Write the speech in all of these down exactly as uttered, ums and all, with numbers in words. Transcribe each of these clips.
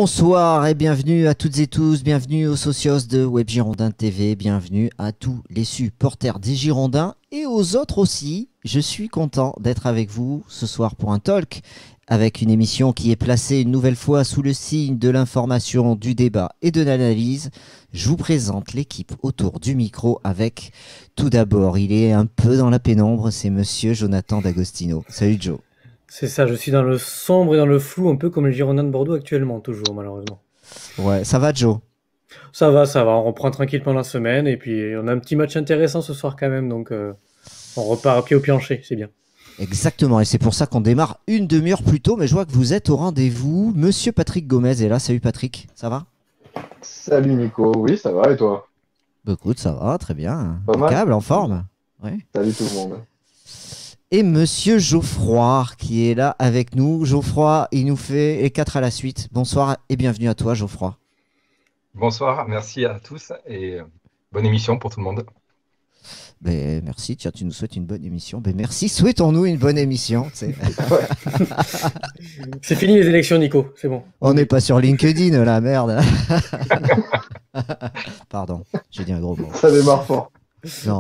Bonsoir et bienvenue à toutes et tous, bienvenue aux socios de Web Girondins T V, bienvenue à tous les supporters des Girondins et aux autres aussi. Je suis content d'être avec vous ce soir pour un talk avec une émission qui est placée une nouvelle fois sous le signe de l'information, du débat et de l'analyse. Je vous présente l'équipe autour du micro avec, tout d'abord, il est un peu dans la pénombre, c'est monsieur Jonathan D'Agostino. Salut Joe. C'est ça, je suis dans le sombre et dans le flou, un peu comme les Girondins de Bordeaux actuellement, toujours, malheureusement. Ouais, ça va Joe? Ça va, ça va, on reprend tranquillement la semaine, et puis on a un petit match intéressant ce soir quand même, donc euh, on repart à pied au plancher, c'est bien. Exactement, et c'est pour ça qu'on démarre une demi-heure plus tôt, mais je vois que vous êtes au rendez-vous. Monsieur Patrick Gomez est là, salut Patrick, ça va? Salut Nico, oui ça va et toi? Bah, écoute, ça va, très bien, Pas mal? impeccable, en forme. Ouais. Salut tout le monde. Et Monsieur Geoffroy qui est là avec nous. Geoffroy, il nous fait les quatre à la suite. Bonsoir et bienvenue à toi Geoffroy. Bonsoir, merci à tous et bonne émission pour tout le monde. Ben, merci, tiens, tu nous souhaites une bonne émission. Ben, merci, souhaitons-nous une bonne émission. C'est C'est fini les élections, Nico, c'est bon. On n'est pas sur LinkedIn, la merde. Pardon, j'ai dit un gros mot. Ça démarre fort. Non.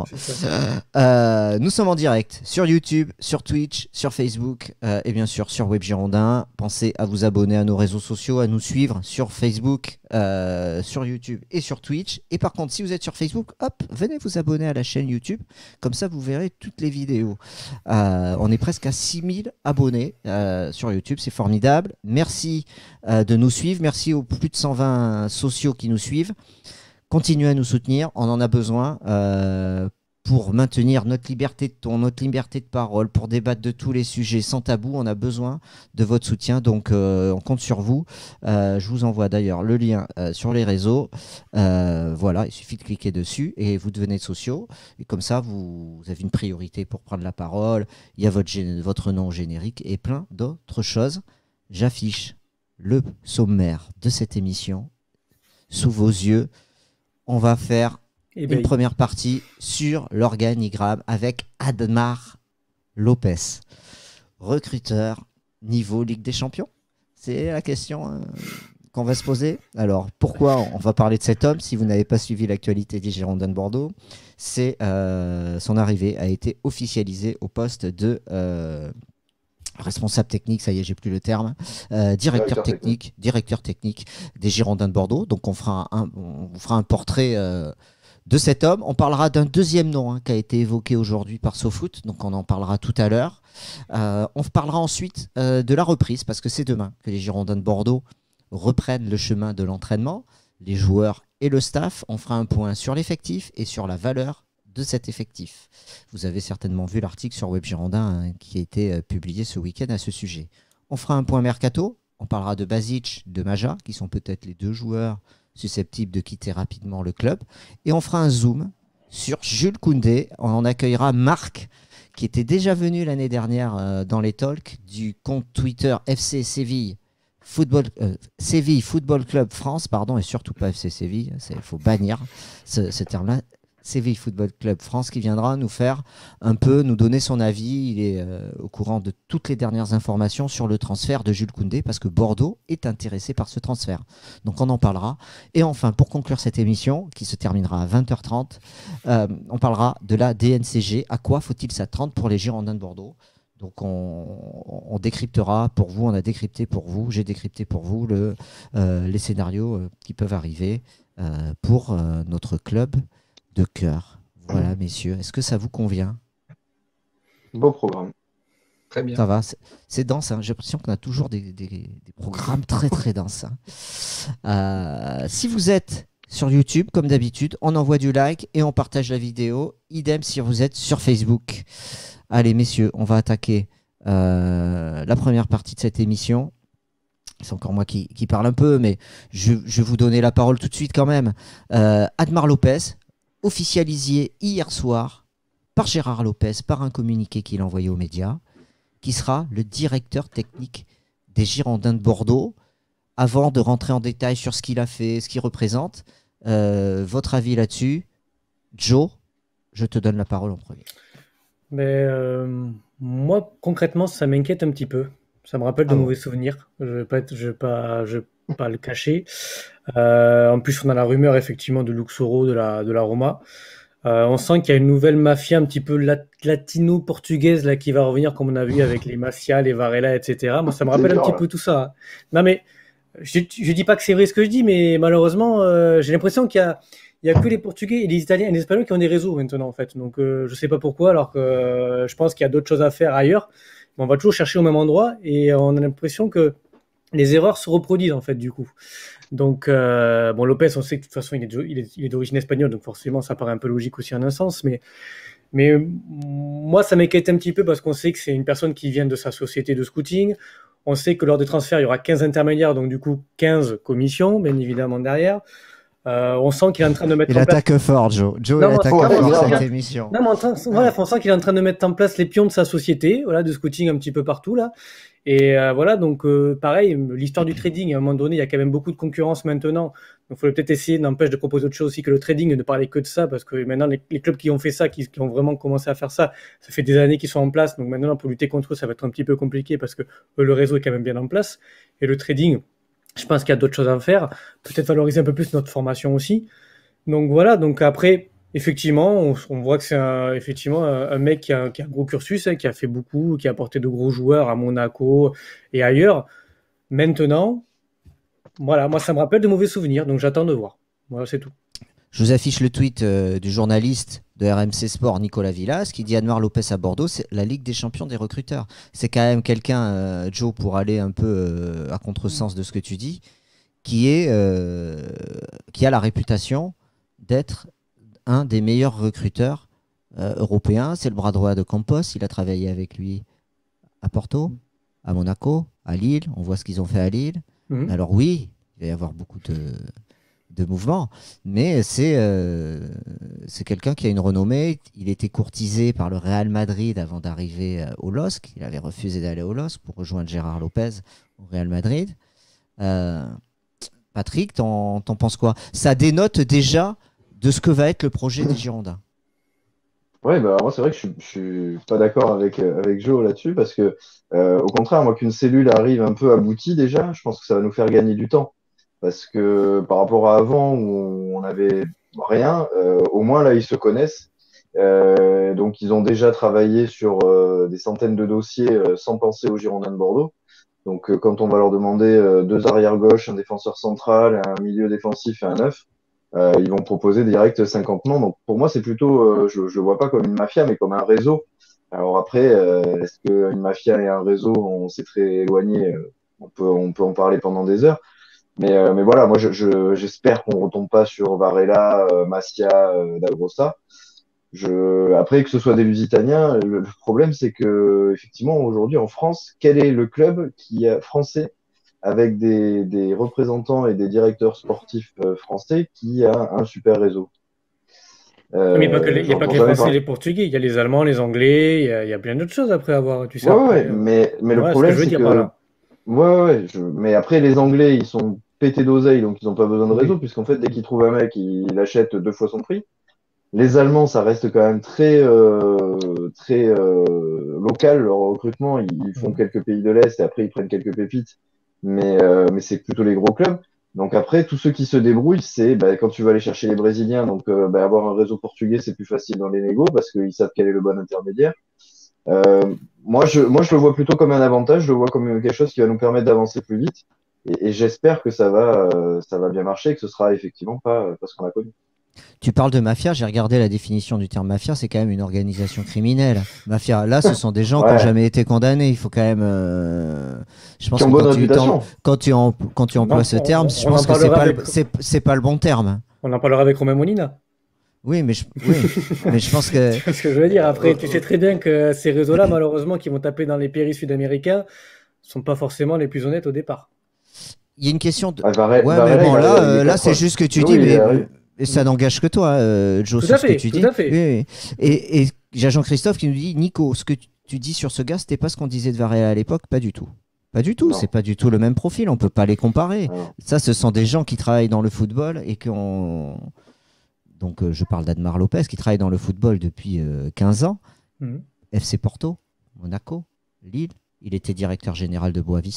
Euh, nous sommes en direct sur YouTube, sur Twitch, sur Facebook euh, et bien sûr sur Web Girondins. Pensez à vous abonner à nos réseaux sociaux, à nous suivre sur Facebook, euh, sur YouTube et sur Twitch. Et par contre, si vous êtes sur Facebook, hop, venez vous abonner à la chaîne YouTube. Comme ça, vous verrez toutes les vidéos. Euh, on est presque à six mille abonnés euh, sur YouTube. C'est formidable. Merci euh, de nous suivre. Merci aux plus de cent vingt sociaux qui nous suivent. Continuez à nous soutenir, on en a besoin euh, pour maintenir notre liberté de ton, notre liberté de parole, pour débattre de tous les sujets sans tabou. On a besoin de votre soutien, donc euh, on compte sur vous. Euh, je vous envoie d'ailleurs le lien euh, sur les réseaux. Euh, voilà, il suffit de cliquer dessus et vous devenez sociaux. Et comme ça, vous, vous avez une priorité pour prendre la parole. Il y a votre, votre nom générique et plein d'autres choses. J'affiche le sommaire de cette émission sous vos yeux. On va faire Eh une ben, première partie sur l'organigramme avec Admar Lopez, recruteur niveau Ligue des Champions. C'est la question euh, qu'on va se poser. Alors, pourquoi on va parler de cet homme si vous n'avez pas suivi l'actualité des Girondins de Bordeaux? C'est euh, son arrivée a été officialisée au poste de euh, responsable technique, ça y est, j'ai plus le terme, euh, directeur, Directeur technique, technique. directeur technique des Girondins de Bordeaux. Donc on fera un, on vous fera un portrait euh, de cet homme. On parlera d'un deuxième nom hein, qui a été évoqué aujourd'hui par SoFoot, donc on en parlera tout à l'heure. Euh, on parlera ensuite euh, de la reprise, parce que c'est demain que les Girondins de Bordeaux reprennent le chemin de l'entraînement, les joueurs et le staff. On fera un point sur l'effectif et sur la valeur de cet effectif. Vous avez certainement vu l'article sur Web Girondins hein, qui a été euh, publié ce week-end à ce sujet. On fera un point mercato, on parlera de Basic, de Maja, qui sont peut-être les deux joueurs susceptibles de quitter rapidement le club. Et on fera un zoom sur Jules Koundé. On accueillera Marc, qui était déjà venu l'année dernière euh, dans les talks du compte Twitter F C Séville Football, euh, Séville Football Club France, pardon, et surtout pas F C Séville, il faut bannir ce, ce terme-là. Séville Football Club France qui viendra nous faire un peu, nous donner son avis. Il est euh, au courant de toutes les dernières informations sur le transfert de Jules Koundé parce que Bordeaux est intéressé par ce transfert. Donc on en parlera. Et enfin, pour conclure cette émission qui se terminera à vingt heures trente, euh, on parlera de la D N C G. À quoi faut-il s'attendre pour les Girondins de Bordeaux? Donc on, on décryptera pour vous, on a décrypté pour vous, j'ai décrypté pour vous le, euh, les scénarios euh, qui peuvent arriver euh, pour euh, notre club de cœur. Voilà, messieurs. Est-ce que ça vous convient? Beau programme. Très bien. Ça va, c'est, c'est dense. Hein. J'ai l'impression qu'on a toujours des, des- des programmes très très denses. Hein. Euh, si vous êtes sur YouTube, comme d'habitude, on envoie du like et on partage la vidéo. Idem si vous êtes sur Facebook. Allez, messieurs, on va attaquer euh, la première partie de cette émission. C'est encore moi qui, qui parle un peu, mais je, je vais vous donner la parole tout de suite quand même. Euh, Admar Lopez, officialisé hier soir par Gérard Lopez, par un communiqué qu'il a envoyé aux médias, qui sera le directeur technique des Girondins de Bordeaux. Avant de rentrer en détail sur ce qu'il a fait, ce qu'il représente, euh, votre avis là-dessus? Joe, je te donne la parole en premier. Mais euh, moi, concrètement, ça m'inquiète un petit peu. Ça me rappelle de Ah bon? mauvais souvenirs. Je vais pas être, je vais pas, je vais pas le cacher. Euh, en plus, on a la rumeur effectivement de Luxoro, de la, de la Roma. Euh, on sent qu'il y a une nouvelle mafia un petit peu lat- latino-portugaise là qui va revenir, comme on a vu avec les mafias, les Varela, et cetera. Moi, ça me C'est rappelle un dur, petit là. peu tout ça, hein. Non, mais je, je dis pas que c'est vrai ce que je dis, mais malheureusement, euh, j'ai l'impression qu'il y a, il y a que les Portugais et les Italiens et les Espagnols qui ont des réseaux maintenant, en fait. Donc, euh, je sais pas pourquoi, alors que euh, je pense qu'il y a d'autres choses à faire ailleurs. Mais on va toujours chercher au même endroit et on a l'impression que les erreurs se reproduisent, en fait, du coup. Donc, euh, bon, Lopez, on sait que de toute façon, il est, de- il est, il est d'origine espagnole, donc forcément, ça paraît un peu logique aussi en un sens. Mais, mais euh, moi, ça m'inquiète un petit peu parce qu'on sait que c'est une personne qui vient de sa société de scouting. On sait que lors des transferts, il y aura quinze intermédiaires, donc du coup, quinze commissions, bien évidemment, derrière. Euh, on sent qu'il est en train de mettre Il en place. attaque fort, Joe. Joe, Non, il mais- attaque Ouais, non, mais fort on sent cette qu'il- émission. non, mais en train- voilà, on sent qu'il est en train de mettre en place les pions de sa société, voilà, de scouting un petit peu partout là. Et euh, voilà, donc euh, pareil, l'histoire du trading, à un moment donné, il y a quand même beaucoup de concurrence maintenant. Donc il faudrait peut-être essayer, n'empêche, de proposer autre chose aussi que le trading, et de parler que de ça, parce que maintenant, les, les clubs qui ont fait ça, qui, qui ont vraiment commencé à faire ça, ça fait des années qu'ils sont en place. Donc maintenant, pour lutter contre eux, ça va être un petit peu compliqué parce que euh, le réseau est quand même bien en place. Et le trading, je pense qu'il y a d'autres choses à faire. Peut-être valoriser un peu plus notre formation aussi. Donc voilà, donc après, effectivement, on, on voit que c'est un, effectivement un, un mec qui a, qui a un gros cursus, hein, qui a fait beaucoup, qui a apporté de gros joueurs à Monaco et ailleurs. Maintenant, voilà, moi ça me rappelle de mauvais souvenirs, donc j'attends de voir. Voilà, c'est tout. Je vous affiche le tweet euh, du journaliste de R M C Sport, Nicolas Villas, qui dit Anouar Lopez à Bordeaux, c'est la Ligue des champions des recruteurs. C'est quand même quelqu'un, euh, Joe, pour aller un peu euh, à contresens de ce que tu dis, qui, est, euh, qui a la réputation d'être un des meilleurs recruteurs euh, européens. C'est le bras droit de Campos. Il a travaillé avec lui à Porto, à Monaco, à Lille. On voit ce qu'ils ont fait à Lille. Mhm. Alors oui, il va y avoir beaucoup de, de mouvements, mais c'est euh, c'est quelqu'un qui a une renommée. Il était courtisé par le Real Madrid avant d'arriver euh, au L O S C. Il avait refusé d'aller au L O S C pour rejoindre Gérard Lopez au Real Madrid. Euh, Patrick, t'en t'en penses quoi? Ça dénote déjà de ce que va être le projet des Girondins. Ouais, bah, moi, c'est vrai que je, je suis pas d'accord avec, euh, avec Joe là-dessus parce que, euh, au contraire, moi, qu'une cellule arrive un peu aboutie déjà, je pense que ça va nous faire gagner du temps. Parce que par rapport à avant où on avait rien, euh, au moins là, ils se connaissent. Euh, donc, ils ont déjà travaillé sur euh, des centaines de dossiers euh, sans penser aux Girondins de Bordeaux. Donc, euh, quand on va leur demander euh, deux arrières gauche, un défenseur central, un milieu défensif et un neuf, euh, ils vont proposer direct cinquante noms. Donc, pour moi, c'est plutôt, euh, je ne le vois pas comme une mafia, mais comme un réseau. Alors après, euh, est-ce qu'une mafia et un réseau, on s'est très éloigné, euh, on peut, on peut en parler pendant des heures. Mais, euh, mais voilà, moi, je, je, j'espère qu'on retombe pas sur Varela, euh, Macia, euh, Dagrosa. Je... Après, que ce soit des Lusitaniens, le, le problème, c'est que effectivement, aujourd'hui, en France, quel est le club qui a, français avec des, des représentants et des directeurs sportifs euh, français qui a un super réseau? Mais pas que les- Euh, il n'y a pas j'entends que les jamais Français et parler. les Portugais, il y a les Allemands, les Anglais, il y a, il y a plein d'autres choses après à voir, tu sais, Ouais, ouais, après. ouais, euh, mais, mais le Voilà ce que problème, je veux c'est dire par que, là. ouais, ouais, ouais, je... mais après, les Anglais, ils sont pétés d'oseille, donc ils n'ont pas besoin de réseau, Oui. puisqu'en fait, dès qu'ils trouvent un mec, ils l'achètent deux fois son prix. Les Allemands, ça reste quand même très, euh, très euh, local, leur recrutement. Ils, ils font Mhm. quelques pays de l'Est et après ils prennent quelques pépites, mais, euh, mais c'est plutôt les gros clubs. Donc après, tous ceux qui se débrouillent, c'est bah, quand tu vas aller chercher les Brésiliens, donc euh, bah, avoir un réseau portugais, c'est plus facile dans les négos parce qu'ils savent quel est le bon intermédiaire. Euh, moi, je, moi, je le vois plutôt comme un avantage, je le vois comme quelque chose qui va nous permettre d'avancer plus vite. Et, et j'espère que ça va, euh, ça va bien marcher et que ce sera effectivement pas, pas ce qu'on a connu. Tu parles de mafia, j'ai regardé la définition du terme mafia, c'est quand même une organisation criminelle. Mafia, là, ce sont des gens qui n'ont Ouais, jamais été condamnés. Il faut quand même. euh, Je pense qui ont que bonne quand tu, t'en- réputation. quand tu, en- quand tu emploies Non, ce on, terme, on- je on en pense que c'est parlera pas, le- avec, c'est, c'est pas le bon terme. on en parlera avec Romain Molina. Oui, mais je, oui, mais je pense que. Tu vois ce que je veux dire? Après, tu sais euh, très bien que ces réseaux-là, malheureusement, qui vont taper dans les pays sud-américains, sont pas forcément les plus honnêtes au départ. Il y a une question de. Ah, Varela, Ouais, mais Varela, bon, il arrive là, avec des euh, là c'est quatre. juste ce que tu Joe, dis, il mais, arrive. mais ça n'engage que toi, euh, Joe, Tout sur à ce que fait, tu tout dis. à fait. Oui, oui. Et, et j'ai Jean-Christophe qui nous dit Nico, ce que tu, tu dis sur ce gars, c'était pas ce qu'on disait de Varela à l'époque, pas du tout. Pas du tout, c'est Non. pas du tout le même profil, on peut pas les comparer. Non. Ça, ce sont des gens qui travaillent dans le football et qui ont. Donc, euh, je parle d'Admar Lopez qui travaille dans le football depuis euh, quinze ans. Mhm. F C Porto, Monaco, Lille. Il était directeur général de Boavista.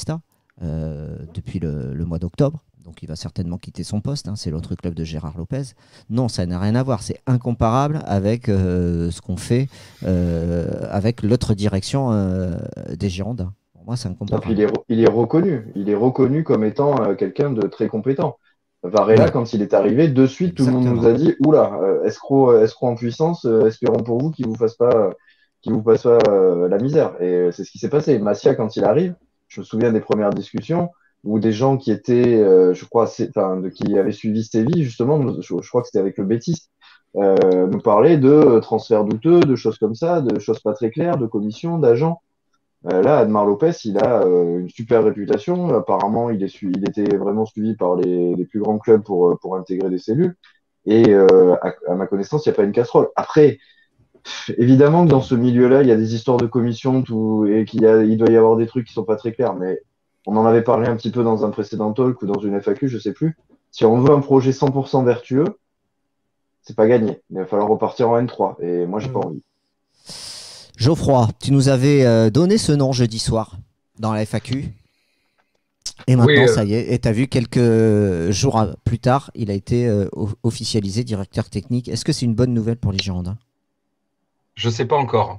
euh, depuis le, le mois d'octobre. Donc il va certainement quitter son poste, hein, c'est l'autre club de Gérard Lopez. Non, ça n'a rien à voir, c'est incomparable avec euh, ce qu'on fait euh, avec l'autre direction euh, des Girondins. Pour moi, c'est incomparable. Il est, il est reconnu, il est reconnu comme étant euh, quelqu'un de très compétent. Varela, oui. Quand il est arrivé, de suite, Exactement. Tout le monde nous a dit, oula, euh, escroc, escroc en puissance, euh, espérons pour vous qu'il vous fasse pas, qu'il vous passe pas euh, la misère. Et euh, c'est ce qui s'est passé. Massia, quand il arrive, je me souviens des premières discussions où des gens qui étaient, euh, je crois, enfin, qui avaient suivi Séville, justement, je, je crois que c'était avec le Betis, euh, nous parlaient de transferts douteux, de choses comme ça, de choses pas très claires, de commissions, d'agents. Euh, là, Admar Lopez, il a euh, une super réputation. Apparemment, il, est su il était vraiment suivi par les, les plus grands clubs pour, pour intégrer des cellules. Et euh, à, à ma connaissance, il n'y a pas une casserole. Après, évidemment que dans ce milieu-là, il y a des histoires de commission tout, et qu'il y a, il doit y avoir des trucs qui sont pas très clairs. Mais on en avait parlé un petit peu dans un précédent talk ou dans une F A Q, je sais plus. Si on veut un projet cent pour cent vertueux, c'est pas gagné. Il va falloir repartir en N trois. Et moi, j'ai mmh. pas envie. Geoffroy, tu nous avais euh, donné ce nom jeudi soir dans la F A Q. Et maintenant, oui, euh... ça y est. Et tu as vu quelques jours à, plus tard, il a été euh, officialisé directeur technique. Est-ce que c'est une bonne nouvelle pour les Girondins? Je ne sais pas encore.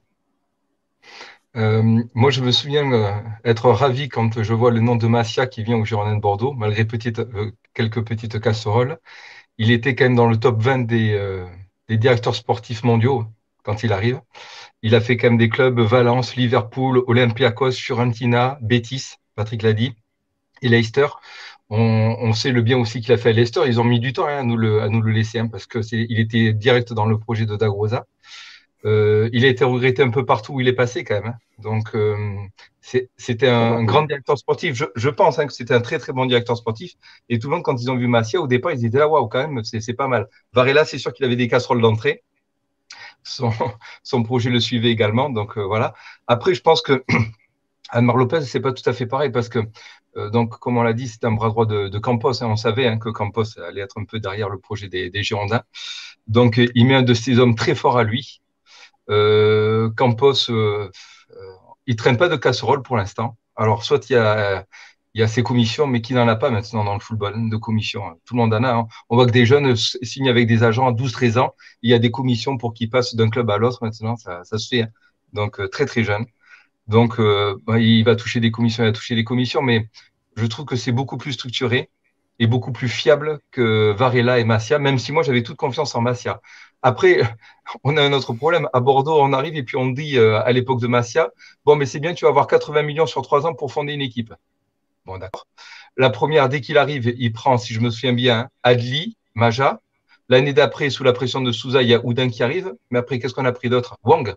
Euh, moi, je me souviens euh, être ravi quand je vois le nom de Massia qui vient au Girondins de Bordeaux, malgré petite, euh, quelques petites casseroles. Il était quand même dans le top vingt des, euh, des directeurs sportifs mondiaux quand il arrive. Il a fait quand même des clubs Valence, Liverpool, Olympiakos, Fiorentina, Betis, Patrick l'a dit, et Leicester. On, on sait le bien aussi qu'il a fait à Leicester. Ils ont mis du temps hein, à, nous le, à nous le laisser hein, parce que c'est, il était direct dans le projet de Dagrosa. Euh, il a été regretté un peu partout où il est passé quand même. Hein. Donc, euh, c'est, c'était un, un grand directeur sportif. Je, je pense hein, que c'était un très, très bon directeur sportif. Et tout le monde, quand ils ont vu Massia, au départ, ils étaient là, waouh, quand même, c'est, c'est pas mal. Varela, c'est sûr qu'il avait des casseroles d'entrée. Son, son projet le suivait également. Donc, euh, voilà. Après, je pense que Admar Lopez, c'est pas tout à fait pareil parce que, euh, donc, comme on l'a dit, c'est un bras droit de, de Campos. Hein. On savait hein, que Campos allait être un peu derrière le projet des, des Girondins. Donc, il met un de ces hommes très forts à lui. Euh, Campos, euh, euh, il traîne pas de casserole pour l'instant. Alors, soit il y a, il y a ses commissions, mais qui n'en a pas maintenant dans le football de commissions. Tout le monde en a. Hein. On voit que des jeunes signent avec des agents à douze treize ans. Il y a des commissions pour qu'ils passent d'un club à l'autre maintenant. Ça, ça se fait. Hein. Donc, euh, très, très jeune. Donc, euh, bah, il va toucher des commissions, il va toucher des commissions, mais je trouve que c'est beaucoup plus structuré et beaucoup plus fiable que Varela et Massia, même si moi, j'avais toute confiance en Massia. Après, on a un autre problème. À Bordeaux, on arrive et puis on dit euh, à l'époque de Massia, bon, mais c'est bien, tu vas avoir quatre-vingts millions sur trois ans pour fonder une équipe. Bon, d'accord. La première, dès qu'il arrive, il prend, si je me souviens bien, Adli, Maja. L'année d'après, sous la pression de Souza, il y a Oudin qui arrive. Mais après, qu'est-ce qu'on a pris d'autre? Wang.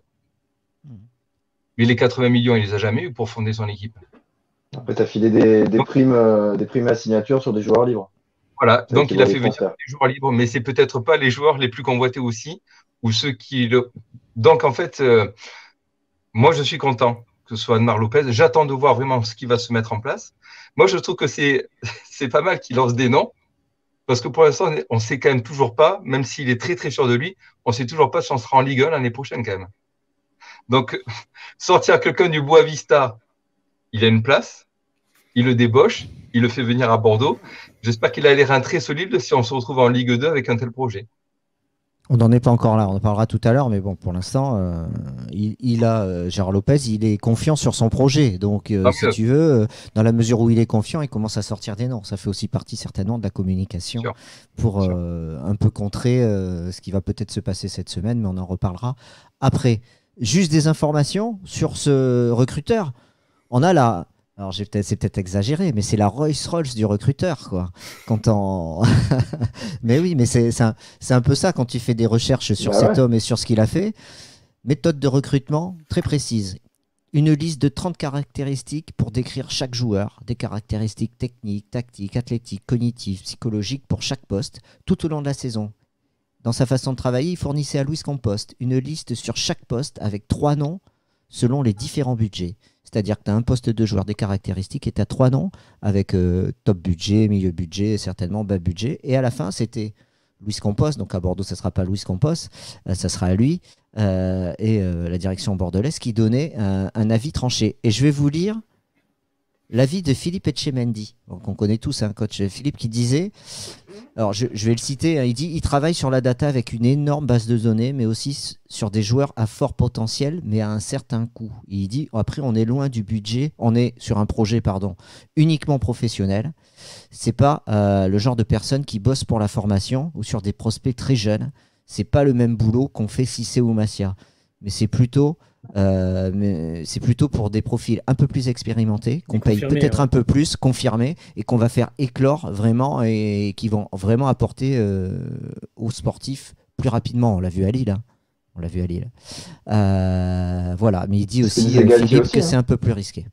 Mais les quatre-vingts millions, il les a jamais eu pour fonder son équipe. Après, tu as filé des, des, primes, euh, des primes à signature sur des joueurs libres. Voilà, donc il a fait venir des joueurs libres, mais c'est peut-être pas les joueurs les plus convoités aussi, ou ceux qui le. Donc en fait, euh, moi je suis content que ce soit Admar Lopez. J'attends de voir vraiment ce qui va se mettre en place. Moi je trouve que c'est c'est pas mal qu'il lance des noms, parce que pour l'instant on sait quand même toujours pas, même s'il est très très sûr de lui, on sait toujours pas si on sera en Ligue un l'année prochaine quand même. Donc sortir quelqu'un du Boavista, il a une place, il le débauche. Il le fait venir à Bordeaux. J'espère qu'il a les reins très solides si on se retrouve en Ligue deux avec un tel projet. On n'en est pas encore là, on en parlera tout à l'heure, mais bon, pour l'instant, euh, il, il a, euh, Gérard Lopez, il est confiant sur son projet. Donc, euh, si tu veux, euh, dans la mesure où il est confiant, il commence à sortir des noms. Ça fait aussi partie certainement de la communication Sûr. pour euh, un peu contrer euh, ce qui va peut-être se passer cette semaine, mais on en reparlera après. Juste des informations sur ce recruteur. On a la... Alors j'ai peut-être, c'est peut-être exagéré, mais c'est la Rolls-Royce du recruteur, quoi. Quand on... mais oui, mais c'est, c'est, un, c'est un peu ça quand tu fais des recherches sur bah cet ouais. homme et sur ce qu'il a fait. Méthode de recrutement très précise. Une liste de trente caractéristiques pour décrire chaque joueur, des caractéristiques techniques, tactiques, athlétiques, cognitives, psychologiques pour chaque poste, tout au long de la saison. Dans sa façon de travailler, il fournissait à Luis Campos une liste sur chaque poste avec trois noms selon les différents budgets. C'est-à-dire que tu as un poste de joueur, des caractéristiques, et tu as trois noms avec euh, top budget, milieu budget, certainement bas budget. Et à la fin, c'était Luis Campos. Donc à Bordeaux, ça ne sera pas Luis Campos, euh, ça sera à lui. Euh, et euh, la direction bordelaise qui donnait un, un avis tranché. Et je vais vous lire l'avis de Philippe Etchemendy, qu'on connaît tous, hein, coach Philippe, qui disait, alors je, je vais le citer, hein, il dit, il travaille sur la data avec une énorme base de données, mais aussi sur des joueurs à fort potentiel, mais à un certain coût. Et il dit, après, on est loin du budget, on est sur un projet, pardon, uniquement professionnel. C'est pas euh, le genre de personnes qui bossent pour la formation ou sur des prospects très jeunes. C'est pas le même boulot qu'on fait Cissé ou Masia, mais c'est plutôt Euh, mais c'est plutôt pour des profils un peu plus expérimentés, qu'on paye peut-être ouais. un peu plus, confirmés, et qu'on va faire éclore vraiment et, et qui vont vraiment apporter euh, aux sportifs plus rapidement. On l'a vu à Lille. Hein. On l'a vu à Lille. Euh, voilà, mais il dit aussi, euh, Philippe, aussi, que hein. c'est un peu plus risqué.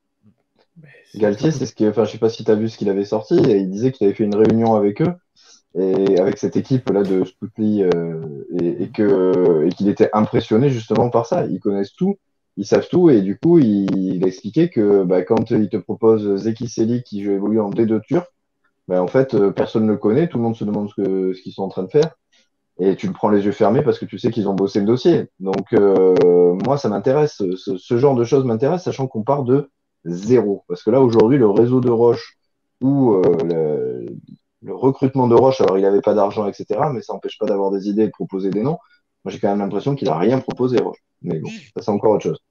Galtier, c'est ce que, enfin, je sais pas si tu as vu ce qu'il avait sorti, et il disait qu'il avait fait une réunion avec eux. Et avec cette équipe là de Spoutli euh, et, et que et qu'il était impressionné justement par ça. Ils connaissent tout, ils savent tout et du coup il, il a expliqué que bah, quand il te propose Zeki Seli qui évolue en D deux turc, bah, en fait euh, personne ne le connaît, tout le monde se demande ce que ce qu'ils sont en train de faire et tu le prends les yeux fermés parce que tu sais qu'ils ont bossé le dossier. Donc euh, moi ça m'intéresse, ce, ce genre de choses m'intéresse, sachant qu'on part de zéro parce que là aujourd'hui le réseau de Roche ou euh, le, le recrutement de Roche, alors il n'avait pas d'argent, et cetera, mais ça n'empêche pas d'avoir des idées et de proposer des noms. Moi, j'ai quand même l'impression qu'il n'a rien proposé, Roche. Mais bon, ça, c'est encore autre chose.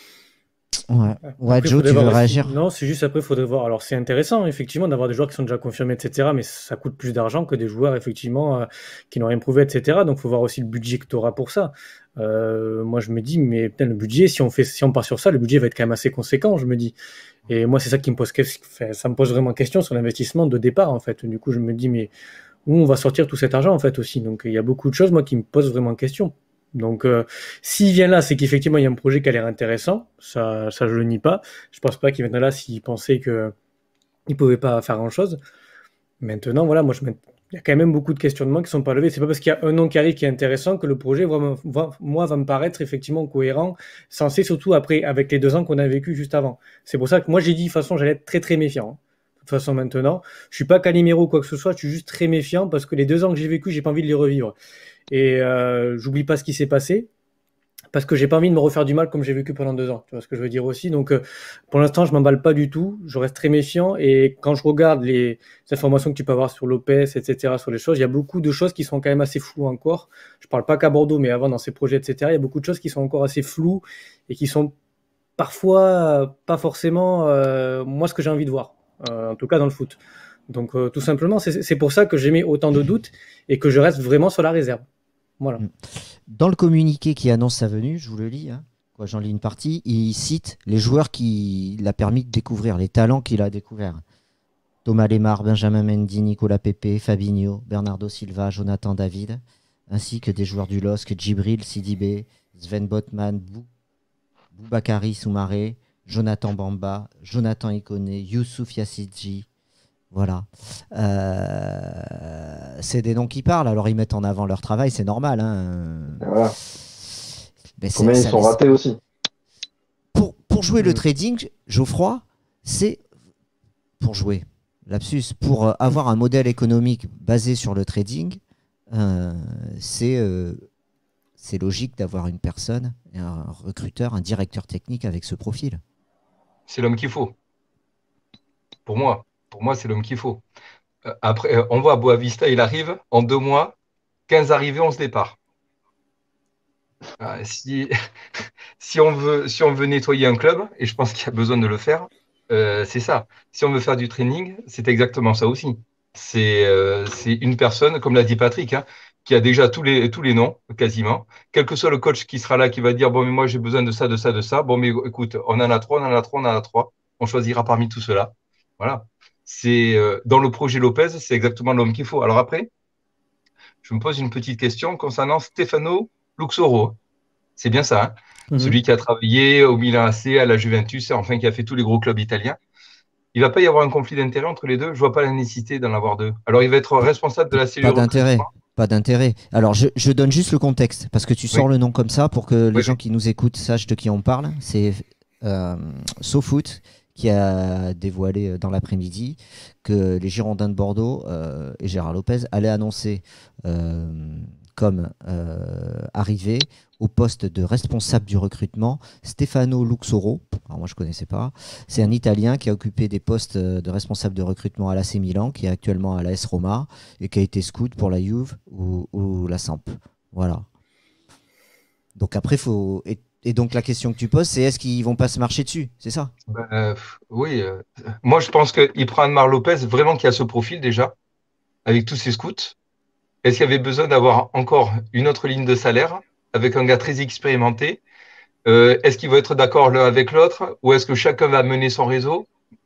Ouais, ouais après, Joe, tu veux réagir? Non, c'est juste après, il faudrait voir. Alors, c'est intéressant, effectivement, d'avoir des joueurs qui sont déjà confirmés, et cetera, mais ça coûte plus d'argent que des joueurs, effectivement, euh, qui n'ont rien prouvé, et cetera. Donc, il faut voir aussi le budget que tu auras pour ça. Euh, moi, je me dis, mais putain, le budget, si on, fait, si on part sur ça, le budget va être quand même assez conséquent, je me dis. Et moi, c'est ça qui me pose, ça me pose vraiment question sur l'investissement de départ, en fait. Du coup, je me dis, mais où on va sortir tout cet argent, en fait, aussi. Donc, il y a beaucoup de choses, moi, qui me posent vraiment question. Donc, euh, s'il vient là, c'est qu'effectivement, il y a un projet qui a l'air intéressant. Ça, ça je le nie pas. Je pense pas qu'il vienne là s'il pensait qu'il ne pouvait pas faire grand-chose. Maintenant, voilà, moi, je me... il y a quand même beaucoup de questionnements qui sont pas levés. C'est pas parce qu'il y a un nom qui arrive qui est intéressant que le projet, va, va, moi, va me paraître effectivement cohérent, censé surtout après, avec les deux ans qu'on a vécu juste avant. C'est pour ça que moi, j'ai dit, de toute façon, j'allais être très, très méfiant. De toute façon, maintenant, je suis pas Calimero ou quoi que ce soit, je suis juste très méfiant parce que les deux ans que j'ai vécu, j'ai pas envie de les revivre. Et euh, j'oublie pas ce qui s'est passé parce que j'ai pas envie de me refaire du mal comme j'ai vécu pendant deux ans. Tu vois ce que je veux dire aussi. Donc, euh, pour l'instant, je m'emballe pas du tout. Je reste très méfiant. Et quand je regarde les informations que tu peux avoir sur Lopez, et cetera, sur les choses, il y a beaucoup de choses qui sont quand même assez floues encore. Je parle pas qu'à Bordeaux, mais avant dans ces projets, et cetera, il y a beaucoup de choses qui sont encore assez floues et qui sont parfois euh, pas forcément euh, moi ce que j'ai envie de voir. Euh, en tout cas dans le foot. Donc, euh, tout simplement, c'est, c'est pour ça que j'ai mis autant de doutes et que je reste vraiment sur la réserve. Voilà. Dans le communiqué qui annonce sa venue, je vous le lis, hein, quoi, j'en lis une partie, il cite les joueurs qu'il a permis de découvrir, les talents qu'il a découverts. Thomas Lemar, Benjamin Mendy, Nicolas Pepe, Fabinho, Bernardo Silva, Jonathan David, ainsi que des joueurs du L O S C, Djibril Sidibé, Sven Botman, Bou, Boubakary Soumaré, Jonathan Bamba, Jonathan Ikoné, Youssouf Yassidji. Voilà. Euh, c'est des noms qui parlent, alors ils mettent en avant leur travail, c'est normal. Hein. Voilà. Mais Combien ils sont laisse... ratés aussi. Pour, pour jouer mmh. le trading, Geoffroy, c'est pour jouer, lapsus, pour avoir un modèle économique basé sur le trading, euh, c'est, euh, c'est logique d'avoir une personne, un recruteur, un directeur technique avec ce profil. C'est l'homme qu'il faut. Pour moi. Pour moi, c'est l'homme qu'il faut. Après, on voit à Boavista, il arrive, en deux mois, quinze arrivées, onze départs. Si, si, on veut, si on veut nettoyer un club, et je pense qu'il y a besoin de le faire, euh, c'est ça. Si on veut faire du training, c'est exactement ça aussi. C'est, euh, c'est une personne, comme l'a dit Patrick, hein, qui a déjà tous les, tous les noms, quasiment. Quel que soit le coach qui sera là, qui va dire, bon, mais moi, j'ai besoin de ça, de ça, de ça. Bon, mais écoute, on en a trois, on en a trois, on en a trois. On choisira parmi tout cela. Voilà. C'est euh, dans le projet Lopez, c'est exactement l'homme qu'il faut. Alors après, je me pose une petite question concernant Stefano Luxoro. C'est bien ça, hein mm-hmm. Celui qui a travaillé au Milan A C, à la Juventus, enfin qui a fait tous les gros clubs italiens. Il ne va pas y avoir un conflit d'intérêt entre les deux. Je ne vois pas la nécessité d'en avoir deux. Alors il va être responsable de la cellule. Pas d'intérêt. Pas d'intérêt. Alors je, je donne juste le contexte parce que tu sors oui. le nom comme ça pour que les oui. gens qui nous écoutent sachent de qui on parle. C'est euh, SoFoot qui a dévoilé dans l'après-midi que les Girondins de Bordeaux euh, et Gérard Lopez allaient annoncer euh, comme euh, arrivé au poste de responsable du recrutement Stefano Luxoro. Alors moi, je ne connaissais pas. C'est un Italien qui a occupé des postes de responsable de recrutement à l'A C Milan, qui est actuellement à l'A S Roma et qui a été scout pour la Juve ou, ou la Samp. Voilà. Donc après, faut... Et, et donc la question que tu poses, c'est est-ce qu'ils vont pas se marcher dessus? C'est ça? Ben, euh, oui, euh, moi je pense qu'il prend Anmar Lopez vraiment qui a ce profil déjà, avec tous ses scouts. Est-ce qu'il y avait besoin d'avoir encore une autre ligne de salaire avec un gars très expérimenté? Euh, est-ce qu'ils vont être d'accord l'un avec l'autre ou est-ce que chacun va mener son réseau?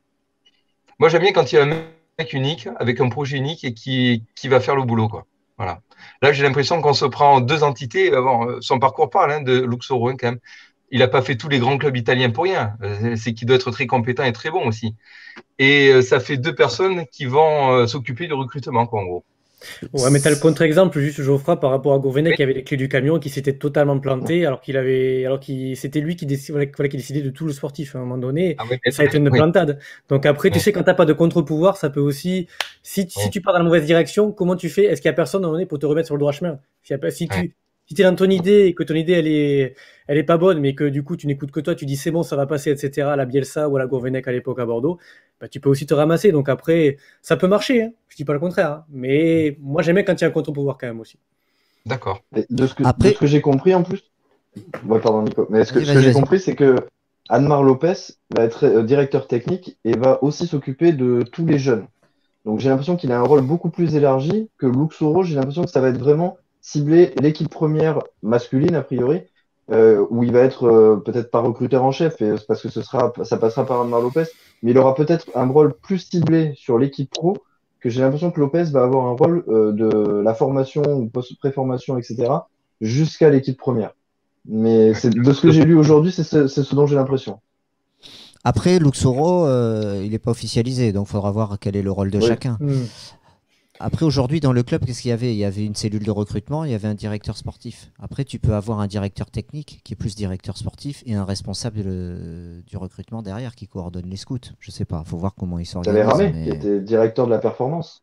Moi j'aime bien quand il y a un mec unique, avec un projet unique et qui, qui va faire le boulot, quoi. Voilà. Là, j'ai l'impression qu'on se prend deux entités. Bon, son parcours parle hein, de Luxoro, quand même. Il n'a pas fait tous les grands clubs italiens pour rien. C'est qu'il doit être très compétent et très bon aussi. Et ça fait deux personnes qui vont euh, s'occuper du recrutement, quoi, en gros. Ouais, mais t'as le contre-exemple, juste Geoffroy, par rapport à Gourvenec Oui. qui avait les clés du camion, qui s'était totalement planté, alors qu'il avait, alors qu'il, c'était lui qui décidait, voilà, voilà, qui décidait de tout le sportif à un moment donné. Ah oui, Et ça a été une oui. plantade. Donc après, tu Oui. sais, quand t'as pas de contre-pouvoir, ça peut aussi, si, si Oui. tu pars dans la mauvaise direction, comment tu fais? Est-ce qu'il y a personne à un moment donné pour te remettre sur le droit chemin? Si, y a pas- si tu, Oui. si t'es dans ton idée et que ton idée elle est, elle est pas bonne, mais que du coup tu n'écoutes que toi, tu dis c'est bon, ça va passer, et cetera. À la Bielsa ou à la Gourvenec à l'époque à Bordeaux, bah, tu peux aussi te ramasser. Donc après, ça peut marcher, hein. Je dis pas le contraire, hein. Mais moi j'aimais quand il y a un contre-pouvoir quand même aussi. D'accord. Et de ce que, Après- de ce que j'ai compris en plus, ouais, pardon Nico, mais ce que, Vas-y, ce que vas-y, j'ai vas-y. compris, c'est que Anmar Lopez va être euh, directeur technique et va aussi s'occuper de tous les jeunes. Donc j'ai l'impression qu'il a un rôle beaucoup plus élargi que Luxoro. J'ai l'impression que ça va être vraiment ciblé l'équipe première masculine a priori, euh, où il va être euh, peut-être pas recruteur en chef, et, parce que ce sera, ça passera par Anmar Lopez, mais il aura peut-être un rôle plus ciblé sur l'équipe pro, que j'ai l'impression que Lopez va avoir un rôle euh, de la formation ou post- pré-formation, et cetera, jusqu'à l'équipe première. Mais c'est, de ce que j'ai lu aujourd'hui, c'est ce, c'est ce dont j'ai l'impression. Après, Luxoro, euh, il n'est pas officialisé, donc il faudra voir quel est le rôle de Oui. chacun. Hmm. Après, aujourd'hui, dans le club, qu'est-ce qu'il y avait? Il y avait une cellule de recrutement, il y avait un directeur sportif. Après, tu peux avoir un directeur technique qui est plus directeur sportif et un responsable de- du recrutement derrière qui coordonne les scouts. Je sais pas, il faut voir comment ils T'avais s'organisent. Ramé, mais- qui était directeur de la performance.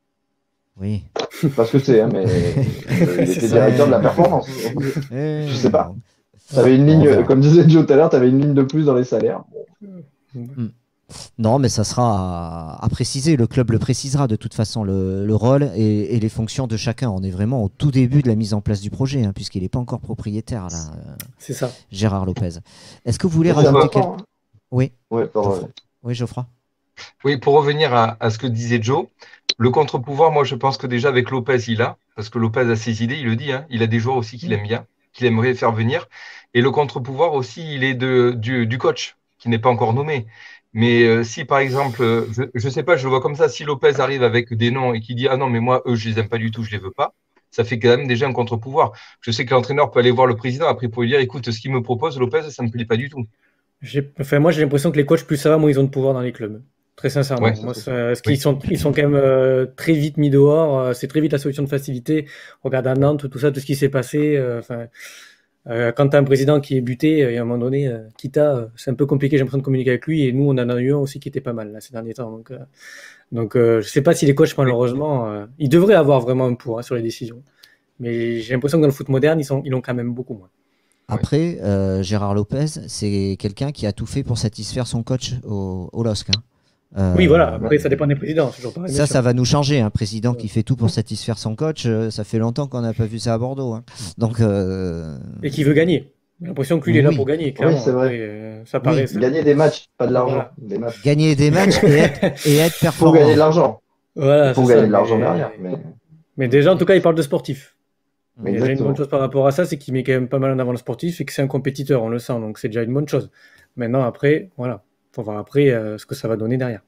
Oui. Pas ce que c'est, hein, mais euh, il C'est était ça. directeur de la performance. Eh, Je sais pas. bon. T'avais une Bon, on ligne, verra. comme disait Joe tout à l'heure, t'avais une ligne de plus dans les salaires. Bon. Non, mais ça sera à, à préciser. Le club le précisera de toute façon, le, le rôle et, et les fonctions de chacun. On est vraiment au tout début de la mise en place du projet, hein, puisqu'il n'est pas encore propriétaire, là, euh, C'est ça. Gérard Lopez. Est-ce que vous voulez C'est rajouter important, quelque... hein. Oui, Ouais, pardon. Geoffroy. Oui, Geoffroy. Oui, pour revenir à, à ce que disait Joe, le contre-pouvoir, moi je pense que déjà avec Lopez, il a, parce que Lopez a ses idées, il le dit, hein, il a des joueurs aussi qu'il aime bien, qu'il aimerait faire venir. Et le contre-pouvoir aussi, il est de, du, du coach, qui n'est pas encore nommé. Mais euh, si par exemple, euh, je ne sais pas, je le vois comme ça, si Lopez arrive avec des noms et qui dit ah non, mais moi, eux, je les aime pas du tout, je les veux pas, ça fait quand même déjà un contre-pouvoir. Je sais que l'entraîneur peut aller voir le président après pour lui dire écoute, ce qu'il me propose, Lopez, ça me plaît pas du tout. J'ai, enfin, moi, j'ai l'impression que les coachs, plus ça va, moins ils ont de pouvoir dans les clubs. Très sincèrement. Ouais, ça, moi, c'est ça, parce Oui. qu'ils sont, ils sont quand même euh, très vite mis dehors. euh, c'est très vite la solution de facilité. Regarde à Nantes, tout ça, tout ce qui s'est passé. euh, Enfin, euh, quand tu as un président qui est buté, euh, et à un moment donné, euh, Kita, euh, c'est un peu compliqué, j'ai l'impression de communiquer avec lui. Et nous, on en a eu un aussi qui était pas mal là, ces derniers temps. Donc, euh, donc euh, je sais pas si les coachs, malheureusement, euh, ils devraient avoir vraiment un poids hein, sur les décisions. Mais j'ai l'impression que dans le foot moderne, ils sont, ils l'ont quand même beaucoup moins. Après, euh, Gérard Lopez, c'est quelqu'un qui a tout fait pour satisfaire son coach au, au L O S C. Hein. Euh, Oui, voilà. Après, ça dépend des présidents. C'est toujours pareil. Ça, bien sûr. ça va nous changer. Un président qui Ouais. fait tout pour satisfaire son coach, euh, ça fait longtemps qu'on n'a pas vu ça à Bordeaux. Hein. Donc, euh, Et qui veut gagner. J'ai l'impression que lui, il est là Oui. pour gagner, clairement. c'est vrai. Après, euh, ça paraît. ça- Gagner des matchs, pas de l'argent. Voilà. Des matchs. gagner des matchs et être, et être Faut performant. gagner de l'argent. Voilà, Il faut c'est gagner ça, de l'argent mais- derrière. Mais... Mais déjà, en tout cas, il parle de sportif. Mm. Et déjà, une Exactement. bonne chose par rapport à ça, c'est qu'il met quand même pas mal en avant le sportif et que c'est un compétiteur, on le sent. Donc, c'est déjà une bonne chose. Maintenant, après, voilà. Faut voir après euh, ce que ça va donner derrière.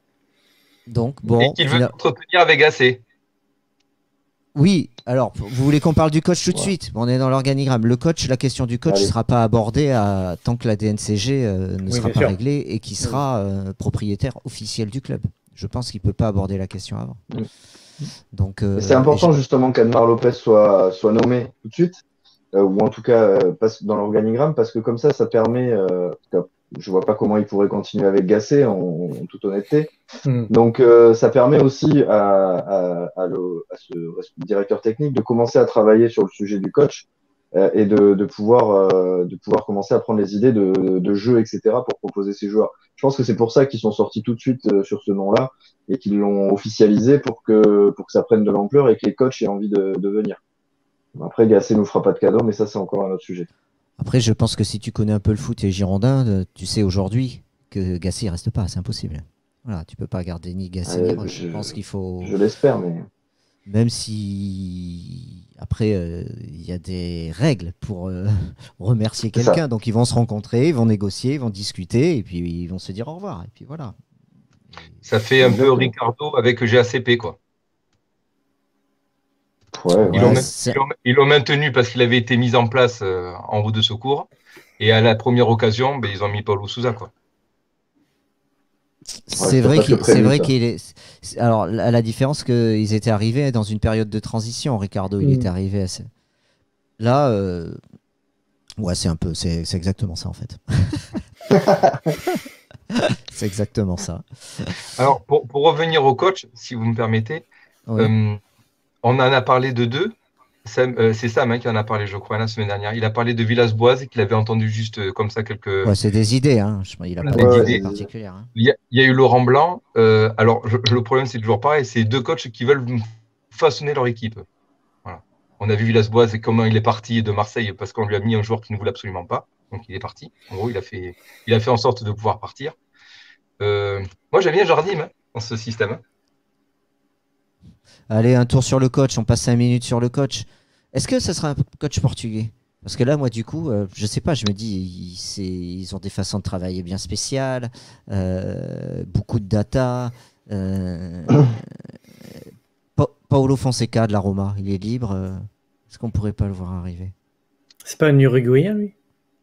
Donc, Et bon. qu'il veut fina- entretenir avec Gasset. Oui, alors, vous voulez qu'on parle du coach tout de Ouais. suite? On est dans l'organigramme. Le coach, la question du coach ne Allez. sera pas abordée à- tant que la D N C G euh, ne Oui, sera bien pas sûr. réglée et qui sera euh, propriétaire officiel du club. Je pense qu'il ne peut pas aborder la question avant. Mm. Donc, euh, Mais c'est important et je- justement qu'Anmar Lopez soit, soit nommé tout de suite, euh, ou en tout cas euh, passe dans l'organigramme, parce que comme ça, ça permet, euh, en tout cas, je vois pas comment il pourrait continuer avec Gasset, en, en toute honnêteté. Mm. Donc, euh, ça permet aussi à, à, à, le, à ce directeur technique de commencer à travailler sur le sujet du coach euh, et de, de, pouvoir, euh, de pouvoir commencer à prendre les idées de, de jeu, et cetera pour proposer ses joueurs. Je pense que c'est pour ça qu'ils sont sortis tout de suite euh, sur ce nom-là et qu'ils l'ont officialisé pour que, pour que ça prenne de l'ampleur et que les coachs aient envie de, de venir. Après, Gasset nous fera pas de cadeau, mais ça, c'est encore un autre sujet. Après, je pense que si tu connais un peu le foot et Girondin, euh, tu sais aujourd'hui que Gasset ne reste pas, c'est impossible. Voilà, tu peux pas garder ni Gasset Ouais, ni Roche. Je je- pense qu'il faut, Je l'espère, mais même si après euh, il y a des règles pour euh, remercier C'est ça. quelqu'un, donc ils vont se rencontrer, ils vont négocier, ils vont discuter et puis ils vont se dire au revoir et puis voilà. Ça fait un peu Exactement. Ricardo avec G A C P, quoi. ouais, Ils Ouais, l'ont ouais. main- c'est- ils l'ont- ils l'ont maintenu parce qu'il avait été mis en place euh, en route de secours. Et à la première occasion, ben, ils ont mis Paulo Sousa, quoi. c'est c'était vrai presque qu'il c'est prévu, vrai ça. qu'il est. c'est- Alors la, la différence qu'ils étaient arrivés dans une période de transition. Ricardo, il Mm. était arrivé à ce- là. euh, Ouais, c'est un peu, c'est c'est exactement ça en fait. C'est exactement ça. Alors, pour, pour revenir au coach, si vous me permettez, Oui. euh, on en a parlé de deux. Sam- euh, c'est Sam hein, qui en a parlé, je crois, la semaine dernière. Il a parlé de Villas-Boas et qu'il avait entendu juste euh, comme ça quelques Ouais, c'est des idées. Hein. Je- Il a voilà, pas des Ouais, d'idées ouais, idées. particulières. Hein. Il y a, il y a eu Laurent Blanc. Euh, alors, je- je- le problème, c'est toujours pareil. C'est deux coachs qui veulent façonner leur équipe. Voilà. On a vu Villas-Boas et comment il est parti de Marseille parce qu'on lui a mis un joueur qui ne voulait absolument pas. Donc, il est parti. En gros, il a fait, il a fait en sorte de pouvoir partir. Euh, moi, j'aime bien Jardim hein, dans ce système. hein. Allez, un tour sur le coach. On passe cinq minutes sur le coach. Est-ce que ça sera un coach portugais? Parce que là, moi, du coup, euh, je sais pas. Je me dis, ils, c'est- ils ont des façons de travailler bien spéciales, euh, beaucoup de data. euh, Pa- Paulo Fonseca de la Roma, il est libre. euh, Est-ce qu'on pourrait pas le voir arriver? C'est pas un Uruguayen, lui?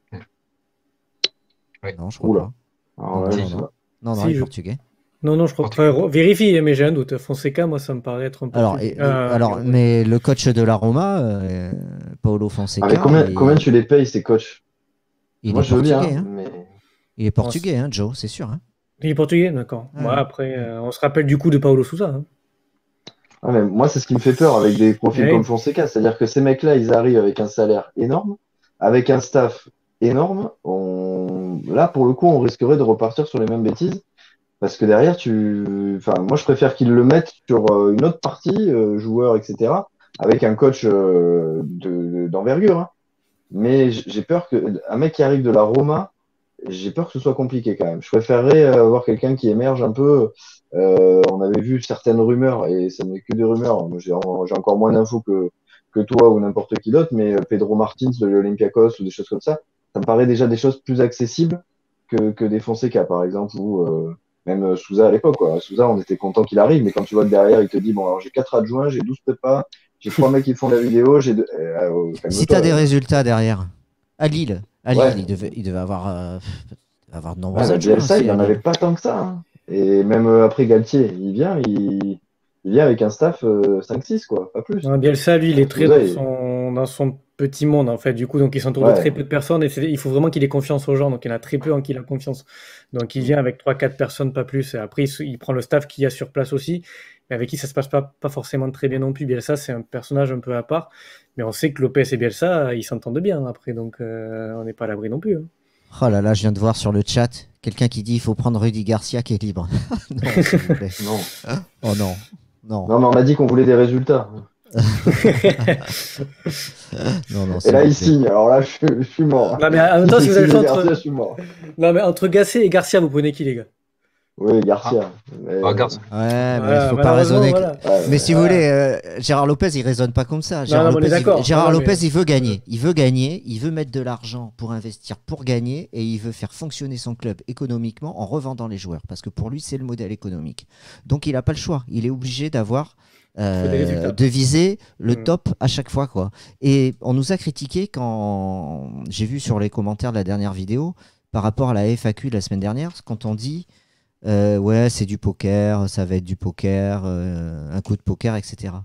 Non, je crois Oula. pas. Alors, Non, ouais, non, je non, sais non. pas. Non, non, Si, il est je- portugais. Non, non, je crois Portugais. pas. Enfin, vérifie, mais j'ai un doute. Fonseca, moi, ça me paraît être un peu Alors, plus... et- Euh, alors Uruguayen. mais le coach de la Roma, euh, Paulo Fonseca, Ah, mais combien, il, combien tu les payes, ces coachs? il Moi, est je veux bien, portugais. hein, Hein. mais Il est portugais, hein, Joe, c'est sûr. Hein. Il est portugais, d'accord. Ah, Bon, ouais. après, euh, on se rappelle du coup de Paulo Sousa. Hein. Ah, mais moi, c'est ce qui me fait peur avec des profils Ouais. comme Fonseca. C'est-à-dire que ces mecs-là, ils arrivent avec un salaire énorme, avec un staff énorme. On... Là, pour le coup, on risquerait de repartir sur les mêmes bêtises. Parce que derrière, tu. Enfin, moi, je préfère qu'ils le mettent sur euh, une autre partie, euh, joueurs, et cetera, avec un coach euh, de- d'envergure. Hein. Mais j- j'ai peur que un mec qui arrive de la Roma, j'ai peur que ce soit compliqué quand même. Je préférerais euh, avoir quelqu'un qui émerge un peu. Euh, on avait vu certaines rumeurs, et ça n'est que des rumeurs. Moi, j'ai en- j'ai encore moins d'infos que, que toi ou n'importe qui d'autre, mais euh, Pedro Martins de l'Olympiakos ou des choses comme ça, ça me paraît déjà des choses plus accessibles que, que des Fonseca, par exemple, ou euh, même euh, Sousa à l'époque. quoi. Sousa, on était content qu'il arrive, mais quand tu vois que derrière, il te dit, bon, alors j'ai quatre adjoints, j'ai douze prépas, j'ai trois mecs qui font la vidéo, j'ai deux... euh, euh, Si calme-toi, tu as des euh. résultats derrière, à Lille, à Lille Ouais. il, devait, il devait avoir, euh, avoir de nombreux Ouais, mais adjoints Bielsa, aussi il à n'en Lille. avait pas tant que ça. hein. Et même euh, après Galtier, il vient, il, il vient avec un staff euh, cinq six, quoi, pas plus. Non, Bielsa, lui, il est très Sousa, dans il- son, dans son petit monde, en fait. Du coup, donc il s'entoure de Ouais. très peu de personnes et c'est- il faut vraiment qu'il ait confiance aux gens. Donc, il y en a très peu en qui il a confiance. Donc, il vient avec trois quatre personnes, pas plus. Et après, il, se- il prend le staff qu'il y a sur place aussi, mais avec qui ça se passe pas, pas forcément très bien non plus. Bielsa, c'est un personnage un peu à part. Mais on sait que Lopez et Bielsa, ils s'entendent bien après. Donc, euh, on n'est pas à l'abri non plus. hein. Oh là là, je viens de voir sur le chat quelqu'un qui dit il faut prendre Rudy Garcia qui est libre. Non, s'il vous plaît. Non. Oh non, non, non, mais on a dit qu'on voulait des résultats. non, non. Et s'il là, vous il plaît. signe. Alors là, je, suis- je suis mort. Non, mais en même temps, si vous avez le choix Garcia, entre, je suis mort. non, mais entre Gasset et Garcia, vous prenez qui, les gars? Oui, Garcia. Mais- Ah, Garcia. Ouais, mais Voilà, il faut pas malheureusement, raisonner. voilà. Ouais, Mais si vous Voilà. voulez, euh, Gérard Lopez, il raisonne pas comme ça. Gérard non, mais on est Lopez, il- d'accord. Gérard Non, mais- Lopez, il veut gagner. Il veut gagner, il veut mettre de l'argent pour investir, pour gagner, et il veut faire fonctionner son club économiquement en revendant les joueurs. Parce que pour lui, c'est le modèle économique. Donc, il n'a pas le choix. Il est obligé d'avoir, euh, faut des résultats. de viser le Mm. top à chaque fois, quoi. Et on nous a critiqué quand j'ai vu sur les commentaires de la dernière vidéo par rapport à la F A Q de la semaine dernière, quand on dit euh, ouais, c'est du poker, ça va être du poker, euh, un coup de poker, et cetera.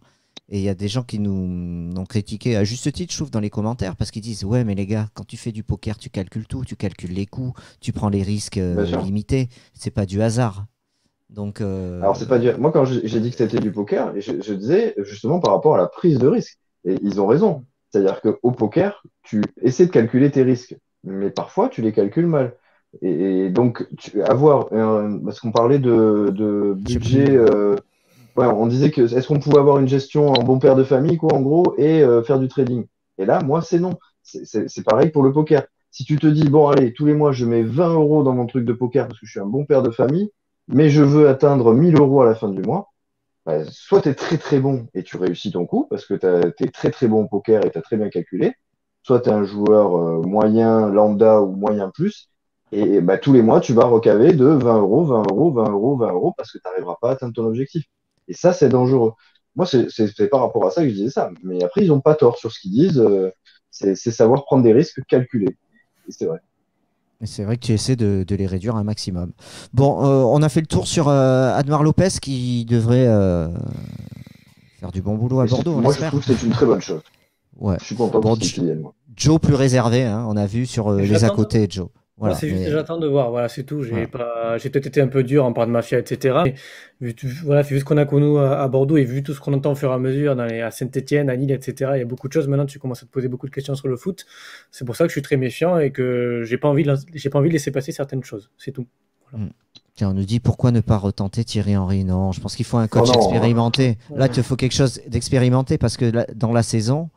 Et il y a des gens qui nous ont critiqué à juste titre, je trouve, dans les commentaires, parce qu'ils disent ouais, mais les gars, quand tu fais du poker, tu calcules tout, tu calcules les coûts, tu prends les risques euh, Bien sûr. limités, c'est pas du hasard. Donc, euh, Alors, c'est pas du... Moi, quand j'ai j'ai dit que c'était du poker, je, je disais justement par rapport à la prise de risque. Et ils ont raison. C'est-à-dire qu'au poker, tu essaies de calculer tes risques, mais parfois, tu les calcules mal. Et, et donc, tu... avoir un... Parce qu'on parlait de, de je sais budget. plus. euh, Ouais, on disait que est-ce qu'on pouvait avoir une gestion en bon père de famille, quoi, en gros, et euh, faire du trading. Et là, moi, c'est non. C'est c'est- c'est pareil pour le poker. Si tu te dis, bon, allez, tous les mois, je mets vingt euros dans mon truc de poker parce que je suis un bon père de famille, mais je veux atteindre mille euros à la fin du mois, bah, soit tu es très très bon et tu réussis ton coup parce que tu es très très bon au poker et tu as très bien calculé, soit tu es un joueur euh, moyen, lambda ou moyen plus, et bah, tous les mois, tu vas recaver de vingt euros, vingt euros, vingt euros, vingt euros parce que tu n'arriveras pas à atteindre ton objectif. Et ça, c'est dangereux. Moi, c'est c'est- c'est par rapport à ça que je disais ça. Mais après, ils n'ont pas tort sur ce qu'ils disent. euh, c'est c'est savoir prendre des risques calculés. Et c'est vrai. Et c'est vrai que tu essaies de, de les réduire un maximum. Bon, euh, on a fait le tour sur euh, Admar Lopez qui devrait euh, faire du bon boulot à Et c'est- Bordeaux, on moi, je l'espère. trouve que c'est une très bonne chose. Ouais. Je suis content Bon, qu'il Jo- vienne, moi. Joe plus réservé, hein, on a vu sur euh, les à J'attends. côté de Joe. Moi, Voilà, c'est juste, mais j'attends de voir. Voilà, c'est tout. J'ai voilà. pas, j'ai peut-être été un peu dur en parlant de mafia, et cetera. Mais vu, tout- voilà, vu ce qu'on a connu à, à Bordeaux et vu tout ce qu'on entend au fur et à mesure dans les, à Saint-Étienne, à Lille, et cetera. Il y a beaucoup de choses. Maintenant, tu commences à te poser beaucoup de questions sur le foot. C'est pour ça que je suis très méfiant et que j'ai pas envie de, j'ai pas envie de laisser passer certaines choses. C'est tout. Voilà. Tiens, on nous dit pourquoi ne pas retenter Thierry Henry. Non, je pense qu'il faut un coach Oh non. expérimenté. Là, Ouais. il te faut quelque chose d'expérimenté parce que là, dans la saison,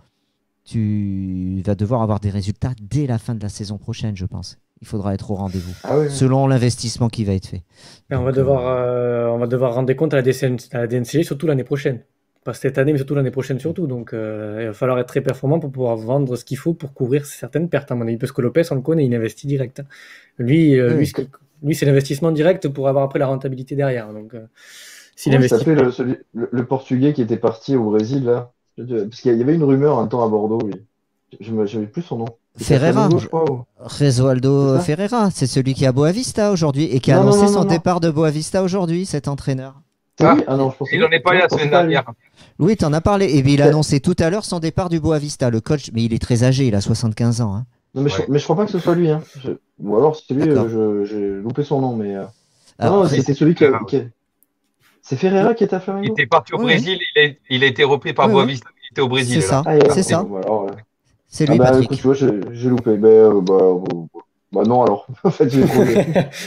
tu vas devoir avoir des résultats dès la fin de la saison prochaine, je pense. Il faudra être au rendez-vous, Ah oui, oui. selon l'investissement qui va être fait. Et on va Donc, devoir, euh, euh, on va devoir rendre compte à la D C N à la D N C G, surtout l'année prochaine. Pas cette année, mais surtout l'année prochaine surtout. Donc, euh, il va falloir être très performant pour pouvoir vendre ce qu'il faut pour couvrir certaines pertes, à mon avis. Parce que Lopez, on le connaît, il investit direct, hein. Lui, euh, Oui. lui, ce que- lui, c'est l'investissement direct pour avoir après la rentabilité derrière. Donc, euh, s'il Comment il investit s'appelait le, celui- le, le Portugais qui était parti au Brésil, là? Parce qu'il y avait une rumeur un temps à Bordeaux, lui. Je ne savais plus son nom. C'était à Ferreira, Flamengo, je crois. ou- Resualdo C'est ça Ferreira, c'est celui qui est à Boavista aujourd'hui et qui a Non, non, annoncé non, son non, non. départ de Boavista aujourd'hui, cet entraîneur. C'est Ah, lui? Ah non, je pensais il en est parlé non, la je pensais semaine pas à lui. dernière. Oui, tu en as parlé. Et bien, il a Ouais. annoncé tout à l'heure son départ du Boavista, le coach. Mais il est très âgé, il a soixante-quinze ans, hein. Non, mais, Ouais. je, mais je crois pas que ce soit lui. Hein. Je- Ou alors, c'est lui, D'accord. euh, je- j'ai loupé son nom. Mais euh, Alors, non, Re- c'était celui qui, a- Ferreira. qui a- C'est Ferreira qui est à Il Flamengo? était parti au Oui, Brésil, il a, il a été repris par Oui, oui. Boavista, il était au Brésil c'est là. ça, Ah, et- c'est et ça. bon, bah, alors, ouais. C'est Ah lui, bah Patrick. écoute, tu vois, j'ai j'ai loupé. Ben, euh, bah, euh, bah non alors. En fait, je l'ai trouvé.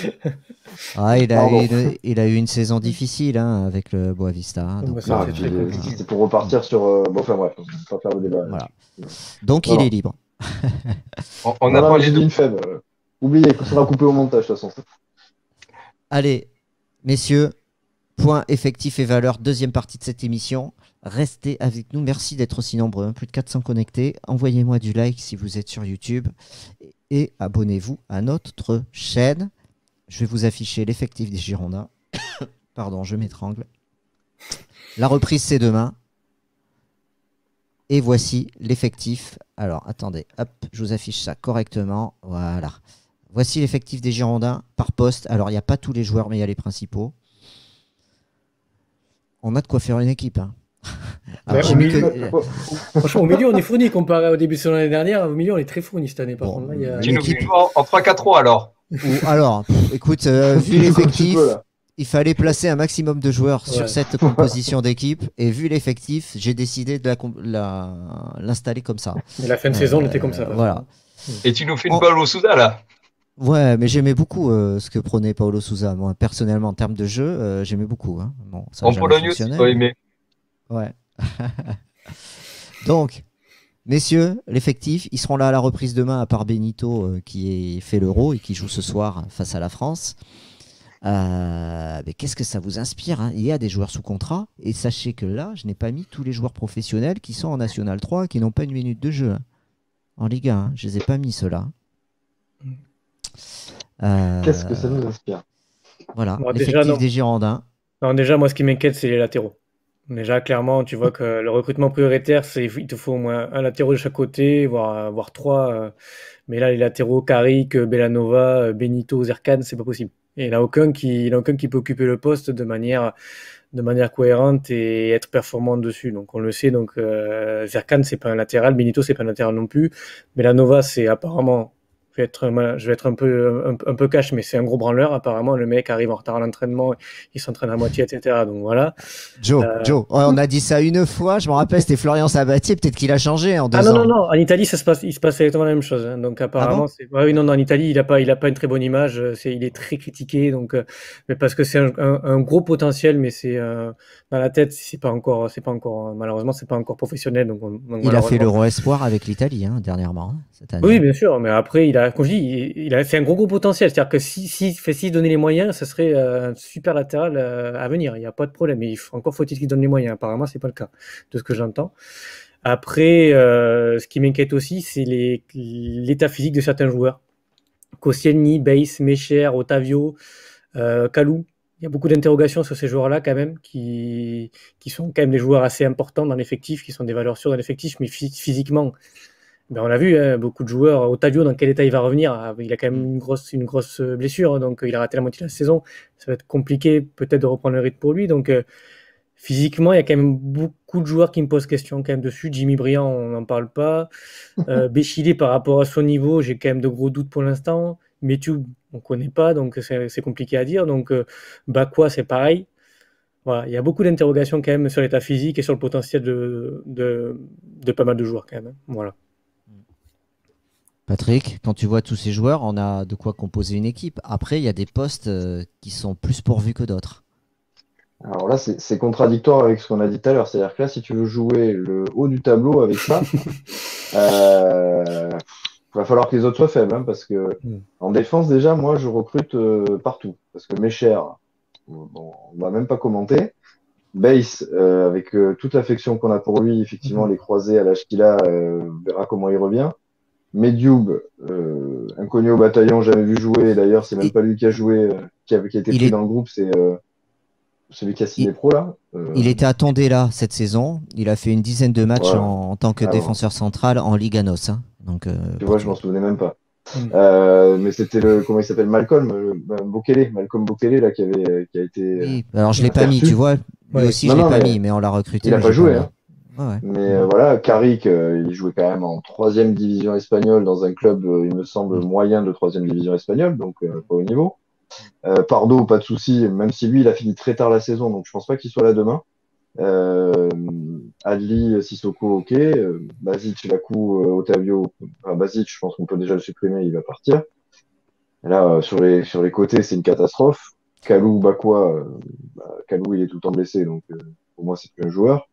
Ah, il a, Pardon. eu une, il a eu une saison difficile hein, avec le Boavista, hein, Bon, donc, bah, ça, Ah, c'est puis, très euh, compliqué. c'est pour repartir sur. euh, Bon, enfin bref, on va pas faire le débat. voilà. Donc Non, il non. est libre. On, on Non, a non, parlé j'ai de dit une faible. euh, Oubliez, ça sera coupé au montage de toute façon. Allez, messieurs, point effectif et valeur, deuxième partie de cette émission. Restez avec nous. Merci d'être aussi nombreux, hein, plus de quatre cents connectés. Envoyez-moi du like si vous êtes sur YouTube et, et abonnez-vous à notre chaîne. Je vais vous afficher l'effectif des Girondins. Pardon, je m'étrangle. La reprise, c'est demain. Et voici l'effectif. Alors, attendez, hop, je vous affiche ça correctement. Voilà. Voici l'effectif des Girondins par poste. Alors, il n'y a pas tous les joueurs, mais il y a les principaux. On a de quoi faire une équipe, hein. Alors, Ouais, j'ai au mis milieu- que- Franchement, au milieu, on est fourni comparé au début de l'année dernière. Au milieu, on est très fourni cette année. Par Bon, contre, là, il y a- Tu nous l'équipe- fais jouer en, en trois quatre trois alors. Ou alors, pff, écoute, euh, vu Tu joues comme tu l'effectif, peux, là. il fallait placer un maximum de joueurs sur Ouais. cette composition d'équipe. Et vu l'effectif, j'ai décidé de la com- la- l'installer comme ça. Mais la fin de saison, on était comme ça. Euh, voilà. Et tu nous fais une En- Paulo Sousa là. Ouais, mais j'aimais beaucoup euh, ce que prenait Paulo Sousa. Moi, personnellement, en termes de jeu, euh, j'aimais beaucoup, hein. Bon, ça a En jamais Pologne aussi, fonctionné, tu as mais- aimé. Ouais. Donc, messieurs, l'effectif, ils seront là à la reprise demain, à part Benito euh, qui est fait l'Euro et qui joue ce soir face à la France. Euh, mais qu'est-ce que ça vous inspire, hein? Il y a des joueurs sous contrat et sachez que là, je n'ai pas mis tous les joueurs professionnels qui sont en National trois, qui n'ont pas une minute de jeu, hein. En Ligue un, hein. Je les ai pas mis ceux-là. Euh, Qu'est-ce que ça nous inspire? Voilà, Bon, déjà, l'effectif non. des Girondins. Non, déjà, moi, ce qui m'inquiète, c'est les latéraux. Déjà, clairement, tu vois que le recrutement prioritaire, c'est il te faut au moins un latéraux de chaque côté, voire, voire trois. euh. Mais là, les latéraux, Carrick, Bellanova, Benito, Zerkan, c'est pas possible. Et il n'y en a aucun qui, il y en a aucun qui peut occuper le poste de manière, de manière cohérente et être performant dessus. Donc on le sait. Donc euh, Zerkan, c'est pas un latéral, Benito, c'est pas un latéral non plus. Belanova, c'est apparemment, je vais être, je vais être un peu, un, un peu cash, mais c'est un gros branleur. Apparemment, le mec arrive en retard à l'entraînement, il s'entraîne à moitié, et cetera. Donc voilà. Joe, Euh, Joe, on a dit ça une fois, je me rappelle, c'était Florian Sabatier, peut-être qu'il a changé en deux Ah non, ans. non, non, en Italie, ça se passe, il se passe exactement la même chose. Hein. Donc Ah apparemment, bon c'est... Ouais, oui, non, non, en Italie, il n'a pas, il a pas une très bonne image. euh, C'est, il est très critiqué, donc, euh, mais parce que c'est un, un- un gros potentiel, mais c'est euh, dans la tête, c'est pas encore, c'est pas encore, malheureusement, c'est pas encore professionnel. Donc, on- donc Il a fait malheureusement. l'Euro Espoir avec l'Italie hein, dernièrement, hein, cette année. Oui, bien sûr, mais après, il a, comme je dis, il, il a fait un gros, gros potentiel. C'est-à-dire que si, si, fait, s'il donnait les moyens, ça serait euh, un super latéral euh, à venir. Il n'y a pas de problème. Mais il faut, encore faut-il qu'il donne les moyens. Apparemment, c'est pas le cas, de ce que j'entends. Après, euh, ce qui m'inquiète aussi, c'est les, l'état physique de certains joueurs. Koscielny, Bass, Mecher, Otavio, euh, Kalou. Il y a beaucoup d'interrogations sur ces joueurs-là quand même, qui, qui sont quand même des joueurs assez importants dans l'effectif, qui sont des valeurs sûres dans l'effectif, mais phy- physiquement, ben on l'a vu, hein, beaucoup de joueurs. Otavio, dans quel état il va revenir? Il a quand même une grosse, une grosse blessure, donc il a raté la moitié de la saison. Ça va être compliqué peut-être de reprendre le rythme pour lui. Donc euh, physiquement, il y a quand même beaucoup de joueurs qui me posent question quand même dessus. Jimmy Briand, on n'en parle pas. Euh, Béchilé, par rapport à son niveau, j'ai quand même de gros doutes pour l'instant. Metube, on ne connaît pas, donc c'est c'est compliqué à dire. Donc euh, Bakwa, c'est pareil. Voilà, il y a beaucoup d'interrogations quand même sur l'état physique et sur le potentiel de, de, de pas mal de joueurs quand même. Hein. Voilà. Patrick, quand tu vois tous ces joueurs, on a de quoi composer une équipe. Après, il y a des postes euh, qui sont plus pourvus que d'autres. Alors là, c'est c'est contradictoire avec ce qu'on a dit tout à l'heure. C'est-à-dire que là, si tu veux jouer le haut du tableau avec ça, euh, va falloir que les autres soient faibles, hein, parce que Mm. en défense, déjà, moi, je recrute euh, partout. Parce que mes chers, bon, on va même pas commenter. Base, euh, avec euh, toute l'affection qu'on a pour lui, effectivement, Mhm. les croisés à l'âge qu'il a, euh, on verra comment il revient. Medioub, euh, inconnu au bataillon, jamais vu jouer. D'ailleurs, c'est même Et pas lui qui a joué, euh, qui a, qui a été il, pris est, dans le groupe, c'est euh, celui qui a il, signé pro là. Euh, il était à Tondela cette saison. Il a fait une dizaine de matchs voilà. en, en tant que Ah bon. défenseur central en Ligue Anos. Hein. Donc, euh, Tu vois, je Portugal. m'en souvenais même pas. Mm. Euh, mais c'était le, comment il s'appelle, Malcolm, le, bah, Bokele, Malcolm Bokele là, qui avait, qui a été euh, Oui, alors je l'ai pas mis, aperçu. tu vois. Lui Ouais. aussi, Non, je l'ai non, pas mais mis, mais on l'a recruté, il a mais pas j'ai pas joué, mis. hein. Ouais, ouais. Mais euh, voilà, Carrick, euh, il jouait quand même en troisième division espagnole dans un club, euh, il me semble, Mm. moyen de troisième division espagnole, donc euh, pas au niveau. Euh, Pardo, pas de souci, même si lui, il a fini très tard la saison, donc je pense pas qu'il soit là demain. Euh, Adli, Sissoko, ok. Euh, Basic, Lakou, euh, Otavio. Enfin, Basic, je pense qu'on peut déjà le supprimer, il va partir. Et là, euh, sur les, sur les côtés, c'est une catastrophe. Kalou, Bakwa, euh, bah, Kalou, il est tout le temps blessé, donc euh, pour moi, c'est plus un joueur.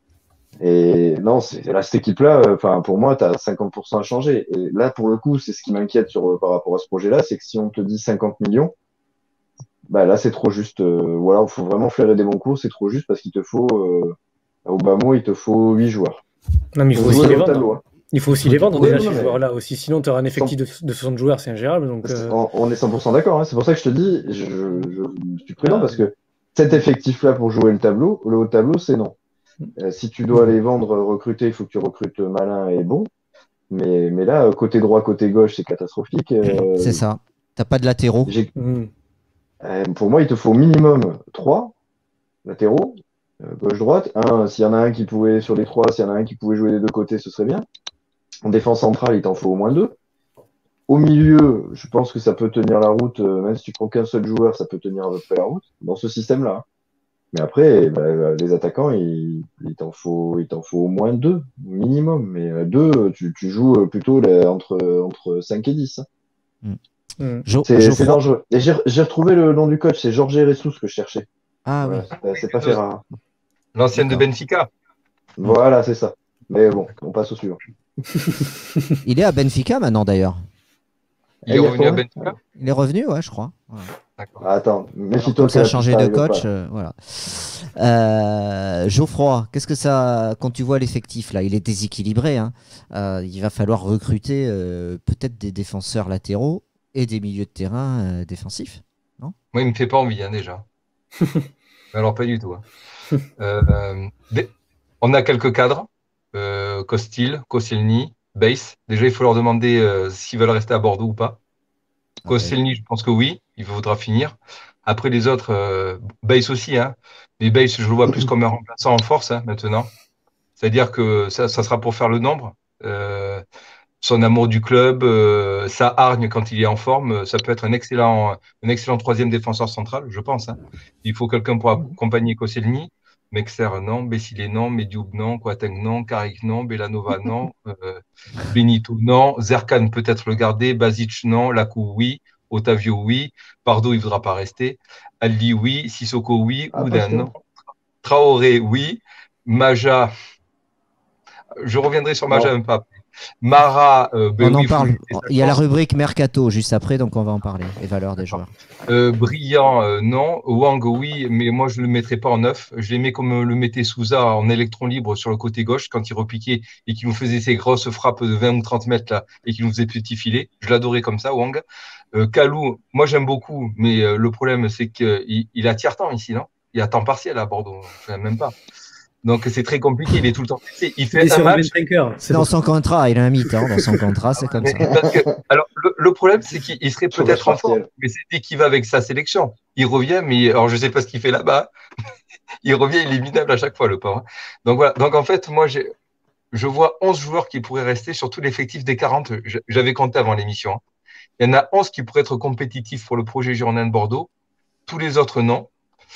Et non, c'est là, cette équipe-là, euh, enfin, pour moi, tu as cinquante pour cent à changer. Et là, pour le coup, c'est ce qui m'inquiète sur, euh, par rapport à ce projet-là, c'est que si on te dit cinquante millions, bah là, c'est trop juste. Euh, ou alors, il faut vraiment flairer des bons coups, c'est trop juste parce qu'il te faut, euh, au bas mot, il te faut huit joueurs. Non, mais il faut Pour aussi jouer les le haut vendre. tableau, hein. Il faut aussi faut les du- vendre Oui, déjà, non, ces non, mais joueurs-là aussi. Sinon, tu auras un cent effectif de, de soixante joueurs, c'est ingérable. Donc, euh, on, on est cent pour cent d'accord, hein. C'est pour ça que je te dis, je, je, je suis prudent voilà. parce que cet effectif-là pour jouer le tableau, le haut tableau, c'est non. Euh, si tu dois les vendre, euh, recruter, il faut que tu recrutes malin et bon. Mais, mais là, euh, côté droit, côté gauche, c'est catastrophique. Euh, C'est ça. T'as pas de latéraux. j'ai- Mm. euh, pour moi, il te faut au minimum trois latéraux, euh, gauche-droite. Un, s'il y en a un qui pouvait, sur les trois, s'il y en a un qui pouvait jouer des deux côtés, ce serait bien. En défense centrale, il t'en faut au moins deux. Au milieu, je pense que ça peut tenir la route, euh, même si tu prends qu'un seul joueur, ça peut tenir à peu près la route dans ce système-là. Mais après, bah, les attaquants, il, il t'en faut, il t'en faut au moins deux, minimum. Mais euh, deux, tu, tu joues euh, plutôt les- entre, entre cinq et dix. Hein. Mm. Mm. Jo- C'est c'est Geoffroy. dangereux. Et j'ai j'ai retrouvé le nom du coach, c'est Jorge Jesus que je cherchais. Ah Voilà, oui. c'est pas, c'est pas Ferrara. L'ancienne de D'accord. Benfica. Voilà, c'est ça. Mais bon, on passe au suivant. Il est à Benfica maintenant d'ailleurs. Il Eh, est il est revenu à retourné Benfica. Il est revenu, ouais, je crois. Ouais. D'accord. Ah, attends, Alors, méfie-toi comme que ça a la changé piste de arrive coach, pas. euh, voilà. Euh, Geoffroy, qu'est-ce que ça, quand tu vois l'effectif là, il est déséquilibré. Hein. Euh, il va falloir recruter euh, peut-être des défenseurs latéraux et des milieux de terrain euh, défensifs. Moi, il me fait pas envie, hein, déjà. Mais alors, pas du tout. Hein. Euh, euh, des- on a quelques cadres. Euh, Costil, Koscielny, Bass. Déjà, il faut leur demander euh, s'ils veulent rester à Bordeaux ou pas. Koscielny, je pense que oui, il faudra finir. Après les autres, euh, Bass aussi, hein. Mais Bass, je le vois plus comme un remplaçant en force hein, maintenant. C'est-à-dire que ça, ça sera pour faire le nombre. Euh, son amour du club, euh, sa hargne quand il est en forme, ça peut être un excellent, un excellent troisième défenseur central, je pense. Hein. Il faut quelqu'un pour accompagner Koscielny. Mexer, non. Bessile, non. Medioub, non. Kouateng, non. Karik, non. Belanova, non. Euh, Benito, non. Zerkan, peut-être le garder. Basic, non. Lakou, oui. Otavio, oui. Pardo, il ne voudra pas rester. Ali, oui. Sissoko, oui. Ah, Oudin, attention. non. Traoré, oui. Maja, je reviendrai sur Maja Non. un peu après. Mara, euh, ben On oui, en faut parle. lui laisser sa Il y a la chance. rubrique Mercato juste après, donc on va en parler. Les valeurs des joueurs. Euh, Brillant, euh, non. Wang, oui, mais moi je ne le mettrais pas en neuf. Je l'aimais comme le mettait Souza en électron libre sur le côté gauche quand il repiquait et qu'il nous faisait ses grosses frappes de vingt ou trente mètres là et qu'il nous faisait petit filet. Je l'adorais comme ça, Wang. Euh, Kalou, moi j'aime beaucoup, mais euh, le problème c'est qu'il il a tiers-temps ici, non? Il a temps partiel à Bordeaux, enfin, même pas. Donc c'est très compliqué, il est tout le temps blessé. Il Il fait est un sur match. vingt-cinq heures. C'est Dans pour son contrat, il a un mi-temps. Dans son contrat, c'est comme Mais ça. parce que, alors, le, le problème, c'est qu'il serait Chômage peut-être en forme, partiel. mais c'est dès qu'il va avec sa sélection. Il revient, mais alors je sais pas ce qu'il fait là-bas. Il revient, il est minable à chaque fois, le pauvre. Donc voilà. Donc en fait, moi, j'ai, je vois onze joueurs qui pourraient rester sur tout l'effectif des quarante. Je- J'avais compté avant l'émission. Hein. Il y en a onze qui pourraient être compétitifs pour le projet Girondin de Bordeaux. Tous les autres, non.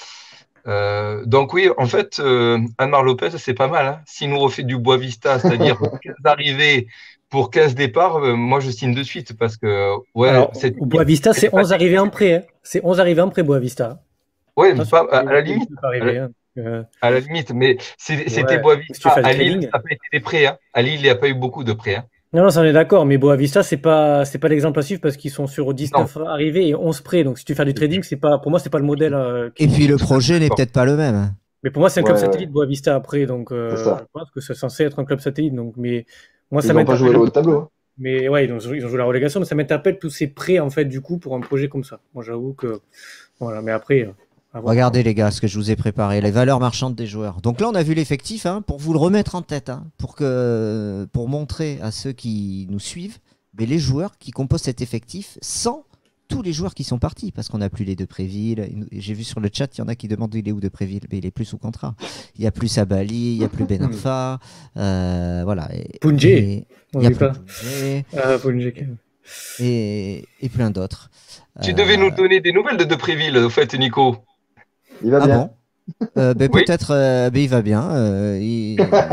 Euh, donc oui, en fait, euh, Anmar Lopez, c'est pas mal. Hein. S'il nous refait du Boavista, c'est-à-dire quinze arrivées pour quinze départs, euh, moi je signe de suite parce que ouais, Alors, cette au Boavista, c'est onze arrivées en prêt. Hein. C'est onze arrivées en prêt, Boavista. ouais, mais Attention, pas, à, à la il limite, peut pas à arriver, la, hein. Euh, à la limite, mais c'est- c'était ouais, si tu Boavista fais le à Lille, trading. ça n'a pas été des prêts. Hein. À Lille, il n'y a pas eu beaucoup de prêts. Hein. Non, non, ça on est d'accord, mais Boavista, c'est pas, c'est pas l'exemple à suivre parce qu'ils sont sur dix-neuf arrivés et onze prêts. Donc, si tu fais du trading, c'est pas, pour moi, c'est pas le modèle. euh, qui- Et puis le projet n'est peut-être pas le même. Mais pour moi, c'est un club Ouais, satellite, ouais. Boavista après. Donc, euh, C'est ça. je pense que c'est censé être un club satellite. Donc, mais moi, ça Ils n'ont pas m'interpelle. joué le haut de tableau. Hein. Mais ouais, ils ont, joué- ils ont joué la relégation, mais ça m'interpelle tous ces prêts, en fait, du coup, pour un projet comme ça. Moi, j'avoue que, voilà, mais après, euh, à voir. Regardez les gars, ce que je vous ai préparé, les valeurs marchandes des joueurs. Donc là, on a vu l'effectif, hein, pour vous le remettre en tête, hein, pour que, pour montrer à ceux qui nous suivent, mais les joueurs qui composent cet effectif sans tous les joueurs qui sont partis, parce qu'on n'a plus les Depréville. J'ai vu sur le chat, il y en a qui demandent il est où Depréville, mais il est plus sous contrat. Il n'y a plus Sabali, il n'y a plus Ben Arfa, euh, voilà. Et- Pounjé, et- on il y a oublie plus pas. Pounjé Ah, Pounjé, quand même. et, et plein d'autres. Tu Euh, devais nous donner des nouvelles de Depréville, au fait, Nico. Il va Ah bien. bon Euh, ben, Oui. Peut-être, euh, ben, il va bien. euh, il-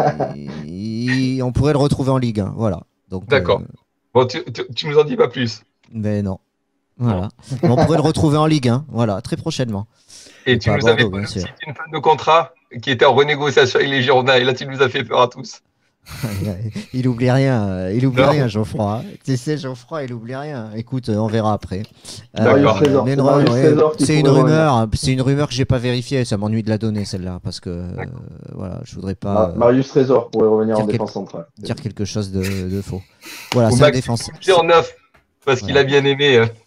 il- on pourrait le retrouver en Ligue un. Voilà. Donc, D'accord. euh, Bon, tu, tu, tu nous en dis pas plus. mais non. Voilà. Mais on pourrait le retrouver en Ligue un. Voilà, très prochainement. Et Et tu pas à nous avais Bordeaux, bien cité sûr. une fin de contrat qui était en renégociation avec les Girondins. Et là, tu nous as fait peur à tous. Il oublie rien. euh, Il oublie Non. rien, Geoffroy. hein. Tu sais, Geoffroy, il oublie rien. Écoute, euh, on verra après. D'accord. Trésor, mais c'est une- Marius ouais, Trésor qui c'est une pourrait rumeur. hein, C'est une rumeur que j'ai pas vérifiée. Ça m'ennuie de la donner celle-là parce que euh, voilà, je voudrais pas. Ma- euh, Marius Trésor pourrait revenir en dire défense centrale. dire quelque chose de, de faux. Voilà, Ou c'est un Maxime défenseur. Poulpier en neuf, parce qu'il Voilà. a bien aimé. euh.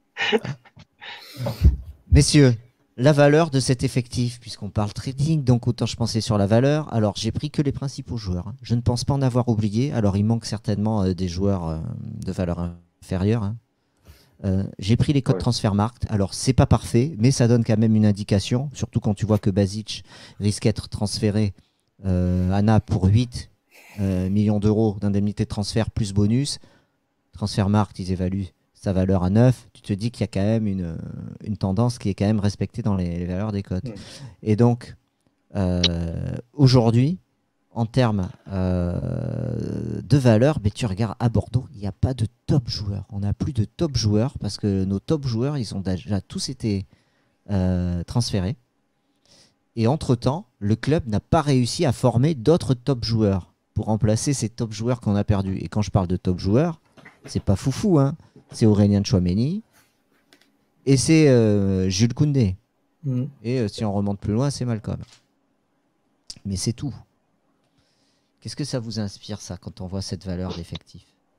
Messieurs, la valeur de cet effectif, puisqu'on parle trading, donc autant je pensais sur la valeur. Alors, j'ai pris que les principaux joueurs. hein. Je ne pense pas en avoir oublié. Alors, il manque certainement euh, des joueurs euh, de valeur inférieure. hein. Euh, j'ai pris les codes Ouais. Transfermarkt. Alors, c'est pas parfait, mais ça donne quand même une indication, surtout quand tu vois que Basic risque d'être transféré euh, à Naples pour huit euh, millions d'euros d'indemnité de transfert plus bonus. Transfermarkt, ils évaluent sa valeur à neuf. Tu te dis qu'il y a quand même une, une tendance qui est quand même respectée dans les, les valeurs des codes. Mm. Et donc, euh, aujourd'hui, en termes euh, de valeur, mais tu regardes à Bordeaux, il n'y a pas de top joueurs. On n'a plus de top joueurs parce que nos top joueurs, ils ont déjà tous été euh, transférés. Et entre-temps, le club n'a pas réussi à former d'autres top joueurs pour remplacer ces top joueurs qu'on a perdus. Et quand je parle de top joueurs, c'est pas foufou, hein. C'est Aurélien Tchouaméni et c'est euh, Jules Koundé. Mm. Et euh, si on remonte plus loin, c'est Malcolm. Mais c'est tout. Qu'est-ce que ça vous inspire, ça, quand on voit cette valeur d'effectif?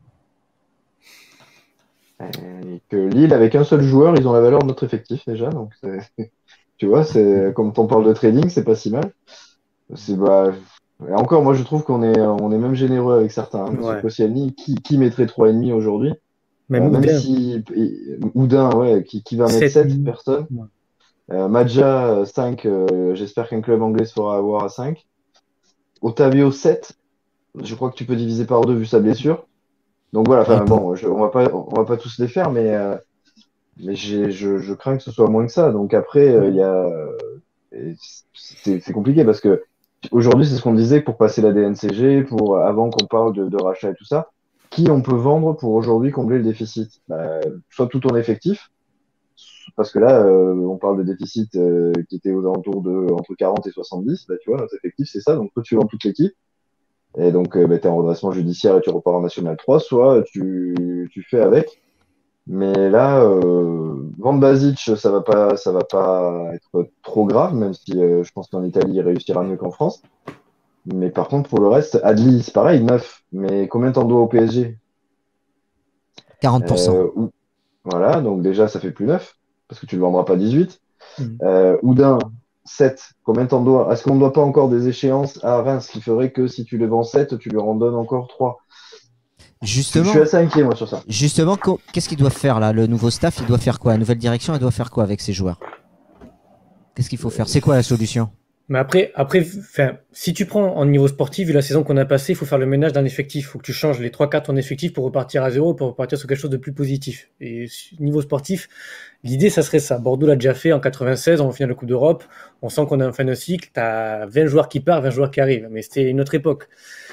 Et que Lille, avec un seul joueur, ils ont la valeur de notre effectif déjà. Donc, c'est- tu vois, c'est comme on parle de trading, c'est pas si mal. C'est bah, et encore, moi, je trouve qu'on est, on est même généreux avec certains. hein. Monsieur Ouais. Koscielny, qui, qui mettrait trois virgule cinq aujourd'hui? Même Euh, même Oudin, si Oudin, ouais, qui, qui va mettre sept sept millions. personnes. Ouais. Euh, Madja, euh, cinq. euh, j'espère qu'un club anglais se fera avoir à cinq. Otavio, sept. Je crois que tu peux diviser par deux vu sa blessure. Donc voilà, Ouais, enfin pour... bon, je- on va pas, on va pas tous les faire, mais, euh, mais j'ai, je, je crains que ce soit moins que ça. Donc après, euh, il y a, et c'est c'est compliqué parce que aujourd'hui, c'est ce qu'on disait pour passer la D N C G, pour avant qu'on parle de, de rachat et tout ça. Qui on peut vendre pour aujourd'hui combler le déficit? Bah, soit tout ton effectif, parce que là, euh, on parle de déficit euh, qui était aux alentours de entre quarante et soixante-dix. Bah, tu vois, notre effectif, c'est ça. Donc, soit tu vends toute l'équipe, et donc euh, bah, tu es en redressement judiciaire et tu repars en National trois, soit tu, tu fais avec. Mais là, euh, vendre Basic, ça va pas, ça va pas être trop grave, même si euh, je pense qu'en Italie, il réussira mieux qu'en France. Mais par contre, pour le reste, Adli, c'est pareil, neuf. Mais combien t'en dois au P S G? quarante pour cent. Euh, ou- voilà, donc déjà, ça fait plus neuf, parce que tu ne le vendras pas dix-huit. Mm. Euh, Oudin, sept. Combien t'en dois? Est-ce qu'on ne doit pas encore des échéances à Reims, qui ferait que si tu les vends sept, tu lui en donnes encore trois? Je, je suis Justement, assez inquiet, moi, sur ça. justement, co- qu'est-ce qu'il doit faire là? Le nouveau staff, il doit faire quoi? La nouvelle direction, elle doit faire quoi avec ses joueurs? Qu'est-ce qu'il faut faire? C'est quoi la solution? Mais après, après, enfin, si tu prends en niveau sportif, vu la saison qu'on a passée, il faut faire le ménage d'un effectif. Il faut que tu changes les trois quatre en effectif pour repartir à zéro, pour repartir sur quelque chose de plus positif. Et niveau sportif, l'idée, ça serait ça. Bordeaux l'a déjà fait en quatre-vingt-seize, en finale de Coupe d'Europe. On sent qu'on est en fin de cycle. Tu as vingt joueurs qui partent, vingt joueurs qui arrivent. Mais c'était une autre époque.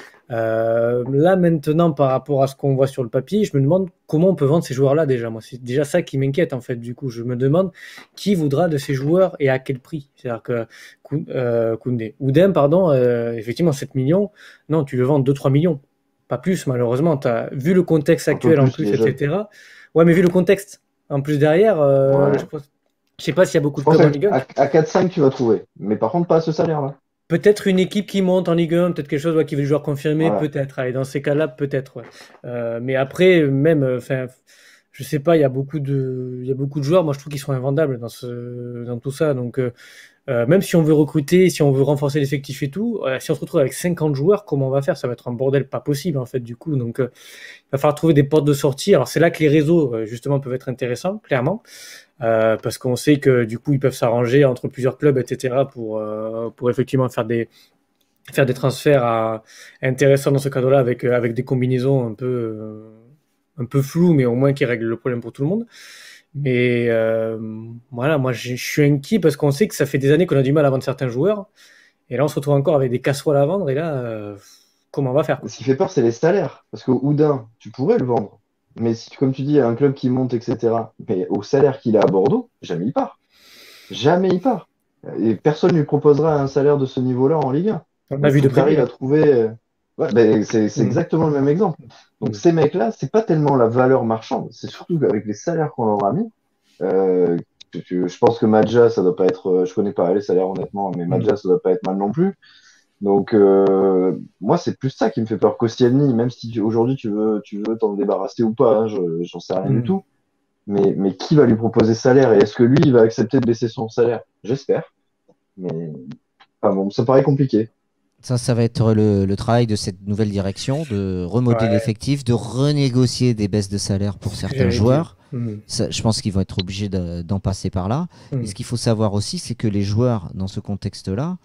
Euh, là maintenant, par rapport à ce qu'on voit sur le papier, je me demande comment on peut vendre ces joueurs-là déjà. Moi, c'est déjà ça qui m'inquiète en fait. Du coup, je me demande qui voudra de ces joueurs et à quel prix. C'est-à-dire que Koun- euh, Koundé, Oudem, pardon, euh, effectivement sept millions. Non, tu le vends deux trois millions, pas plus malheureusement. T'as vu le contexte Un peu actuel en plus, plus, les jeunes. et cetera. Ouais, mais vu le contexte en plus derrière, euh, Ouais. je pense, je sais pas s'il y a beaucoup Je de pense clubs en qu'à Ligue un. à, à quatre cinq, tu vas trouver. Mais par contre, pas à ce salaire-là. Peut-être une équipe qui monte en Ligue un, peut-être quelque chose ouais, qui veut le joueur confirmé, Voilà. peut-être. Allez, dans ces cas-là, peut-être. Ouais. Euh, mais après, même, enfin, je sais pas, il y a beaucoup de, il y a beaucoup de joueurs. Moi, je trouve qu'ils sont invendables dans ce, dans tout ça. Donc, euh, euh, même si on veut recruter, si on veut renforcer l'effectif et tout, euh, si on se retrouve avec cinquante joueurs, comment on va faire? Ça va être un bordel pas possible en fait du coup. Donc, euh, il va falloir trouver des portes de sortie. Alors, c'est là que les réseaux euh, justement peuvent être intéressants, clairement. Euh, parce qu'on sait que du coup ils peuvent s'arranger entre plusieurs clubs, et cetera pour, euh, pour effectivement faire des, faire des transferts à, intéressants dans ce cadre-là avec, euh, avec des combinaisons un peu, euh, un peu floues, mais au moins qui règlent le problème pour tout le monde. Mais euh, voilà, moi je je suis inquiet parce qu'on sait que ça fait des années qu'on a du mal à vendre certains joueurs. Et là on se retrouve encore avec des casseroles à vendre. Et là, euh, comment on va faire quoi? Ce qui fait peur, c'est les salaires. Parce que Oudin, tu pourrais le vendre. Mais si, comme tu dis, il y a un club qui monte, et cetera. Mais au salaire qu'il a à Bordeaux, jamais il part. Jamais il part. Et personne ne lui proposera un salaire de ce niveau-là en Ligue un. On a Donc, vu faut de que tu près arrives mieux. à trouver. euh, Ouais, ben, c'est c'est Mm. exactement le même exemple. Donc, Mm. ces mecs-là, c'est pas tellement la valeur marchande, c'est surtout avec les salaires qu'on leur a mis. Euh, que tu- je pense que Madja, ça doit pas être. euh, Je connais pas les salaires honnêtement, mais Mm. Madja, ça doit pas être mal non plus. Donc, euh, moi, c'est plus ça qui me fait peur qu'Oscielny, même si tu- aujourd'hui tu veux, tu veux t'en débarrasser ou pas, hein, je, j'en sais rien du Mm. tout. Mais, mais qui va lui proposer salaire et est-ce que lui, il va accepter de baisser son salaire? J'espère. Mais enfin, bon, ça paraît compliqué. Ça, ça va être le, le travail de cette nouvelle direction, de remodeler Ouais, l'effectif, de renégocier des baisses de salaire pour c'est ce que certains j'allais dire. joueurs. Mm. Ça, je pense qu'ils vont être obligés de- d'en passer par là. Et ce Mm. qu'il faut savoir aussi, c'est que les joueurs, dans ce contexte-là,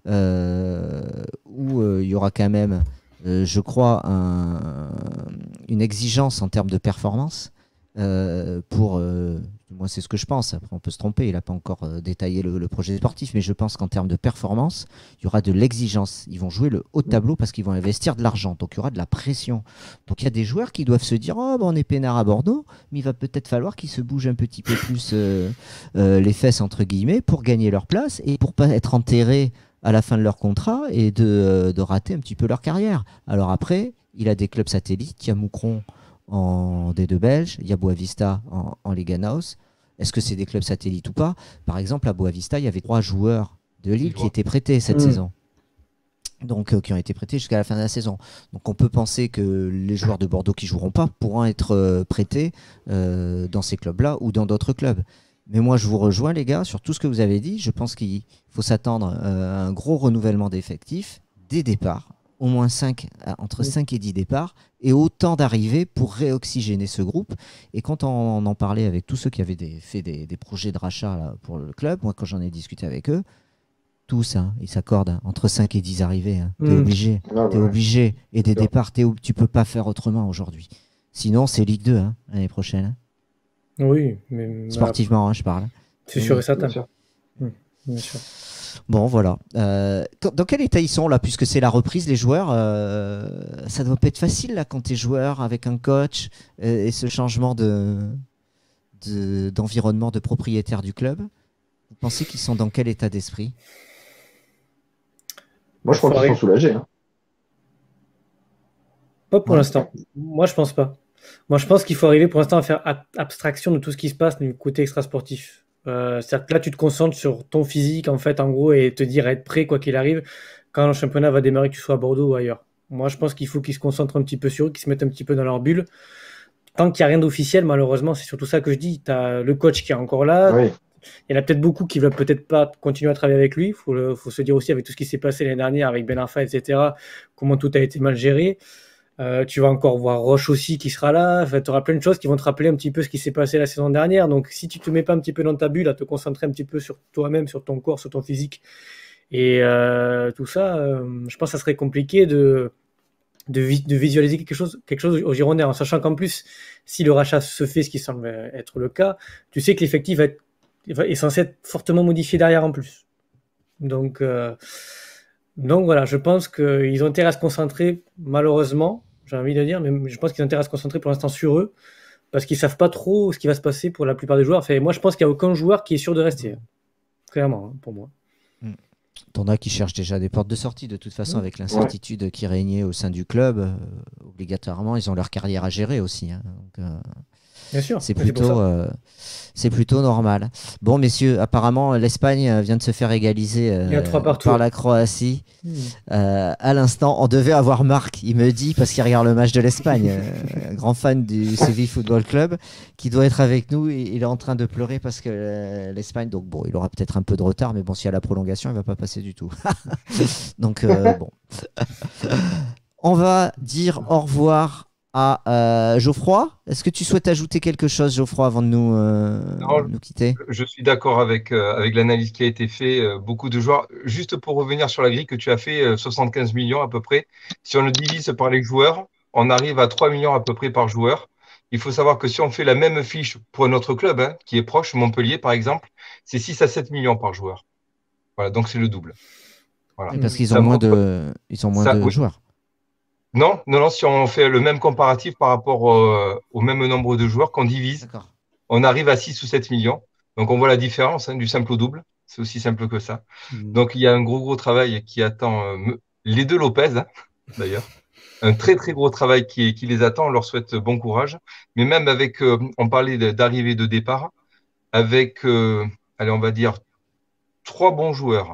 euh, où euh, il y aura quand même, euh, je crois, un- une exigence en termes de performance, euh, pour, euh, moi c'est ce que je pense, après on peut se tromper, il n'a pas encore euh, détaillé le, le projet sportif, mais je pense qu'en termes de performance, il y aura de l'exigence. Ils vont jouer le haut de tableau parce qu'ils vont investir de l'argent, donc il y aura de la pression. Donc il y a des joueurs qui doivent se dire, oh, ben, on est peinard à Bordeaux, mais il va peut-être falloir qu'ils se bougent un petit peu plus euh, euh, les fesses, entre guillemets, pour gagner leur place et pour pas être enterrés à la fin de leur contrat et de, euh, de rater un petit peu leur carrière. Alors après, il a des clubs satellites, il y a Moucron en D deux belge, il y a Boavista en, en Liga Naus. Est-ce que c'est des clubs satellites ou pas? Par exemple, à Boavista, il y avait trois joueurs de Lille qui étaient prêtés cette Mm. saison. Donc, euh, qui ont été prêtés jusqu'à la fin de la saison. Donc, on peut penser que les joueurs de Bordeaux qui joueront pas pourront être euh, prêtés euh, dans ces clubs-là ou dans d'autres clubs. Mais moi, je vous rejoins, les gars, sur tout ce que vous avez dit. Je pense qu'il faut s'attendre euh, à un gros renouvellement d'effectifs dès départ. au moins cinq, entre cinq et dix départs et autant d'arrivées pour réoxygéner ce groupe. Et quand on en parlait avec tous ceux qui avaient des, fait des, des projets de rachat là, pour le club, moi quand j'en ai discuté avec eux, tous, hein, ils s'accordent hein, entre cinq et dix arrivées. Hein. T'es Mm. obligé, Ah, t'es ouais. obligé. Et des D'accord. départs, t'es, tu peux pas faire autrement aujourd'hui. Sinon, c'est Ligue deux hein, l'année prochaine. Hein. Oui, mais Sportivement, hein, je parle. c'est Oui, sûr oui. et certain. Bien sûr. Mm, bien sûr. Bon, voilà. Euh, quand- dans quel état ils sont là, puisque c'est la reprise, les joueurs euh, ça doit pas être facile là quand t'es joueur avec un coach euh, et ce changement de, de- d'environnement de propriétaire du club. Vous pensez qu'ils sont dans quel état d'esprit? Moi, je crois Faut qu'ils sont arrêter. soulagés. Hein. Pas pour Ouais. l'instant. Moi, je pense pas. Moi, je pense qu'il faut arriver pour l'instant à faire ab- abstraction de tout ce qui se passe du côté extrasportif. Euh, c'est-à-dire que là, tu te concentres sur ton physique, en fait, en gros, et te dire être prêt, quoi qu'il arrive, quand le championnat va démarrer, que tu sois à Bordeaux ou ailleurs. Moi, je pense qu'il faut qu'ils se concentrent un petit peu sur eux, qu'ils se mettent un petit peu dans leur bulle. Tant qu'il n'y a rien d'officiel, malheureusement, c'est surtout ça que je dis. Tu as le coach qui est encore là. Oui. Il y en a peut-être beaucoup qui veulent peut-être pas continuer à travailler avec lui. Il faut, le- faut se dire aussi, avec tout ce qui s'est passé l'année dernière avec Ben Arfa, et cetera, comment tout a été mal géré. Euh, tu vas encore voir Roche aussi qui sera là. Enfin, tu auras plein de choses qui vont te rappeler un petit peu ce qui s'est passé la saison dernière. Donc, si tu te mets pas un petit peu dans ta bulle, à te concentrer un petit peu sur toi-même, sur ton corps, sur ton physique et euh, tout ça, euh, je pense que ça serait compliqué de, de, vi- de visualiser quelque chose, quelque chose aux Girondins, en sachant qu'en plus, si le rachat se fait, ce qui semble être le cas, tu sais que l'effectif va être, va- est censé être fortement modifié derrière en plus. Donc, euh, donc voilà, je pense qu'ils ont intérêt à se concentrer, malheureusement, j'ai envie de dire, mais je pense qu'ils ont intérêt à se concentrer pour l'instant sur eux, parce qu'ils savent pas trop ce qui va se passer pour la plupart des joueurs. Enfin, moi, je pense qu'il n'y a aucun joueur qui est sûr de rester, hein. Clairement, hein, pour moi. T'en as qui cherchent déjà des portes de sortie, de toute façon, Mmh. avec l'incertitude qui régnait au sein du club. euh, obligatoirement, ils ont leur carrière à gérer aussi. Hein. Donc, euh, Bien sûr, c'est mais c'est pour plutôt, ça. euh, c'est plutôt normal. Bon, messieurs, apparemment, l'Espagne euh, vient de se faire égaliser euh, Il y a trois partout. par la Croatie. Mmh. Euh, à l'instant, on devait avoir Marc, il me dit, parce qu'il regarde le match de l'Espagne, euh, un grand fan du Séville Football Club, qui doit être avec nous. Et il est en train de pleurer parce que euh, l'Espagne, donc bon, il aura peut-être un peu de retard, mais bon, s'il y a la prolongation, il va pas passer du tout. Donc, euh, bon. On va dire au revoir à euh, Geoffroy. Est-ce que tu souhaites ajouter quelque chose, Geoffroy, avant de nous, euh, Non, nous quitter? je suis d'accord avec, euh, avec l'analyse qui a été faite. Euh, beaucoup de joueurs. Juste pour revenir sur la grille que tu as fait, euh, soixante-quinze millions à peu près. Si on le divise par les joueurs, on arrive à trois millions à peu près par joueur. Il faut savoir que si on fait la même fiche pour notre club, hein, qui est proche, Montpellier par exemple, c'est six à sept millions par joueur. Voilà, donc c'est le double. Voilà. Et parce qu'ils Ça ont moins montre- de, ils ont moins ça- de oui. joueurs. Non, non, non, si on fait le même comparatif par rapport euh, au même nombre de joueurs qu'on divise, D'accord. on arrive à six ou sept millions. Donc on voit la différence hein, du simple au double. C'est aussi simple que ça. Mmh. Donc il y a un gros, gros travail qui attend euh, me- les deux Lopez, hein, d'ailleurs. Un très, très gros travail qui, qui les attend. On leur souhaite bon courage. Mais même avec, euh, on parlait de- d'arrivée, de départ, avec, euh, allez, on va dire, trois bons joueurs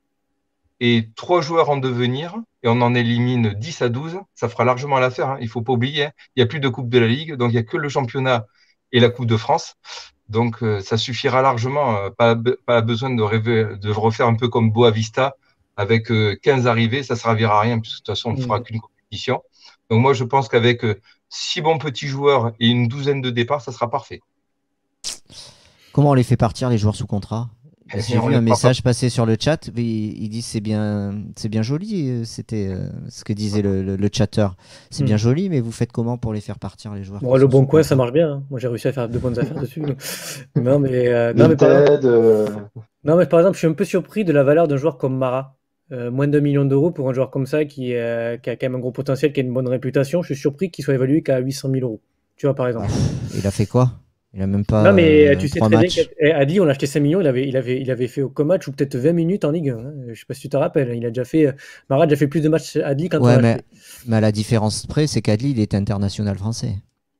et trois joueurs en devenir, et on en élimine dix à douze, ça fera largement l'affaire. Hein. Il faut pas oublier, hein. Il n'y a plus de Coupe de la Ligue, donc il n'y a que le championnat et la Coupe de France. Donc euh, ça suffira largement. euh, pas, be- pas besoin de, rêver, de refaire un peu comme Boavista avec euh, quinze arrivées, ça ne servira à rien, puisque de toute façon on ne fera Mmh. qu'une compétition. Donc moi je pense qu'avec euh, six bons petits joueurs et une douzaine de départs, ça sera parfait. Comment on les fait partir, les joueurs sous contrat? Et J'ai on vu les un fera message passer sur le chat. mais Ils ils disent c'est bien, c'est bien joli. euh, C'était euh, ce que disait le, le, le chatter. C'est Mm. bien joli, mais vous faites comment pour les faire partir, les joueurs Bon, qui le sont bon sous coin, contrat ça marche bien, hein. Moi, j'ai réussi à faire de bonnes affaires dessus. donc. Non, mais, euh, non, mais par exemple, Vinted, euh, non, mais par exemple, je suis un peu surpris de la valeur d'un joueur comme Mara. Euh, moins d'un million d'euros pour un joueur comme ça qui, euh, qui a quand même un gros potentiel, qui a une bonne réputation. Je suis surpris qu'il soit évalué qu'à huit cent mille euros. Tu vois, par exemple. Bah, pff, il a fait quoi? Il a même pas Non, mais euh, tu sais trois très bien matchs. qu'Adli, on l'a acheté cinq millions, il avait, il avait, il avait fait aucun match ou peut-être vingt minutes en Ligue un. Hein. Je sais pas si tu te rappelles. Il a déjà fait, Mara a déjà fait plus de matchs à Adli quand on Ouais, l'a mais, acheté. mais à la différence près, c'est qu'Adli, il est international français.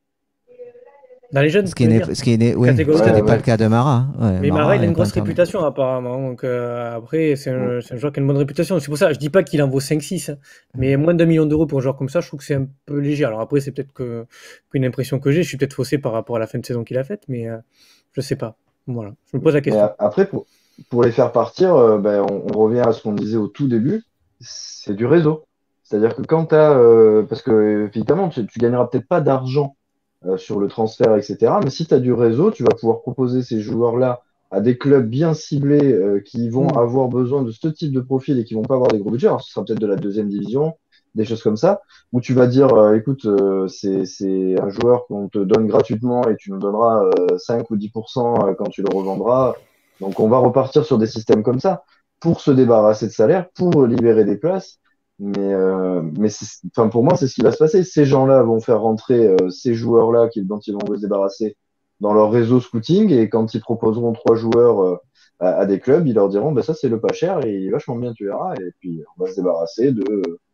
Dans les jeunes, Ce qui tu veux n'est dire. ce qui n'est- ouais, Catégorie ce qui Ouais, n'est pas ouais. le cas de Mara. Ouais, Mais Mara, Mara il a est une pas grosse interna- réputation apparemment. Donc euh, après, c'est un, c'est un joueur qui a une bonne réputation. C'est pour ça, je dis pas qu'il en vaut cinq six, hein. Mais moins d'un million d'euros pour un joueur comme ça, je trouve que c'est un peu léger. Alors après, c'est peut-être que, qu'une impression que j'ai. Je suis peut-être faussé par rapport à la fin de saison qu'il a faite, mais euh, je sais pas. Voilà, je me pose la Mais question. a- après, pour, pour les faire partir, euh, ben, on, on revient à ce qu'on disait au tout début, c'est du réseau. C'est-à-dire que quand tu as, euh, parce que évidemment, tu, tu gagneras peut-être pas d'argent euh, sur le transfert, et cetera. Mais si tu as du réseau, tu vas pouvoir proposer ces joueurs-là à des clubs bien ciblés euh, qui vont Mm. avoir besoin de ce type de profil et qui vont pas avoir des gros budgets. Alors, ce sera peut-être de la deuxième division, des choses comme ça, où tu vas dire, euh, écoute, euh, c'est, c'est un joueur qu'on te donne gratuitement et tu nous donneras euh, cinq ou dix pour cent euh, quand tu le revendras. Donc, on va repartir sur des systèmes comme ça pour se débarrasser de salaire, pour libérer des places. Mais, euh, mais c'est- enfin, pour moi, c'est ce qui va se passer. Ces gens-là vont faire rentrer euh, ces joueurs-là qui, dont ils vont se débarrasser dans leur réseau scouting. Et quand ils proposeront trois joueurs euh, à, à des clubs, ils leur diront, bah, ça, c'est le pas cher et il est vachement bien, tu verras. Et puis, on va se débarrasser de,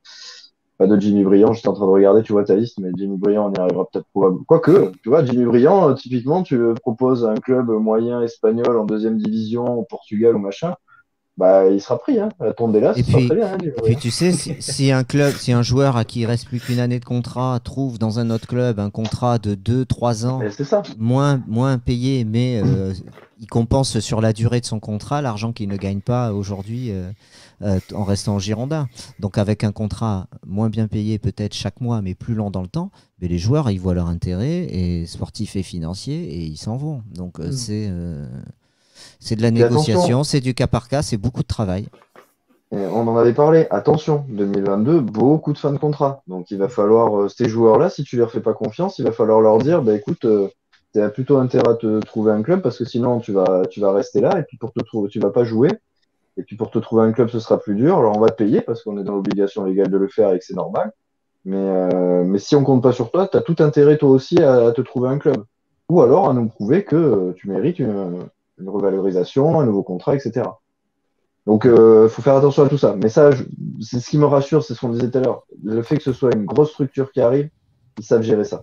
pas de Jimmy Briand. J'étais en train de regarder, tu vois, ta liste, mais Jimmy Briand, on y arrivera peut-être probablement. Quoique, tu vois, Jimmy Briand, euh, typiquement, tu le proposes à un club moyen espagnol en deuxième division, au Portugal ou machin. Bah, il sera pris, hein. À Tondela, Et ce sera très puis, bien, hein, Jimmy et puis Briand. tu sais, si, si un club, si un joueur à qui il reste plus qu'une année de contrat trouve dans un autre club un contrat de deux trois ans Mais c'est ça. moins, moins payé, mais euh, il compense sur la durée de son contrat l'argent qu'il ne gagne pas aujourd'hui euh, euh, en restant en Girondin. Donc avec un contrat moins bien payé peut-être chaque mois, mais plus long dans le temps, mais les joueurs, ils voient leur intérêt et sportif et financier et ils s'en vont. Donc euh, Mm. c'est euh, c'est de la Puis attention, négociation, c'est du cas par cas, c'est beaucoup de travail. et on en avait parlé, attention, deux mille vingt-deux, beaucoup de fins de contrat. Donc il va falloir, euh, ces joueurs-là, si tu leur fais pas confiance, il va falloir leur dire, bah écoute, euh, tu as plutôt intérêt à te trouver un club parce que sinon tu vas, tu vas rester là et puis pour te trouver, tu vas pas jouer. Et puis pour te trouver un club, ce sera plus dur. Alors on va te payer parce qu'on est dans l'obligation légale de le faire et que c'est normal. Mais, euh, mais si on compte pas sur toi, tu as tout intérêt toi aussi à, à te trouver un club. Ou alors à nous prouver que euh, tu mérites une, une revalorisation, un nouveau contrat, et cetera. Donc, euh, faut faire attention à tout ça. Mais ça, je- c'est ce qui me rassure, c'est ce qu'on disait tout à l'heure. Le fait que ce soit une grosse structure qui arrive, ils savent gérer ça.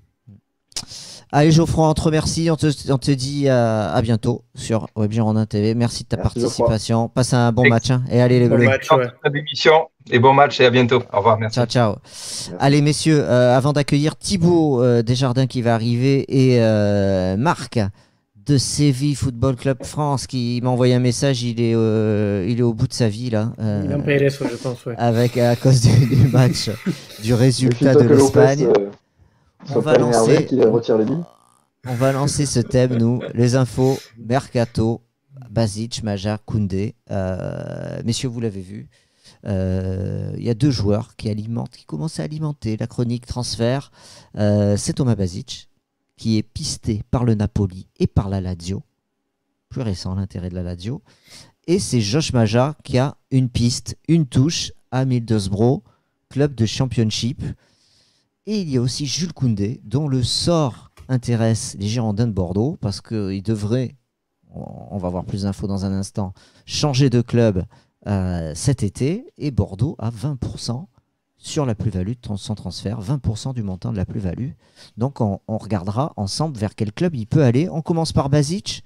Allez Geoffroy, on te remercie, on te, on te dit à, à bientôt sur Web Girondin T V. Merci de ta Merci, Geoffroy. participation. Passe un bon Ex- match, hein. Et allez les Bon Bleus. match, ouais. Fin d'émission et bon match et à bientôt. Au revoir, merci. Ciao, ciao. Merci. Allez messieurs, euh, avant d'accueillir Thibaut euh, Desjardins qui va arriver et euh, Marc de Séville Football Club France qui m'a envoyé un message, il est, euh, il est au bout de sa vie là. euh, Il est en P L S, ouais, je pense, ouais. avec, à cause du, du match, du résultat Méfie-toi de que Lopez l'Espagne. euh, On soit va pas énervé, lancer, qu'il retire les billes. on va lancer ce thème, nous, les infos, Mercato, Basic, Maja, Koundé. Euh, messieurs, vous l'avez vu. Euh, Il y a deux joueurs qui alimentent, qui commencent à alimenter la chronique transfert. Euh, c'est Thomas Basic, qui est pisté par le Napoli et par la Lazio. Plus récent, l'intérêt de la Lazio. Et c'est Josh Maja qui a une piste, une touche à Middlesbrough, club de championship. Et il y a aussi Jules Koundé, dont le sort intéresse les Girondins de Bordeaux, parce qu'il devrait, on va avoir plus d'infos dans un instant, changer de club euh, cet été. Et Bordeaux a vingt pour cent sur la plus-value de son transfert, vingt pour cent du montant de la plus-value. Donc on, on regardera ensemble vers quel club il peut aller. On commence par Basic.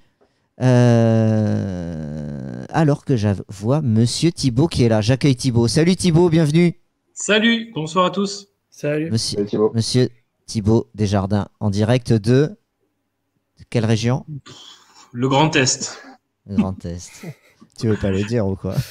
Euh, alors que je vois Monsieur Thibaut qui est là. J'accueille Thibaut. Salut Thibaut, bienvenue. Salut, bonsoir à tous. Salut. Monsieur, Salut, Thibaut. Monsieur Thibaut Desjardins, en direct de, de quelle région? Le Grand Est. Le Grand Est. Tu veux pas le dire ou quoi?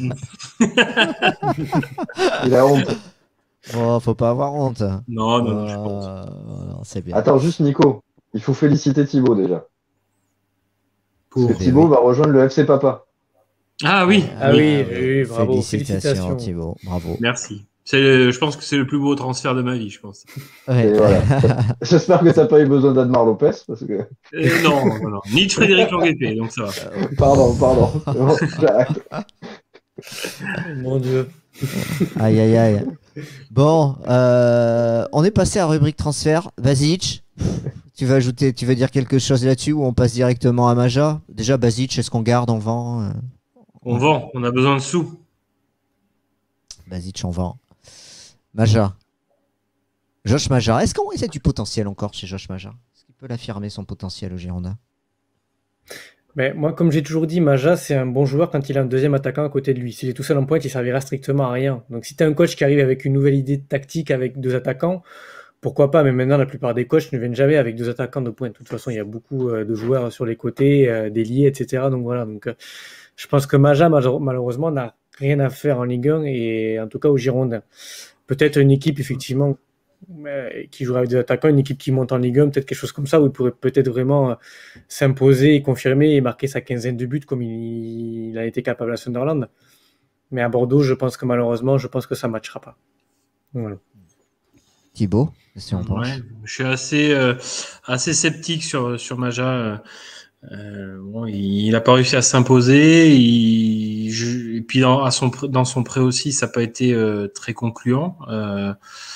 Il a honte. Oh, faut pas avoir honte. Non, non, non, je pense. Euh, non, c'est bien. Attends, juste Nico. Il faut féliciter Thibaut déjà. Parce Pour- que Thibaut oui. va rejoindre le F C Papa. Ah oui, Ah oui. oui, oui, bravo. Félicitations, Félicitations. Thibaut. Bravo. Merci. C'est, je pense que c'est le plus beau transfert de ma vie, je pense. Ouais. Et voilà. J'espère que t'as pas eu besoin d'Admar Lopez. Parce que... Euh, non, non, non, ni de Frédéric Languepé, donc ça va. Pardon, pardon. Bon, j'arrête. Mon Dieu. Aïe, aïe, aïe. Bon, euh, on est passé à la rubrique transfert. Basic, tu veux ajouter, tu veux dire quelque chose là-dessus ou on passe directement à Maja? Déjà, Basic, est-ce qu'on garde, on vend? euh, On vend, on a besoin de sous. Basic, on vend. Maja. Josh Maja. Est-ce qu'on essaie du potentiel encore chez Josh Maja? Est-ce qu'il peut l'affirmer son potentiel au Girondin? Mais moi, comme j'ai toujours dit, Maja, c'est un bon joueur quand il a un deuxième attaquant à côté de lui. S'il est tout seul en pointe, il servira strictement à rien. Donc si tu as un coach qui arrive avec une nouvelle idée tactique avec deux attaquants, pourquoi pas? Mais maintenant, la plupart des coachs ne viennent jamais avec deux attaquants de pointe. De toute façon, il y a beaucoup euh, de joueurs sur les côtés, euh, des liés, et cetera. Donc voilà. Donc, euh, je pense que Maja, malheureusement, n'a rien à faire en Ligue un et en tout cas aux Girondins. Peut-être une équipe effectivement euh, qui jouerait avec des attaquants, une équipe qui monte en Ligue un, peut-être quelque chose comme ça où il pourrait peut-être vraiment euh, s'imposer et confirmer et marquer sa quinzaine de buts comme il, il a été capable à Sunderland. Mais à Bordeaux, je pense que malheureusement, je pense que ça ne matchera pas. Voilà. Thibaut, si on pense. Ouais, je suis assez, euh, assez sceptique sur, sur Maja. Euh, bon, il n'a pas réussi à s'imposer. Il, je, et puis dans, à son, dans son prêt aussi, ça n'a pas été euh, très concluant. Euh,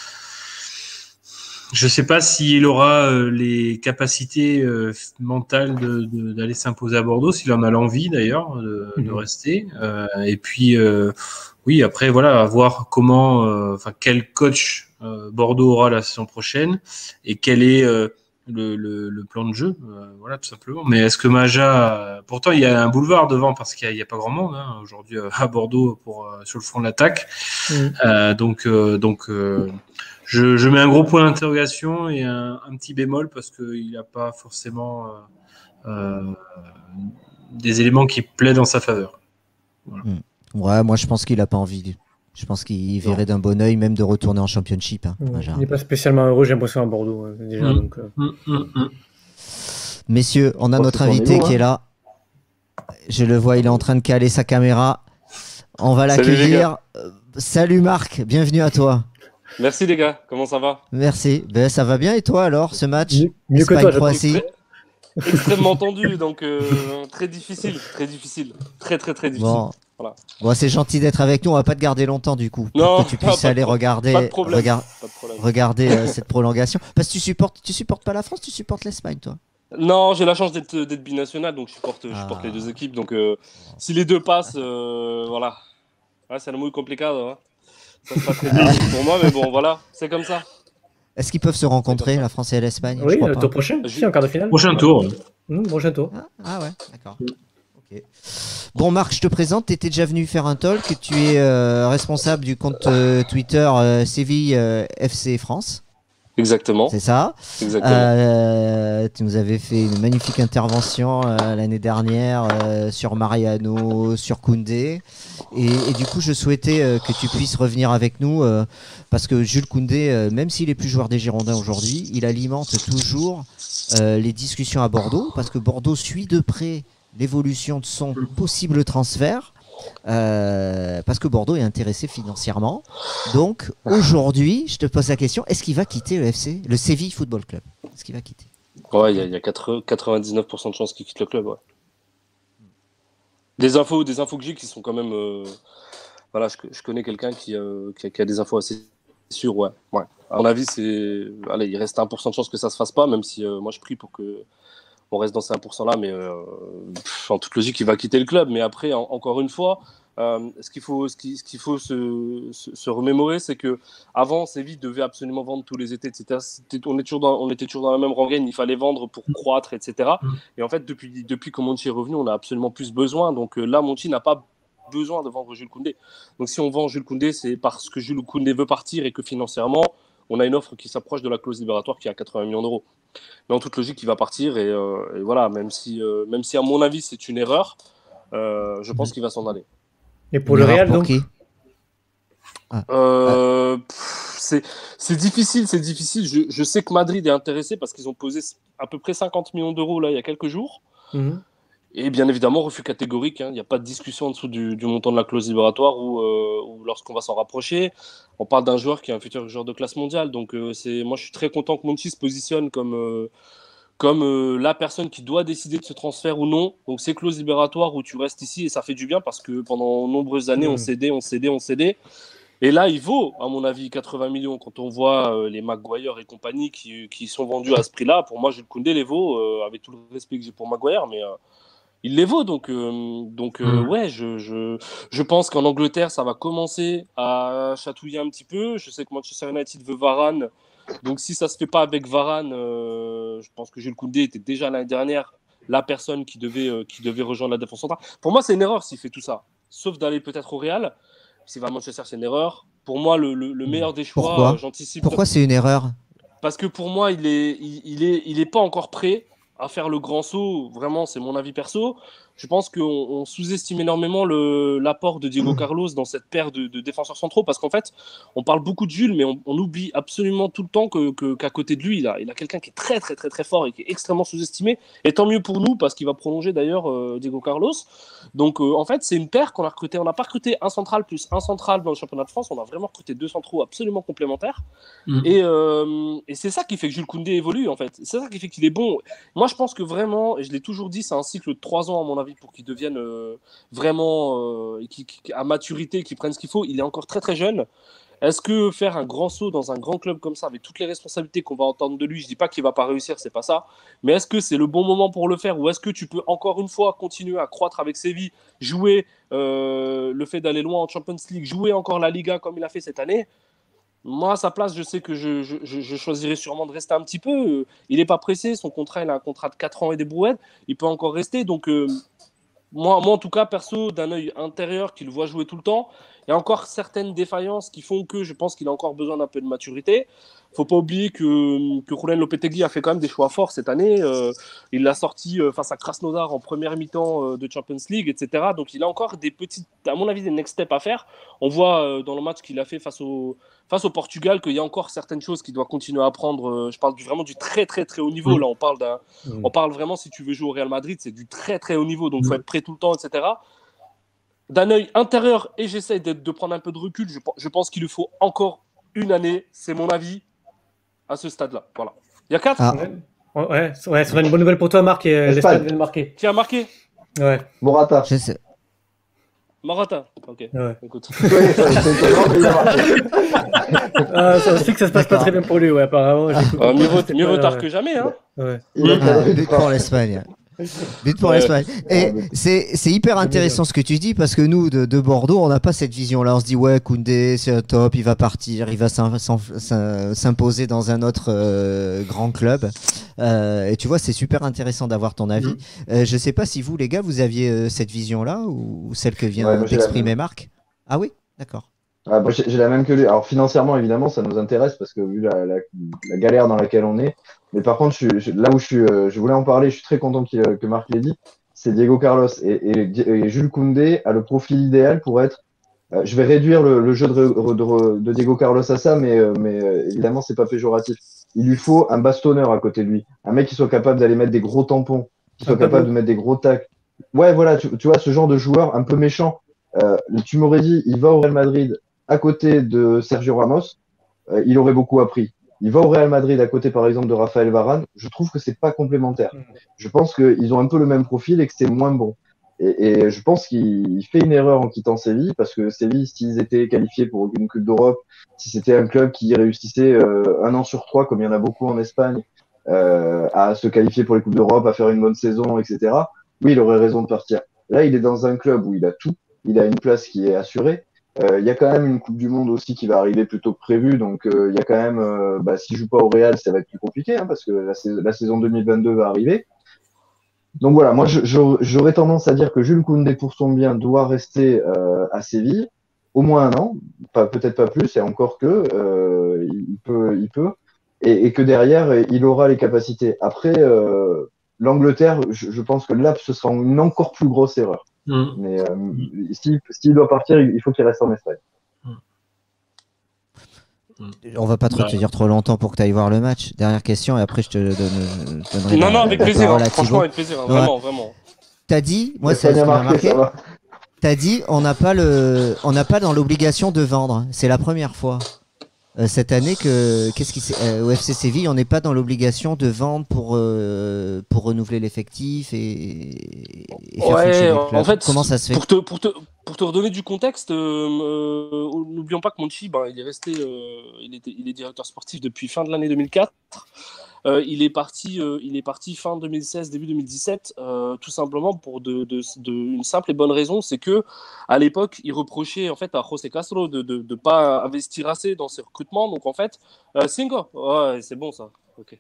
je ne sais pas s'il aura euh, les capacités euh, mentales de, de, d'aller s'imposer à Bordeaux, s'il en a l'envie d'ailleurs de, mmh. de rester. Euh, et puis, euh, oui, après, voilà, à voir comment, enfin, euh, quel coach euh, Bordeaux aura la saison prochaine et quel est euh, le, le, le plan de jeu, euh, voilà, tout simplement. Mais est-ce que Maja, pourtant, il y a un boulevard devant parce qu'il n'y a, a pas grand monde hein, aujourd'hui euh, à Bordeaux pour euh, sur le front de l'attaque. Mmh. Euh, donc, euh, donc. Euh, Je, je mets un gros point d'interrogation et un, un petit bémol parce qu'il n'a pas forcément euh, euh, des éléments qui plaident en sa faveur. Voilà. Ouais, moi je pense qu'il n'a pas envie. Je pense qu'il verrait d'un bon oeil même de retourner en Championship. Hein, mmh. Il n'est pas spécialement heureux, j'ai l'impression, à Bordeaux. Euh, déjà, mmh. donc, euh... mmh, mmh. Messieurs, on a oh, notre invité qui hein. est là. Je le vois, il est en train de caler sa caméra. On va l'accueillir. Salut, Salut Marc, bienvenue à toi. Merci les gars, comment ça va? Merci, ben, ça va bien et toi alors ce match? Mieux, mieux que toi, Croatie. Extré- extrêmement tendu, donc euh, très difficile, très difficile, très très très difficile. Bon, voilà. bon c'est gentil d'être avec nous, on va pas te garder longtemps du coup, non, pour que tu puisses aller regarder, pas de problème, regard- pas de problème. regarder euh, cette prolongation. Parce que tu supportes, tu supportes pas la France, tu supportes l'Espagne toi? Non, j'ai la chance d'être, d'être binational, donc je supporte, ah. je supporte les deux équipes. Donc euh, si les deux passent, euh, voilà, ouais, c'est un mot compliqué. Hein. Ça sera très difficile pour moi, mais bon, voilà, c'est comme ça. Est-ce qu'ils peuvent se rencontrer, la France et l'Espagne? Oui, le tour prochain, si, en quart de finale. Prochain tour. Mmh, prochain tour. Ah, ah ouais, d'accord. Mmh. Okay. Bon, Marc, je te présente, tu étais déjà venu faire un talk, tu es euh, responsable du compte euh, Twitter euh, Séville euh, F C France. Exactement. C'est ça. Exactement. Euh, tu nous avais fait une magnifique intervention euh, l'année dernière euh, sur Mariano, sur Koundé. Et, et du coup, je souhaitais euh, que tu puisses revenir avec nous euh, parce que Jules Koundé, euh, même s'il est plus joueur des Girondins aujourd'hui, il alimente toujours euh, les discussions à Bordeaux parce que Bordeaux suit de près l'évolution de son possible transfert. Euh, parce que Bordeaux est intéressé financièrement. Donc aujourd'hui, je te pose la question, est-ce qu'il va quitter le F C, le Séville Football Club? Est-ce qu'il va quitter? Ouais, il y a, y a quatre-vingt-dix-neuf pour cent de chances qu'il quitte le club. Ouais. Des infos, des infos que j'ai qui sont quand même. Euh, voilà, je, je connais quelqu'un qui, euh, qui, a, qui a des infos assez sûres. Ouais, ouais. À mon avis, c'est. Allez, il reste un pour cent de chances que ça se fasse pas, même si euh, moi je prie pour que. On reste dans ces un pour cent là, mais euh, pff, en toute logique, il va quitter le club. Mais après, en, encore une fois, euh, ce qu'il faut, ce qu'il, ce qu'il faut se, se, se remémorer, c'est que avant, Séville devait absolument vendre tous les étés, et cetera. C'était, on, est toujours dans, on était toujours dans la même rengaine. Il fallait vendre pour croître, et cetera. Et en fait, depuis, depuis que Monchi est revenu, on a absolument plus besoin. Donc là, Monchi n'a pas besoin de vendre Jules Koundé. Donc si on vend Jules Koundé, c'est parce que Jules Koundé veut partir et que financièrement, on a une offre qui s'approche de la clause libératoire qui est à quatre-vingts millions d'euros. Mais en toute logique, il va partir et, euh, et voilà, même si, euh, même si à mon avis c'est une erreur, euh, je pense qu'il va s'en aller. Et pour une le Real, donc qui ah. euh, pff, c'est, c'est difficile, c'est difficile. Je, je sais que Madrid est intéressé parce qu'ils ont posé à peu près cinquante millions d'euros là il y a quelques jours. Mm-hmm. Et bien évidemment, refus catégorique. Il hein, n'y a pas de discussion en dessous du, du montant de la clause libératoire ou, euh, ou lorsqu'on va s'en rapprocher. On parle d'un joueur qui est un futur joueur de classe mondiale. Donc, euh, c'est, moi, je suis très content que Monchi se positionne comme, euh, comme euh, la personne qui doit décider de ce transfert ou non. Donc, c'est clause libératoire où tu restes ici et ça fait du bien parce que pendant de nombreuses années, mmh. on cédait, on cédait, on cédait. Et là, il vaut, à mon avis, quatre-vingts millions. Quand on voit euh, les Maguire et compagnie qui, qui sont vendus à ce prix-là, pour moi, Jules Koundé les vaut, euh, avec tout le respect que j'ai pour Maguire, mais... Euh, il les vaut, donc, euh, donc euh, mmh. ouais, je, je, je pense qu'en Angleterre, ça va commencer à chatouiller un petit peu. Je sais que Manchester United veut Varane, donc si ça ne se fait pas avec Varane, euh, je pense que Jules Koundé était déjà l'année dernière la personne qui devait, euh, qui devait rejoindre la défense centrale. Pour moi, c'est une erreur s'il fait tout ça, sauf d'aller peut-être au Real. S'il va à Manchester, c'est une erreur. Pour moi, le, le, le meilleur des choix, Pourquoi euh, j'anticipe. Pourquoi c'est une erreur? Parce que pour moi, il est, il, il est, il est pas encore prêt à faire le grand saut, vraiment, c'est mon avis perso. Je pense qu'on on sous-estime énormément le, l'apport de Diego Carlos dans cette paire de, de défenseurs centraux, parce qu'en fait, on parle beaucoup de Jules, mais on, on oublie absolument tout le temps que, que, qu'à côté de lui, il a, il a quelqu'un qui est très, très, très, très fort et qui est extrêmement sous-estimé. Et tant mieux pour nous, parce qu'il va prolonger d'ailleurs euh, Diego Carlos. Donc, euh, en fait, c'est une paire qu'on a recrutée. On n'a pas recruté un central plus un central dans le championnat de France. On a vraiment recruté deux centraux absolument complémentaires. Mmh. Et, euh, et c'est ça qui fait que Jules Koundé évolue, en fait. C'est ça qui fait qu'il est bon. Moi, je pense que vraiment, et je l'ai toujours dit, c'est un cycle de trois ans, à mon avis, pour qu'il devienne euh, vraiment, euh, qui, qui, à maturité, qu'il prenne ce qu'il faut. Il est encore très, très jeune. Est-ce que faire un grand saut dans un grand club comme ça, avec toutes les responsabilités qu'on va entendre de lui, je ne dis pas qu'il ne va pas réussir, c'est pas ça, mais est-ce que c'est le bon moment pour le faire, ou est-ce que tu peux encore une fois continuer à croître avec Séville, jouer euh, le fait d'aller loin en Champions League, jouer encore la Liga comme il a fait cette année? Moi, à sa place, je sais que je, je, je choisirais sûrement de rester un petit peu. Il n'est pas pressé, son contrat, il a un contrat de quatre ans et des brouettes, il peut encore rester. Donc, euh, moi, moi, en tout cas, perso, d'un œil intérieur qui le voit jouer tout le temps, il y a encore certaines défaillances qui font que je pense qu'il a encore besoin d'un peu de maturité. Il ne faut pas oublier que, que Julen Lopetegui a fait quand même des choix forts cette année. Euh, il l'a sorti euh, face à Krasnodar en première mi-temps euh, de Champions League, et cetera. Donc il a encore des petites, à mon avis, des next steps à faire. On voit euh, dans le match qu'il a fait face au, face au Portugal qu'il y a encore certaines choses qu'il doit continuer à apprendre. Euh, je parle du, vraiment du très très très haut niveau. Là, on parle, d'un, on parle vraiment, si tu veux jouer au Real Madrid, c'est du très très haut niveau. Donc il faut être prêt tout le temps, et cetera. D'un œil intérieur, et j'essaie de, de prendre un peu de recul, je, je pense qu'il lui faut encore une année, c'est mon avis, à ce stade-là. Voilà. Il y a quatre. Ah. Ouais, ouais, ouais, ça serait une bonne nouvelle pour toi, Marc, et l'Espagne vient de marquer. Qui a marqué? Ouais. Morata. Je sais. Morata, ok. Ouais. Écoute. ah, ça aussi que ça se passe pas très bien pour lui, ouais, apparemment. Ah, mieux vaut, mieux vaut tard que jamais, hein. Ouais. Ah, but pour l'Espagne. But pour ouais. l'Espagne. Et c'est, c'est hyper intéressant ce que tu dis, parce que nous, de, de Bordeaux, on n'a pas cette vision-là. On se dit, ouais, Koundé, c'est top, il va partir, il va s'imposer dans un autre euh, grand club. Euh, et tu vois, c'est super intéressant d'avoir ton avis. Mmh. Euh, je sais pas si vous, les gars, vous aviez euh, cette vision-là, ou, ou celle que vient ouais, d'exprimer Marc. Ah oui, d'accord. Ah, bah, j'ai, j'ai la même que lui. Alors financièrement, évidemment, ça nous intéresse parce que vu la, la, la galère dans laquelle on est. Mais par contre, je, je, là où je suis, euh, je voulais en parler, je suis très content qu'il, que Marc l'ait dit. C'est Diego Carlos et, et, et Jules Koundé a le profil idéal pour être. Euh, je vais réduire le, le jeu de, de, de Diego Carlos à ça, mais, mais euh, évidemment, c'est pas péjoratif. Il lui faut un bastonneur à côté de lui, un mec qui soit capable d'aller mettre des gros tampons, qui soit capable de mettre des gros tacs. Ouais, voilà, tu, tu vois, ce genre de joueur un peu méchant. Euh, tu m'aurais dit, il va au Real Madrid à côté de Sergio Ramos, euh, il aurait beaucoup appris. Il va au Real Madrid à côté, par exemple, de Raphaël Varane. Je trouve que c'est pas complémentaire. Je pense qu'ils ont un peu le même profil et que c'est moins bon. Et, et je pense qu'il fait une erreur en quittant Séville, parce que Séville, s'ils étaient qualifiés pour une Coupe d'Europe, si c'était un club qui réussissait euh, un an sur trois, comme il y en a beaucoup en Espagne, euh, à se qualifier pour les Coupes d'Europe, à faire une bonne saison, et cetera, oui, il aurait raison de partir. Là, il est dans un club où il a tout. Il a une place qui est assurée. Euh, il y a quand même une Coupe du Monde aussi qui va arriver plus tôt que prévu, donc euh, il y a quand même, euh, bah, s'il joue pas au Real, ça va être plus compliqué, hein, parce que la, saison, la saison deux mille vingt-deux va arriver. Donc voilà, moi je, je, j'aurais tendance à dire que Jules Koundé, pour son bien, doit rester euh, à Séville au moins un an, pas, peut-être pas plus, et encore que euh, il peut, il peut, et, et que derrière il aura les capacités. Après, euh, l'Angleterre, je, je pense que là, ce sera une encore plus grosse erreur. Mmh. Mais euh, s'il, s'il doit partir, il faut qu'il reste en Espagne. On va pas trop ouais. te dire trop longtemps pour que tu ailles voir le match. Dernière question et après je te donne, donnerai. Non, la, non, avec plaisir. Hein, franchement, avec plaisir. Hein, ouais. Vraiment, vraiment. T'as dit, moi, c'est ce qui m'a marqué. T'as dit, on n'a pas le, on n'a pas dans l'obligation de vendre. C'est la première fois. Euh, cette année que qu'est-ce qui euh, au F C Séville, on n'est pas dans l'obligation de vendre pour euh, pour renouveler l'effectif et, et faire ouais, fonctionner le club. En fait, comment ça se fait? Pour te pour te pour te redonner du contexte, euh, euh, n'oublions pas que Monchi, ben, il est resté, euh, il était il est directeur sportif depuis fin de l'année deux mille quatre. Euh, il est parti, euh, il est parti fin deux mille seize, début deux mille dix-sept, euh, tout simplement pour de, de, de une simple et bonne raison, c'est que à l'époque, il reprochait en fait à José Castro de de, de pas investir assez dans ses recrutements. Donc en fait, euh, Cinco, ouais, c'est bon ça. ok.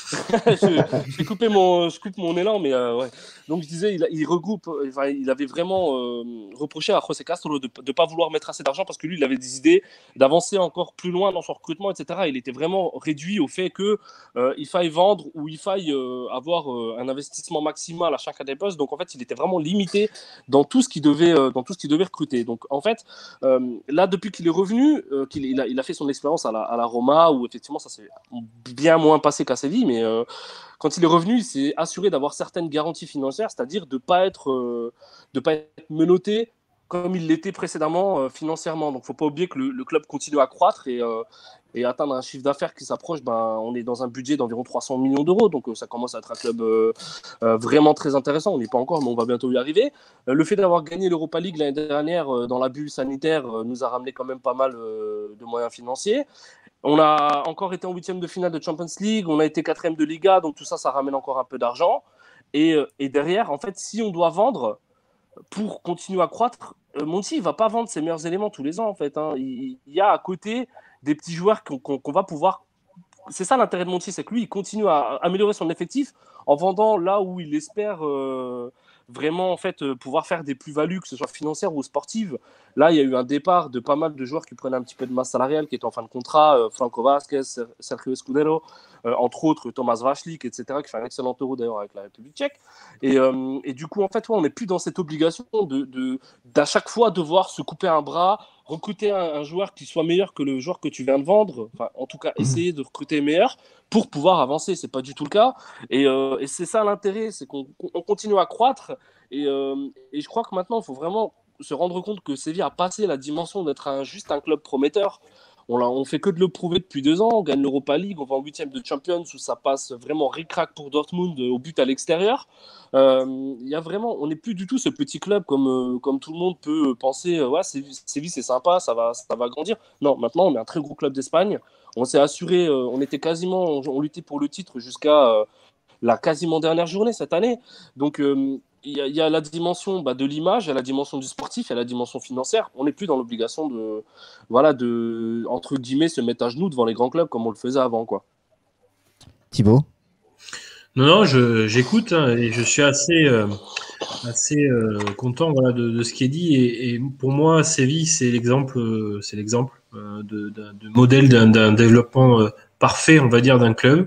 je, je, coupé mon, je coupe mon élan, mais euh, ouais. Donc je disais, il, il regroupe, enfin, il avait vraiment euh, reproché à José Castro de ne pas vouloir mettre assez d'argent parce que lui, il avait des idées d'avancer encore plus loin dans son recrutement, et cetera. Il était vraiment réduit au fait qu'il euh, faille vendre ou il faille euh, avoir euh, un investissement maximal à chacun des postes. Donc en fait, il était vraiment limité dans tout ce qu'il devait, euh, dans tout ce qu'il devait recruter. Donc en fait, euh, là, depuis qu'il est revenu, euh, qu'il il a, il a fait son expérience à la, à la Roma, où effectivement, ça s'est bien moins passé qu'à Séville, mais euh, quand il est revenu, il s'est assuré d'avoir certaines garanties financières, c'est-à-dire de ne pas être, euh, de pas être menotté comme il l'était précédemment euh, financièrement. Donc, il ne faut pas oublier que le, le club continue à croître et, euh, et atteindre un chiffre d'affaires qui s'approche. Ben, on est dans un budget d'environ trois cents millions d'euros, donc euh, ça commence à être un club euh, euh, vraiment très intéressant. On n'y est pas encore, mais on va bientôt y arriver. Euh, le fait d'avoir gagné l'Europa League l'année dernière euh, dans la bulle sanitaire euh, nous a ramené quand même pas mal euh, de moyens financiers. On a encore été en huitième de finale de Champions League, on a été quatrième de Liga, donc tout ça, ça ramène encore un peu d'argent. Et, et derrière, en fait, si on doit vendre pour continuer à croître, Monti, il ne va pas vendre ses meilleurs éléments tous les ans, en fait. Hein. Il, il y a à côté des petits joueurs qu'on, qu'on, qu'on va pouvoir... C'est ça l'intérêt de Monti, c'est que lui, il continue à améliorer son effectif en vendant là où il espère... Euh, vraiment en fait euh, pouvoir faire des plus-values, que ce soit financières ou sportives. Là, il y a eu un départ de pas mal de joueurs qui prenaient un petit peu de masse salariale, qui étaient en fin de contrat, euh, Franco Vázquez, Sergio Escudero, euh, entre autres Thomas Vachlik, et cetera, qui fait un excellent euro d'ailleurs avec la République tchèque. Et, euh, et du coup, en fait, ouais, on n'est plus dans cette obligation de, de, d'à chaque fois devoir se couper un bras, recruter un, un joueur qui soit meilleur que le joueur que tu viens de vendre, enfin, en tout cas, essayer de recruter meilleur pour pouvoir avancer. C'est pas du tout le cas. Et, euh, et c'est ça l'intérêt, c'est qu'on on continue à croître. Et, euh, et je crois que maintenant, il faut vraiment se rendre compte que Séville a passé la dimension d'être un, juste un club prometteur. On ne fait que de le prouver depuis deux ans. On gagne l'Europa League, on va en huitième de Champions où ça passe vraiment ric-rac pour Dortmund au but à l'extérieur. Euh, y a vraiment, on n'est plus du tout ce petit club comme, euh, comme tout le monde peut penser. Euh, ouais, Séville, c'est sympa, ça va, ça va grandir. Non, maintenant, on est un très gros club d'Espagne. On s'est assuré, euh, on était quasiment, on, on luttait pour le titre jusqu'à euh, la quasiment dernière journée cette année. Donc, euh, il y, y a la dimension bah, de l'image, il y a la dimension du sportif, il y a la dimension financière. On n'est plus dans l'obligation de, voilà, de, entre guillemets, se mettre à genoux devant les grands clubs comme on le faisait avant, quoi. Thibaut ? Non, non, je, j'écoute hein, et je suis assez, euh, assez euh, content voilà, de, de ce qui est dit. Et, et pour moi, Séville, c'est l'exemple, euh, c'est l'exemple euh, de, de, de modèle d'un, d'un développement euh, parfait, on va dire, d'un club.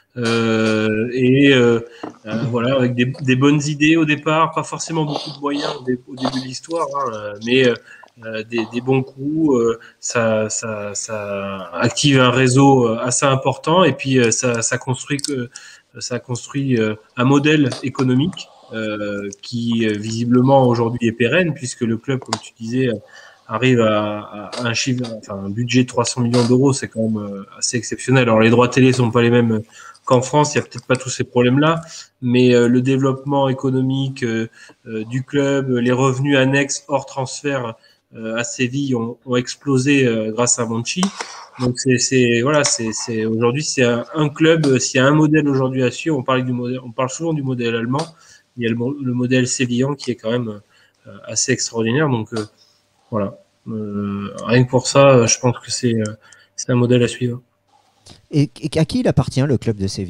Euh, et euh, euh, voilà, avec des, des bonnes idées au départ, pas forcément beaucoup de moyens au, dé, au début de l'histoire, hein, mais euh, des, des bons coups, euh, ça, ça, ça active un réseau assez important et puis euh, ça, ça construit que ça construit euh, un modèle économique euh, qui euh, visiblement aujourd'hui est pérenne puisque le club, comme tu disais, arrive à, à un chiffre, enfin un budget de trois cents millions d'euros, c'est quand même assez exceptionnel. Alors les droits télé sont pas les mêmes qu'en France, il y a peut-être pas tous ces problèmes-là, mais euh, le développement économique euh, euh, du club, les revenus annexes hors transfert euh, à Séville ont, ont explosé euh, grâce à Monchi. Donc c'est, c'est voilà, c'est, c'est aujourd'hui c'est un, un club. S'il y a un modèle aujourd'hui à suivre, on parle du modèle, on parle souvent du modèle allemand. Il y a le, le modèle sévillan qui est quand même euh, assez extraordinaire. Donc euh, voilà, euh, rien que pour ça, je pense que c'est euh, c'est un modèle à suivre. Et, et à qui il appartient le club de Séville ?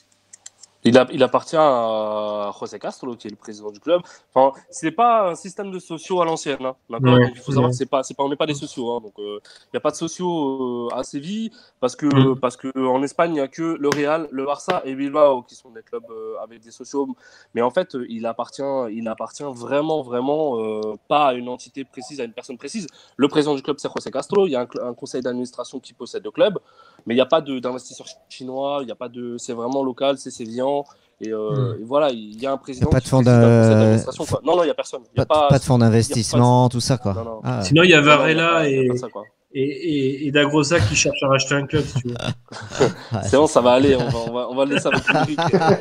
Il, a, il appartient à José Castro, qui est le président du club. Enfin, c'est pas un système de sociaux à l'ancienne. Hein, d'accord ouais, donc, il faut savoir ouais. que c'est pas, c'est pas, on n'est pas des sociaux. Hein, donc, il euh, n'y a pas de sociaux euh, à Séville parce que, mm. parce que en Espagne, il n'y a que le Real, le Barça et Bilbao qui sont des clubs euh, avec des sociaux. Mais en fait, il appartient, il appartient vraiment, vraiment euh, pas à une entité précise, à une personne précise. Le président du club, c'est José Castro. Il y a un, un conseil d'administration qui possède le club, mais il n'y a pas de, d'investisseurs chinois. Il y a pas de, c'est vraiment local, c'est sévillan. Et, euh, mmh. et voilà, il y a un président. Il n'y a pas de fonds d'administration. Quoi. Non, non, il n'y a personne. Y a pas, pas, pas de fonds d'investissement, tout ça, quoi. Non, non. Ah. Sinon, il y a Varela et, et, et, et Dagrosa qui cherchent à racheter un club, si tu veux. ouais, c'est bon, ça va aller. On va, on va, on va le laisser avec Ulrich.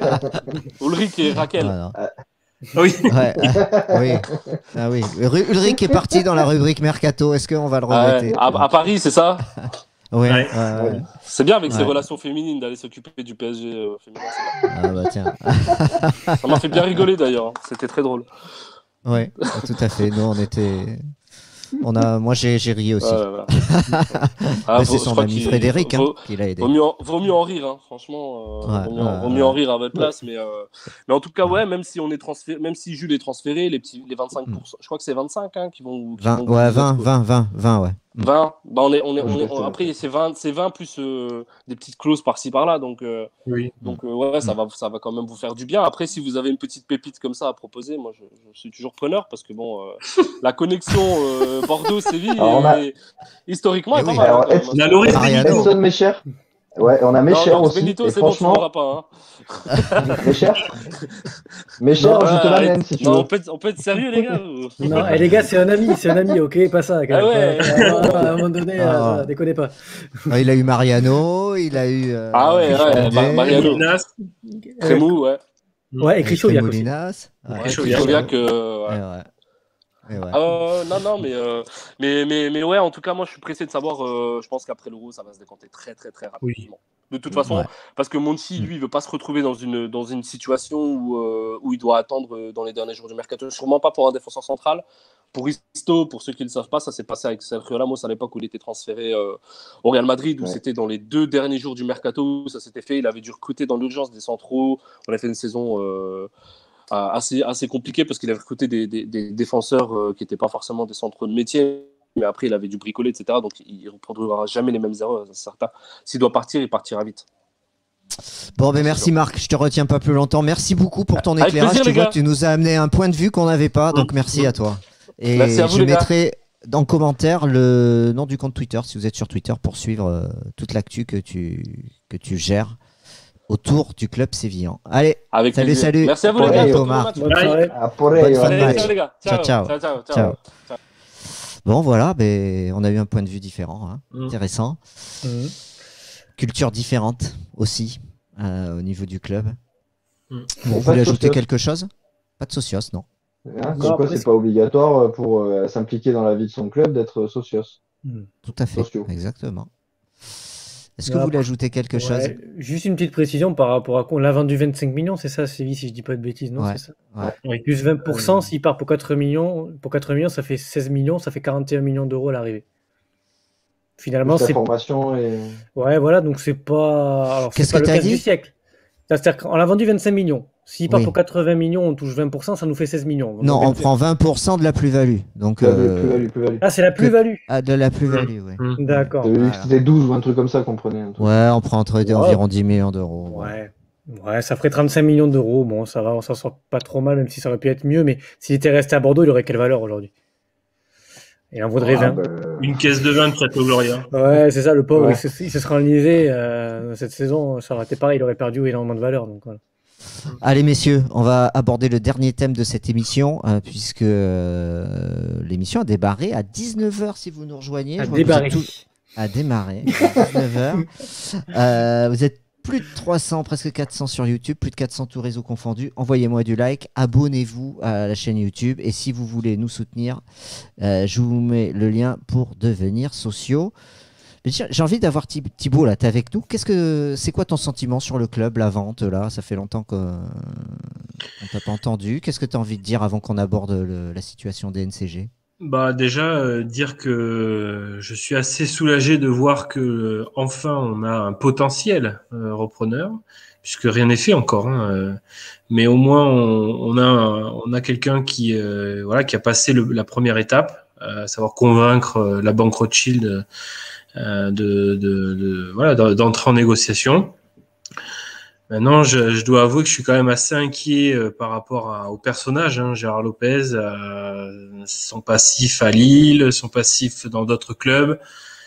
Ulrich et Raquel. Ah, oui. Ouais, ah, oui. Ah, oui. Ulrich est parti dans la rubrique Mercato. Est-ce qu'on va le regretter ? ah, à, à Paris, c'est ça ? Ouais, ouais. Ouais, ouais. C'est bien avec ouais. ses relations féminines d'aller s'occuper du P S G euh, féminin. Ah bah tiens. Ça m'a fait bien rigoler d'ailleurs, c'était très drôle. Ouais, tout à fait. Nous on était, On a, moi, j'ai ri aussi. Ouais, voilà. ah, c'est son ami Frédéric hein, vaut, qui l'a aidé. Vaut mieux, en, vaut mieux en rire, hein, franchement. Euh, ouais, vaut, mieux, euh, vaut mieux en rire à votre place. Mais, euh, mais en tout cas, ouais, même si on est transféré, même si Jules est transféré, les, petits, les vingt-cinq pour cent, mm. je crois que c'est vingt-cinq hein, qui vont. Qui vingt, vont ouais, vingt, vingt, vingt, vingt, ouais. vingt, bah on est, on est, on est, on, après c'est vingt, c'est vingt plus euh, des petites clauses par-ci par-là, donc, euh, oui. donc euh, ouais, ça va, ça va quand même vous faire du bien. Après, si vous avez une petite pépite comme ça à proposer, moi je, je suis toujours preneur parce que bon, euh, la connexion euh, Bordeaux-Séville, a... historiquement, est pas mal. Alors, Edson, on a Loris Benito, mes chers. Ouais, on a mes chers aussi. Benito, et c'est franchement, bon, tu pas. Hein. mes chers, mes chers, je te l'amène si tu non, veux. On peut, être, on peut être sérieux, les gars. Non, et les gars, c'est un ami, c'est un ami, ok, pas ça. Quand ah ouais. à, à un moment donné, ah. euh, déconnez pas. Ah, il a eu Mariano, il a eu. Euh, ah ouais, ouais Mar Mariano. Crémou, ouais. Ouais, et Crichoviac aussi. Ouais, Crichoviac, euh, ouais. ouais. Ouais. Euh, non, non, mais, euh, mais, mais, mais ouais, en tout cas, moi, je suis pressé de savoir. Euh, je pense qu'après l'Euro, ça va se décanter très, très, très rapidement. Oui. De toute façon, ouais. parce que Monchi, lui, il veut pas se retrouver dans une, dans une situation où, euh, où il doit attendre dans les derniers jours du mercato. Sûrement pas pour un défenseur central. Pour Isto, pour ceux qui ne le savent pas, ça s'est passé avec Sergio Ramos à l'époque où il était transféré euh, au Real Madrid, où ouais. c'était dans les deux derniers jours du mercato où ça s'était fait. Il avait dû recruter dans l'urgence des centraux. On a fait une saison. Euh, Assez, assez compliqué parce qu'il avait recruté des, des, des défenseurs euh, qui n'étaient pas forcément des centraux de métier, mais après il avait dû bricoler, et cetera. Donc il ne reproduira jamais les mêmes erreurs, c'est certain. S'il doit partir, il partira vite. Bon, ben merci Marc, je te retiens pas plus longtemps. Merci beaucoup pour ton éclairage. Plaisir, tu vois, tu nous as amené un point de vue qu'on n'avait pas, donc merci mmh. à toi. Et merci à vous, je les mettrai gars. dans le commentaire le nom du compte Twitter, si vous êtes sur Twitter, pour suivre euh, toute l'actu que tu, que tu gères autour du club sévillan. Allez, avec salut, plaisir. salut. Merci à vous les gars. Thomas. Bonne soirée. Bonne fin de match. Ciao, les gars. Ciao, ciao. Ciao, ciao, ciao. ciao. ciao. Bon, voilà, ben, on a eu un point de vue différent, hein. mmh. intéressant. Mmh. Culture différente aussi euh, au niveau du club. Mmh. Bon, vous voulez ajouter quelque chose? Pas de socios, non. Hein, non quoi, c'est pas obligatoire pour euh, s'impliquer dans la vie de son club d'être socios. Tout à fait, Sociaux. Exactement. Est-ce que non, vous voulez ajouter quelque ouais, chose? Juste une petite précision par rapport à quoi on l'a vendu vingt-cinq millions, c'est ça, Séville, si je dis pas de bêtises, non? Ouais, c'est ça ouais. Ouais, plus vingt pour cent, euh... s'il part pour quatre millions, pour quatre millions, ça fait seize millions, ça fait quarante et un millions d'euros à l'arrivée. Finalement, c'est. formation et. Ouais, voilà, donc c'est pas. Alors, Qu'est-ce pas que le tu as cas dit du siècle. C'est-à-dire qu'on l'a vendu vingt-cinq millions. S'il part oui. pour quatre-vingts millions, on touche vingt pour cent, ça nous fait seize millions. Non, on prend vingt pour cent de la plus-value. Donc, euh... plus-value, plus-value. Ah, c'est la plus-value. Ah, de la plus-value, oui. Mmh. D'accord. Voilà. C'était douze ou un truc comme ça qu'on prenait. Ouais, on prend entre ouais. environ dix millions d'euros. Ouais. Ouais, ça ferait trente-cinq millions d'euros. Bon, ça va, on s'en sort pas trop mal, même si ça aurait pu être mieux. Mais s'il était resté à Bordeaux, il aurait quelle valeur aujourd'hui? Il en vaudrait ah, vingt. Bah... Une caisse de vin de Château Gloria. Ouais, c'est ça, le pauvre, ouais. il, se, il se serait enlisé. Euh, cette saison, ça aurait été pareil, il aurait perdu énormément de valeur. Donc voilà. Allez messieurs, on va aborder le dernier thème de cette émission, euh, puisque euh, l'émission a démarré à dix-neuf heures si vous nous rejoignez. A démarré. Tout... A démarré à dix-neuf heures. euh, vous êtes plus de trois cents, presque quatre cents sur YouTube, plus de quatre cents tous réseaux confondus. Envoyez-moi du like, abonnez-vous à la chaîne YouTube et si vous voulez nous soutenir, euh, je vous mets le lien pour devenir sociaux. J'ai envie d'avoir Thibaut là, t'es avec nous. Qu'est-ce que c'est quoi ton sentiment sur le club, la vente là? Ça fait longtemps qu'on qu t'a pas entendu. Qu'est-ce que tu as envie de dire avant qu'on aborde le, la situation des N C G? Bah déjà euh, dire que je suis assez soulagé de voir que euh, enfin on a un potentiel euh, repreneur, puisque rien n'est fait encore. Hein, euh, mais au moins on, on a on a quelqu'un qui euh, voilà qui a passé le, la première étape, euh, à savoir convaincre euh, la banque Rothschild. Euh, Euh, de, de, de voilà d'entrer en négociation. Maintenant, je, je dois avouer que je suis quand même assez inquiet euh, par rapport à, au personnage, hein, Gérard Lopez, euh, son passif à Lille, son passif dans d'autres clubs.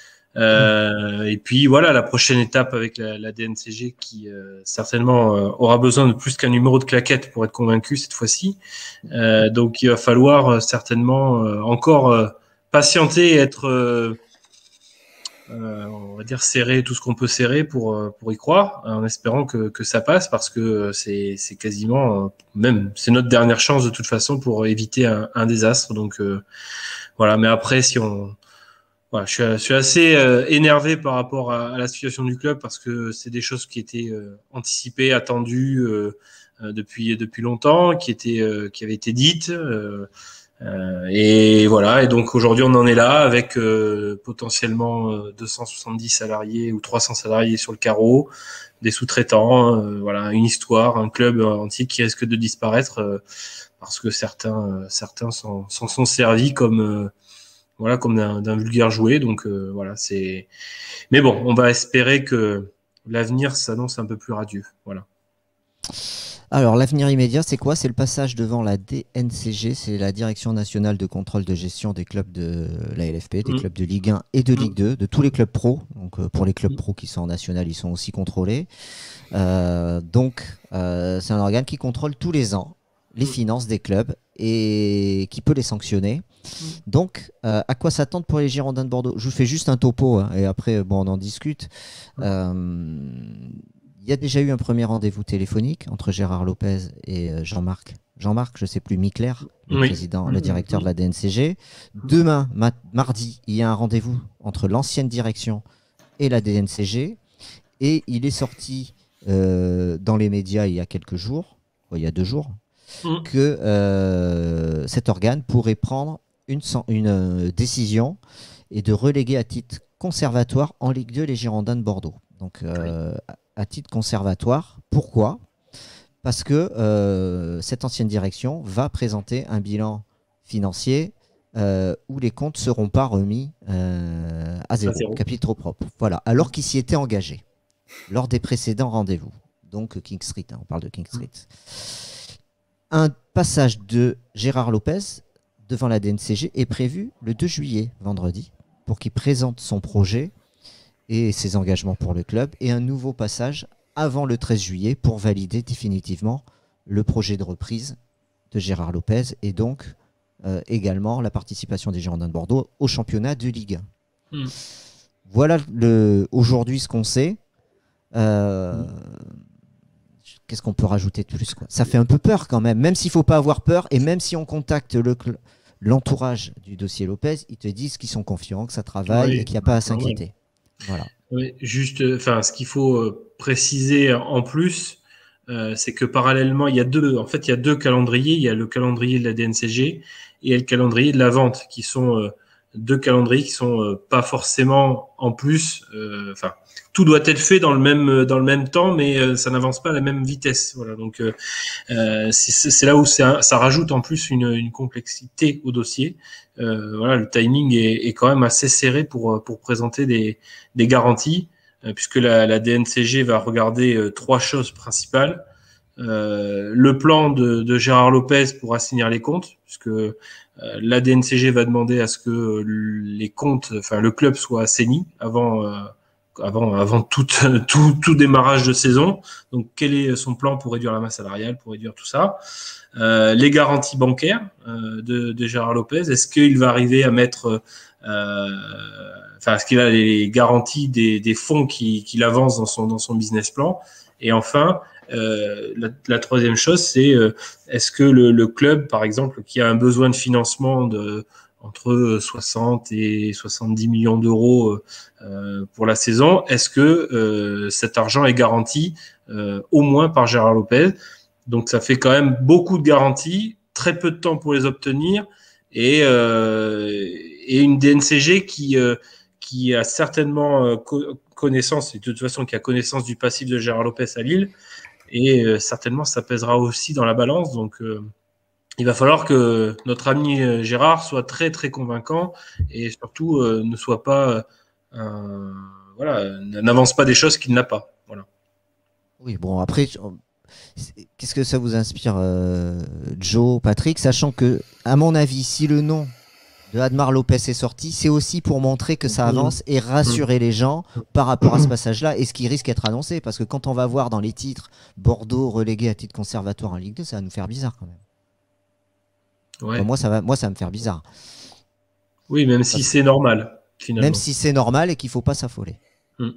Euh, et puis voilà, la prochaine étape avec la, la D N C G qui euh, certainement euh, aura besoin de plus qu'un numéro de claquette pour être convaincu cette fois-ci. Euh, donc il va falloir euh, certainement euh, encore euh, patienter et être euh, Euh, on va dire serrer tout ce qu'on peut serrer pour pour y croire, en espérant que que ça passe, parce que c'est c'est quasiment même c'est notre dernière chance de toute façon pour éviter un, un désastre. Donc euh, voilà. Mais après, si on voilà, je suis, je suis assez euh, énervé par rapport à, à la situation du club, parce que c'est des choses qui étaient euh, anticipées, attendues euh, euh, depuis depuis longtemps, qui étaient euh, qui avaient été dites. Euh, Euh, et voilà. Et donc aujourd'hui, on en est là avec euh, potentiellement euh, deux cent soixante-dix salariés ou trois cents salariés sur le carreau, des sous-traitants, euh, voilà, une histoire, un club entier qui risque de disparaître euh, parce que certains, euh, certains s'en, s'en sont servis comme, euh, voilà, comme d'un, d'un vulgaire jouet. Donc euh, voilà, c'est. Mais bon, on va espérer que l'avenir s'annonce un peu plus radieux. Voilà. Alors, l'avenir immédiat, c'est quoi? C'est le passage devant la D N C G, c'est la Direction nationale de contrôle de gestion des clubs de la L F P, des mmh. clubs de Ligue un et de Ligue deux, de tous les clubs pro. Donc, euh, pour les clubs pro qui sont en national, ils sont aussi contrôlés. Euh, donc, euh, c'est un organe qui contrôle tous les ans les finances des clubs et qui peut les sanctionner. Donc, euh, à quoi s'attendre pour les Girondins de Bordeaux? Je vous fais juste un topo hein, et après, bon, on en discute. Euh, Il y a déjà eu un premier rendez-vous téléphonique entre Gérard Lopez et euh, Jean-Marc. Jean-Marc, je ne sais plus, Micler, le oui. président, le directeur de la D N C G. Demain, ma- mardi, il y a un rendez-vous entre l'ancienne direction et la D N C G. Et il est sorti euh, dans les médias il y a quelques jours, il y a deux jours, mmh. que euh, cet organe pourrait prendre une, une euh, décision et de reléguer à titre conservatoire en Ligue deux les Girondins de Bordeaux. Donc, euh, oui. à titre conservatoire. Pourquoi? Parce que euh, cette ancienne direction va présenter un bilan financier euh, où les comptes ne seront pas remis euh, à zéro, à zéro, capitaux propres. Voilà, alors qu'ils s'y étaient engagés lors des précédents rendez-vous. Donc King Street, hein, on parle de King Street. Un passage de Gérard Lopez devant la D N C G est prévu le deux juillet, vendredi, pour qu'il présente son projet et ses engagements pour le club, et un nouveau passage avant le treize juillet pour valider définitivement le projet de reprise de Gérard Lopez et donc euh, également la participation des Girondins de Bordeaux au championnat de Ligue un. Mm. Voilà le, aujourd'hui ce qu'on sait. Euh, mm. Qu'est-ce qu'on peut rajouter de plus, quoi? Ça fait un peu peur quand même, même s'il ne faut pas avoir peur, et même si on contacte le cl- l'entourage du dossier Lopez, ils te disent qu'ils sont confiants, que ça travaille oui. et qu'il n'y a pas à s'inquiéter. Oui. Voilà. Oui, juste, enfin, ce qu'il faut euh, préciser en plus, euh, c'est que parallèlement, il y a deux, en fait, il y a deux calendriers. Il y a le calendrier de la D N C G et le calendrier de la vente, qui sont euh, deux calendriers qui sont euh, pas forcément en plus. Enfin, euh, tout doit être fait dans le même dans le même temps, mais euh, ça n'avance pas à la même vitesse. Voilà, donc euh, c'est, c'est là où ça, ça rajoute en plus une, une complexité au dossier. Euh, voilà, le timing est, est quand même assez serré pour pour présenter des des garanties, euh, puisque la, la D N C G va regarder euh, trois choses principales. Euh, le plan de, de Gérard Lopez pour assainir les comptes, puisque euh, la D N C G va demander à ce que les comptes, enfin le club soit assaini avant euh, avant avant tout, tout tout démarrage de saison. Donc quel est son plan pour réduire la masse salariale, pour réduire tout ça? Euh, les garanties bancaires euh, de, de Gérard Lopez, est-ce qu'il va arriver à mettre euh, enfin est-ce qu'il a les garanties des, des fonds qu'il, qu'il avance dans son dans son business plan? Et enfin, Euh, la, la troisième chose, c'est euh, est-ce que le, le club, par exemple, qui a un besoin de financement de entre soixante et soixante-dix millions d'euros euh, pour la saison, est-ce que euh, cet argent est garanti euh, au moins par Gérard Lopez? Donc ça fait quand même beaucoup de garanties, très peu de temps pour les obtenir, et, euh, et une D N C G qui euh, qui a certainement euh, co- connaissance, et de toute façon qui a connaissance du passif de Gérard Lopez à Lille. Et euh, certainement, ça pèsera aussi dans la balance. Donc, euh, il va falloir que notre ami euh, Gérard soit très, très convaincant et surtout euh, ne soit pas, euh, voilà, n'avance pas des choses qu'il n'a pas. Voilà. Oui, bon, après, qu'est-ce que ça vous inspire, euh, Joe, Patrick, sachant que, à mon avis, si le nom de Admar Lopez est sorti, c'est aussi pour montrer que ça avance et rassurer les gens par rapport à ce passage-là et ce qui risque d'être annoncé. Parce que quand on va voir dans les titres Bordeaux relégué à titre conservatoire en Ligue deux, ça va nous faire bizarre quand même. Ouais. Enfin, moi, ça va, moi, ça va me faire bizarre. Oui, même si c'est normal, finalement. Même si c'est normal et qu'il ne faut pas s'affoler. Mm.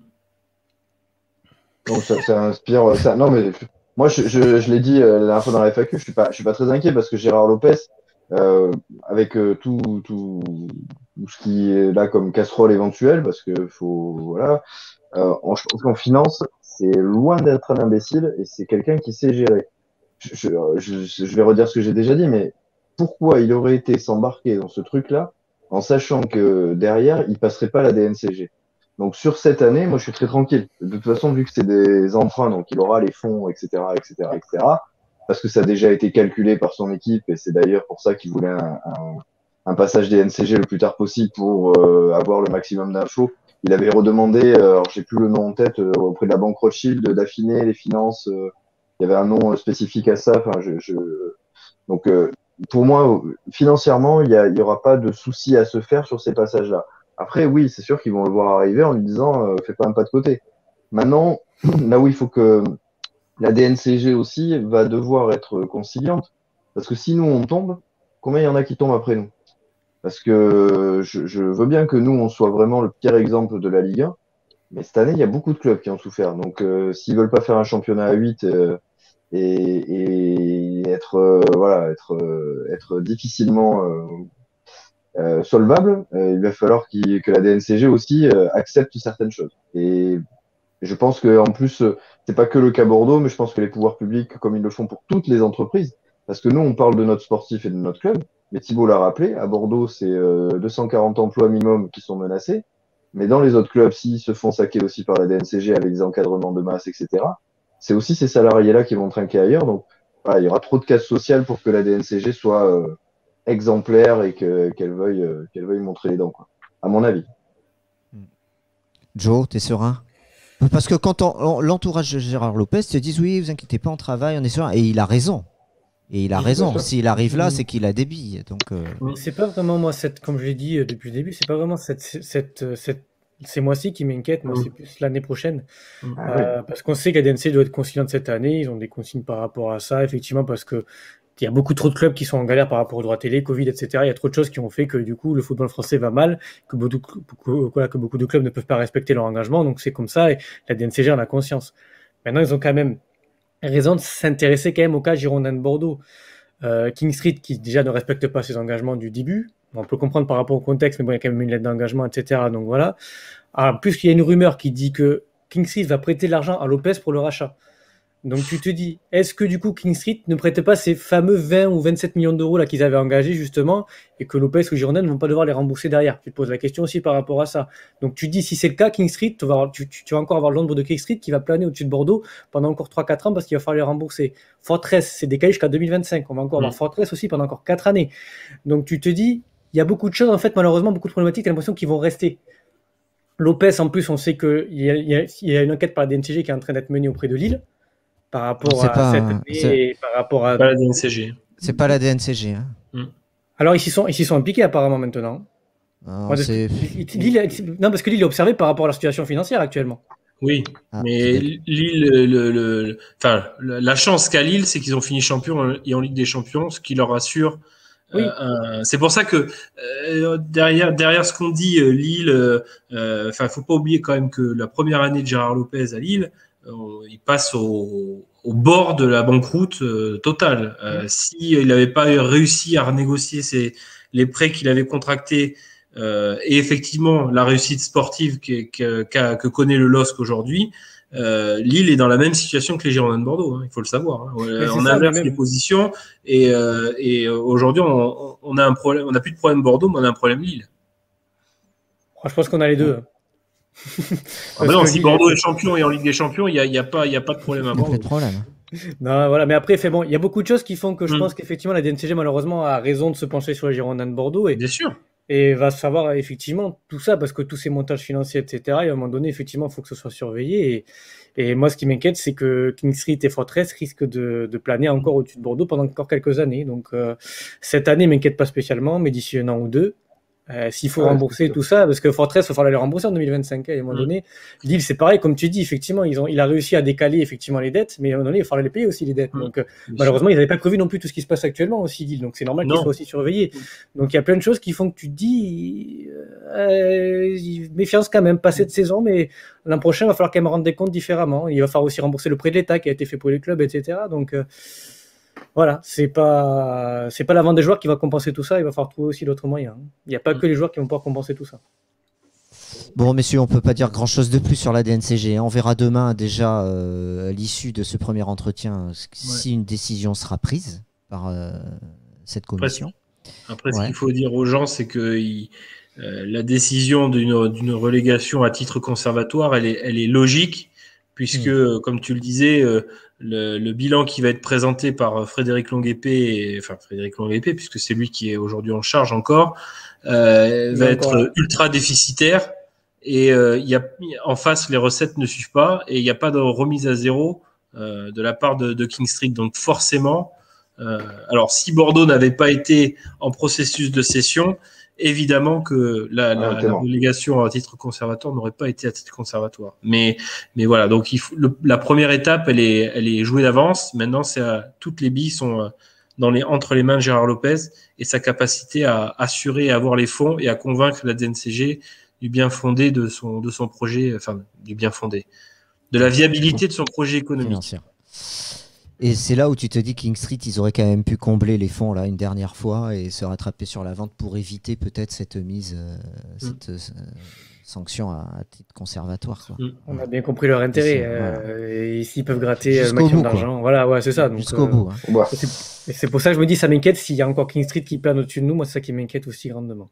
Donc ça, ça inspire. Ça, non, mais moi, je, je, je l'ai dit la dernière fois dans la F A Q, je ne suis, je suis pas très inquiet parce que Gérard Lopez, Euh, avec euh, tout, tout, tout ce qui est là comme casserole éventuelle, parce que faut, voilà, euh, en, en finance, c'est loin d'être un imbécile et c'est quelqu'un qui sait gérer. Je, je, je, je vais redire ce que j'ai déjà dit, mais pourquoi il aurait été s'embarquer dans ce truc-là en sachant que derrière, il passerait pas la D N C G. Donc sur cette année, moi je suis très tranquille. De toute façon, vu que c'est des emprunts, donc il aura les fonds, et cetera, et cetera, et cetera. Parce que ça a déjà été calculé par son équipe et c'est d'ailleurs pour ça qu'il voulait un, un, un passage D N C G le plus tard possible pour euh, avoir le maximum d'infos. Il avait redemandé, euh, alors j'ai plus le nom en tête, euh, auprès de la banque Rothschild d'affiner les finances. Euh, il y avait un nom spécifique à ça. Enfin, je, je... donc euh, pour moi, financièrement, il y, a, il y aura pas de souci à se faire sur ces passages-là. Après, oui, c'est sûr qu'ils vont le voir arriver en lui disant euh, fais pas un pas de côté. Maintenant, là où il faut que la D N C G aussi va devoir être conciliante, parce que si nous on tombe, combien il y en a qui tombent après nous? Parce que je, je veux bien que nous on soit vraiment le pire exemple de la Ligue un, mais cette année il y a beaucoup de clubs qui ont souffert. Donc euh, s'ils veulent pas faire un championnat à huit euh, et, et être euh, voilà être euh, être difficilement euh, Euh, solvable, euh, il va falloir qu'il, que la D N C G aussi euh, accepte certaines choses. Et je pense que en plus, euh, c'est pas que le cas Bordeaux, mais je pense que les pouvoirs publics, comme ils le font pour toutes les entreprises, parce que nous, on parle de notre sportif et de notre club, mais Thibault l'a rappelé, à Bordeaux, c'est euh, deux cent quarante emplois minimum qui sont menacés, mais dans les autres clubs, s'ils se font saquer aussi par la D N C G avec des encadrements de masse, et cetera, c'est aussi ces salariés-là qui vont trinquer ailleurs. Donc, voilà, il y aura trop de casse sociale pour que la D N C G soit euh, exemplaire et que, qu'elle veuille, euh, qu'elle veuille montrer les dents, quoi, à mon avis. Joe, t'es serein? Parce que quand on, on, l'entourage de Gérard Lopez te dit oui, vous inquiétez pas, on travaille, on est serein. Et il a raison. Et il a Oui, raison. bien sûr. S'il arrive là, c'est qu'il a des billes. Donc, euh... C'est pas vraiment moi cette, comme je l'ai dit euh, depuis le début, c'est pas vraiment cette, cette, euh, cette ces mois-ci qui m'inquiètent. Moi, Mm. c'est plus l'année prochaine, Mm. Ah, oui. euh, parce qu'on sait que la D N C doit être conciliante cette année. Ils ont des consignes par rapport à ça, effectivement, parce que il y a beaucoup trop de clubs qui sont en galère par rapport aux droits télé, Covid, et cetera. Il y a trop de choses qui ont fait que du coup le football français va mal, que beaucoup, beaucoup, voilà, que beaucoup de clubs ne peuvent pas respecter leur engagement. Donc c'est comme ça et la D N C G en a conscience. Maintenant, ils ont quand même raison de s'intéresser quand même au cas Girondin de Bordeaux. Euh, King Street qui déjà ne respecte pas ses engagements du début. On peut comprendre par rapport au contexte, mais bon, il y a quand même une lettre d'engagement, et cetera. Donc voilà. En plus, il y a une rumeur qui dit que King Street va prêter de l'argent à Lopez pour le rachat. Donc tu te dis, est-ce que du coup King Street ne prête pas ces fameux vingt ou vingt-sept millions d'euros là qu'ils avaient engagés justement et que Lopez ou Girondin ne vont pas devoir les rembourser derrière? Tu te poses la question aussi par rapport à ça. Donc tu te dis, si c'est le cas, King Street, tu vas, tu, tu vas encore avoir l'ombre de King Street qui va planer au-dessus de Bordeaux pendant encore trois quatre ans parce qu'il va falloir les rembourser. Fortress, c'est décalé jusqu'à deux mille vingt-cinq. On va encore avoir Mmh. Fortress aussi pendant encore quatre années. Donc tu te dis, il y a beaucoup de choses en fait, malheureusement, beaucoup de problématiques, tu as l'impression qu'ils vont rester. Lopez, en plus, on sait qu'il y a, il y a, il y a une enquête par la D N C G qui est en train d'être menée auprès de Lille. Par rapport C'est à pas, cette euh, année c'est- et par rapport à. Pas la D N C G. c'est pas la D N C G. Hein. Alors ils s'y sont, ils s'y sont impliqués apparemment maintenant. Alors, Moi, de- c'est... Lille- non, parce que Lille est observé par rapport à la situation financière actuellement. Oui, Ah, mais c'est- Lille, le, le, le- enfin, la la chance qu'a Lille, c'est qu'ils ont fini champion et en Ligue des Champions, ce qui leur assure. Oui. euh, un- c'est pour ça que euh, derrière, derrière ce qu'on dit, euh, Lille, euh, euh, enfin, faut pas oublier quand même que la première année de Gérard Lopez à Lille, euh, il passe au, au bord de la banqueroute euh, totale. Euh, si il n'avait pas réussi à renégocier ses, les prêts qu'il avait contractés. Euh, et effectivement, la réussite sportive que, que, qu'a- que connaît le L O S C aujourd'hui, euh, Lille est dans la même situation que les Girondins de Bordeaux, hein, il faut le savoir. Hein. Mais c'est On ça, inverse mais même- les positions et, euh, et aujourd'hui, on, on a un problème. On n'a plus de problème Bordeaux, mais on a un problème Lille. Oh, je pense qu'on a les deux. Ah bah non, que si Lille- Bordeaux est champion et en Ligue des Champions, il n'y a, il y a, pas- il y a pas de problème à Il y a pas Bordeaux. de problème. Non, voilà, mais après, fait bon, il y a beaucoup de choses qui font que je Mm. pense qu'effectivement la D N C G malheureusement a raison de se pencher sur les Girondins de Bordeaux et, Bien sûr. et va savoir effectivement tout ça parce que tous ces montages financiers, et cetera. Et à un moment donné, effectivement, il faut que ce soit surveillé. Et, et moi, ce qui m'inquiète, c'est que King Street et Fortress risquent de, de planer encore au-dessus de Bordeaux pendant encore quelques années. Donc euh, cette année, m'inquiète pas spécialement, mais d'ici un an ou deux. Euh, s'il faut Ouais, rembourser c'est tout ça, parce que Fortress, il va falloir les rembourser en deux mille vingt-cinq. hein, et à un moment Mm. donné, Lille, c'est pareil, comme tu dis, effectivement, ils ont, il a réussi à décaler effectivement les dettes, mais à un moment donné, il va falloir les payer aussi les dettes. Mm. Donc, euh, Bien malheureusement, ils n'avaient pas prévu non plus tout ce qui se passe actuellement aussi, Lille. Donc, c'est normal qu'ils Non. soient aussi surveillés. Donc, il y a plein de choses qui font que tu te dis, euh, méfiance quand même, pas cette saison, mais l'an prochain, il va falloir quand même rendre des comptes différemment. Il va falloir aussi rembourser le prêt de l'État qui a été fait pour les clubs, et cetera. Donc, euh, voilà, c'est pas c'est pas la vente des joueurs qui va compenser tout ça, il va falloir trouver aussi d'autres moyens. Il n'y a pas que les joueurs qui vont pouvoir compenser tout ça. Bon, messieurs, on peut pas dire grand-chose de plus sur la D N C G. hein. On verra demain déjà euh, à l'issue de ce premier entretien si une décision sera prise par euh, cette commission. Après, Ouais. ce qu'il faut dire aux gens, c'est que il, euh, la décision d'une d'une relégation à titre conservatoire, elle est, elle est logique, puisque, Mm. comme tu le disais, euh, le, le bilan qui va être présenté par Frédéric Longuepée, et- enfin Frédéric Longuepée, puisque c'est lui qui est aujourd'hui en charge encore, euh, Il va est être encore là. ultra déficitaire. Et euh, il y a, en face, les recettes ne suivent pas, et il n'y a pas de remise à zéro euh, de la part de, de King Street. Donc forcément, euh, alors si Bordeaux n'avait pas été en processus de cession, évidemment que la, Ah, la, t'es la mort. relégation à titre conservatoire n'aurait pas été à titre conservatoire. Mais, mais voilà, donc il faut, le, la première étape, elle est, elle est jouée d'avance. Maintenant, c'est à, toutes les billes sont euh, dans les, entre les mains de Gérard Lopez et sa capacité à assurer et à avoir les fonds et à convaincre la D N C G du bien fondé de son, de son projet, enfin, du bien fondé, de la viabilité de son projet économique. Financière. Et c'est là où tu te dis King Street, ils auraient quand même pu combler les fonds là une dernière fois et se rattraper sur la vente pour éviter peut-être cette mise, euh, cette euh, sanction à, à titre conservatoire. Quoi. Mm. On a bien compris leur intérêt. C'est- Euh, et s'ils peuvent gratter un Jusqu'au maximum bout, quoi. d'argent, voilà, ouais, c'est ça. Donc, Jusqu'au euh, bout. Hein. Bah, et c'est- et c'est pour ça que je me dis, ça m'inquiète s'il y a encore King Street qui plane au-dessus de nous. Moi, c'est ça qui m'inquiète aussi grandement.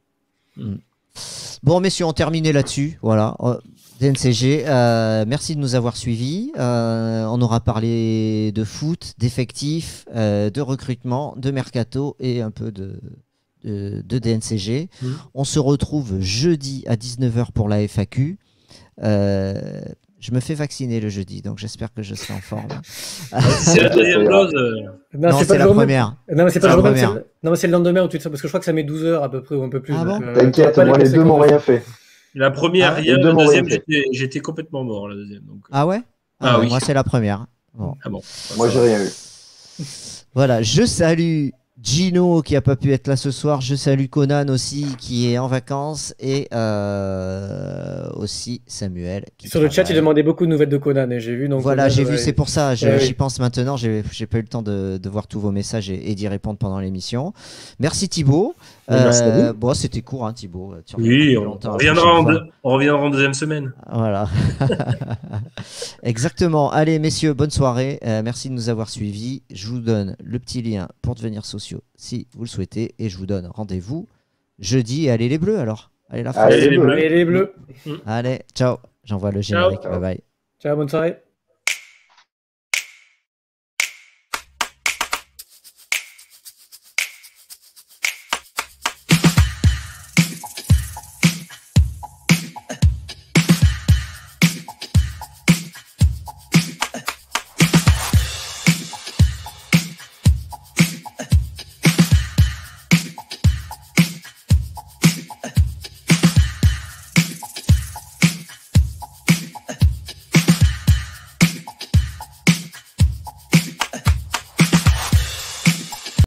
Bon, messieurs, on terminait là-dessus. Voilà. Euh, D N C G, euh, merci de nous avoir suivis. Euh, on aura parlé de foot, d'effectifs, euh, de recrutement, de mercato et un peu de, de, de D N C G. Mmh. On se retrouve jeudi à dix-neuf heures pour la F A Q. Euh, je me fais vacciner le jeudi, donc j'espère que je serai en forme. C'est la deuxième dose. euh, Non, pas c'est le la jour même. première. Non, mais c'est pas C'est le jour la même, c'est première. le- non, mais c'est le lendemain ou tout ça, parce que je crois que ça met douze heures à peu près ou un peu plus. Ah donc, bon euh, t'inquiète, t'auras pas moi les deux m'ont conséquences. rien fait. La première, Ah ouais rien. Les deux La m'ont deuxième, rien fait. j'étais j'étais complètement mort, la deuxième. Donc, euh, Ah ouais Ah ouais, oui. Moi, c'est la première. Bon. ah bon. Moi j'ai rien eu. Voilà, je salue Gino qui a pas pu être là ce soir. Je salue Conan aussi qui est en vacances et euh, aussi Samuel. Qui Sur le chat, il travaille. demandait beaucoup de nouvelles de Conan, et j'ai vu. Donc, Voilà, Conan, j'ai ouais, vu, c'est pour ça, je- Ouais, j'y oui. pense maintenant, j'ai j'ai pas eu le temps de, de voir tous vos messages et, et d'y répondre pendant l'émission. Merci Thibaut. Merci à vous. Bon, c'était court, hein, Thibaut. Tu Oui, reviendras plus on, longtemps on la reviendra prochaine en fois. deux- on reviendra en deuxième semaine. Voilà. Exactement. Allez, messieurs, bonne soirée. Euh, merci de nous avoir suivis. Je vous donne le petit lien pour devenir sociaux si vous le souhaitez. Et je vous donne rendez-vous jeudi. Allez, les bleus alors. Allez, la France. Allez, les bleus. Allez, les bleus. Allez, ciao. J'envoie le générique. Ciao. Bye bye. Ciao, bonne soirée.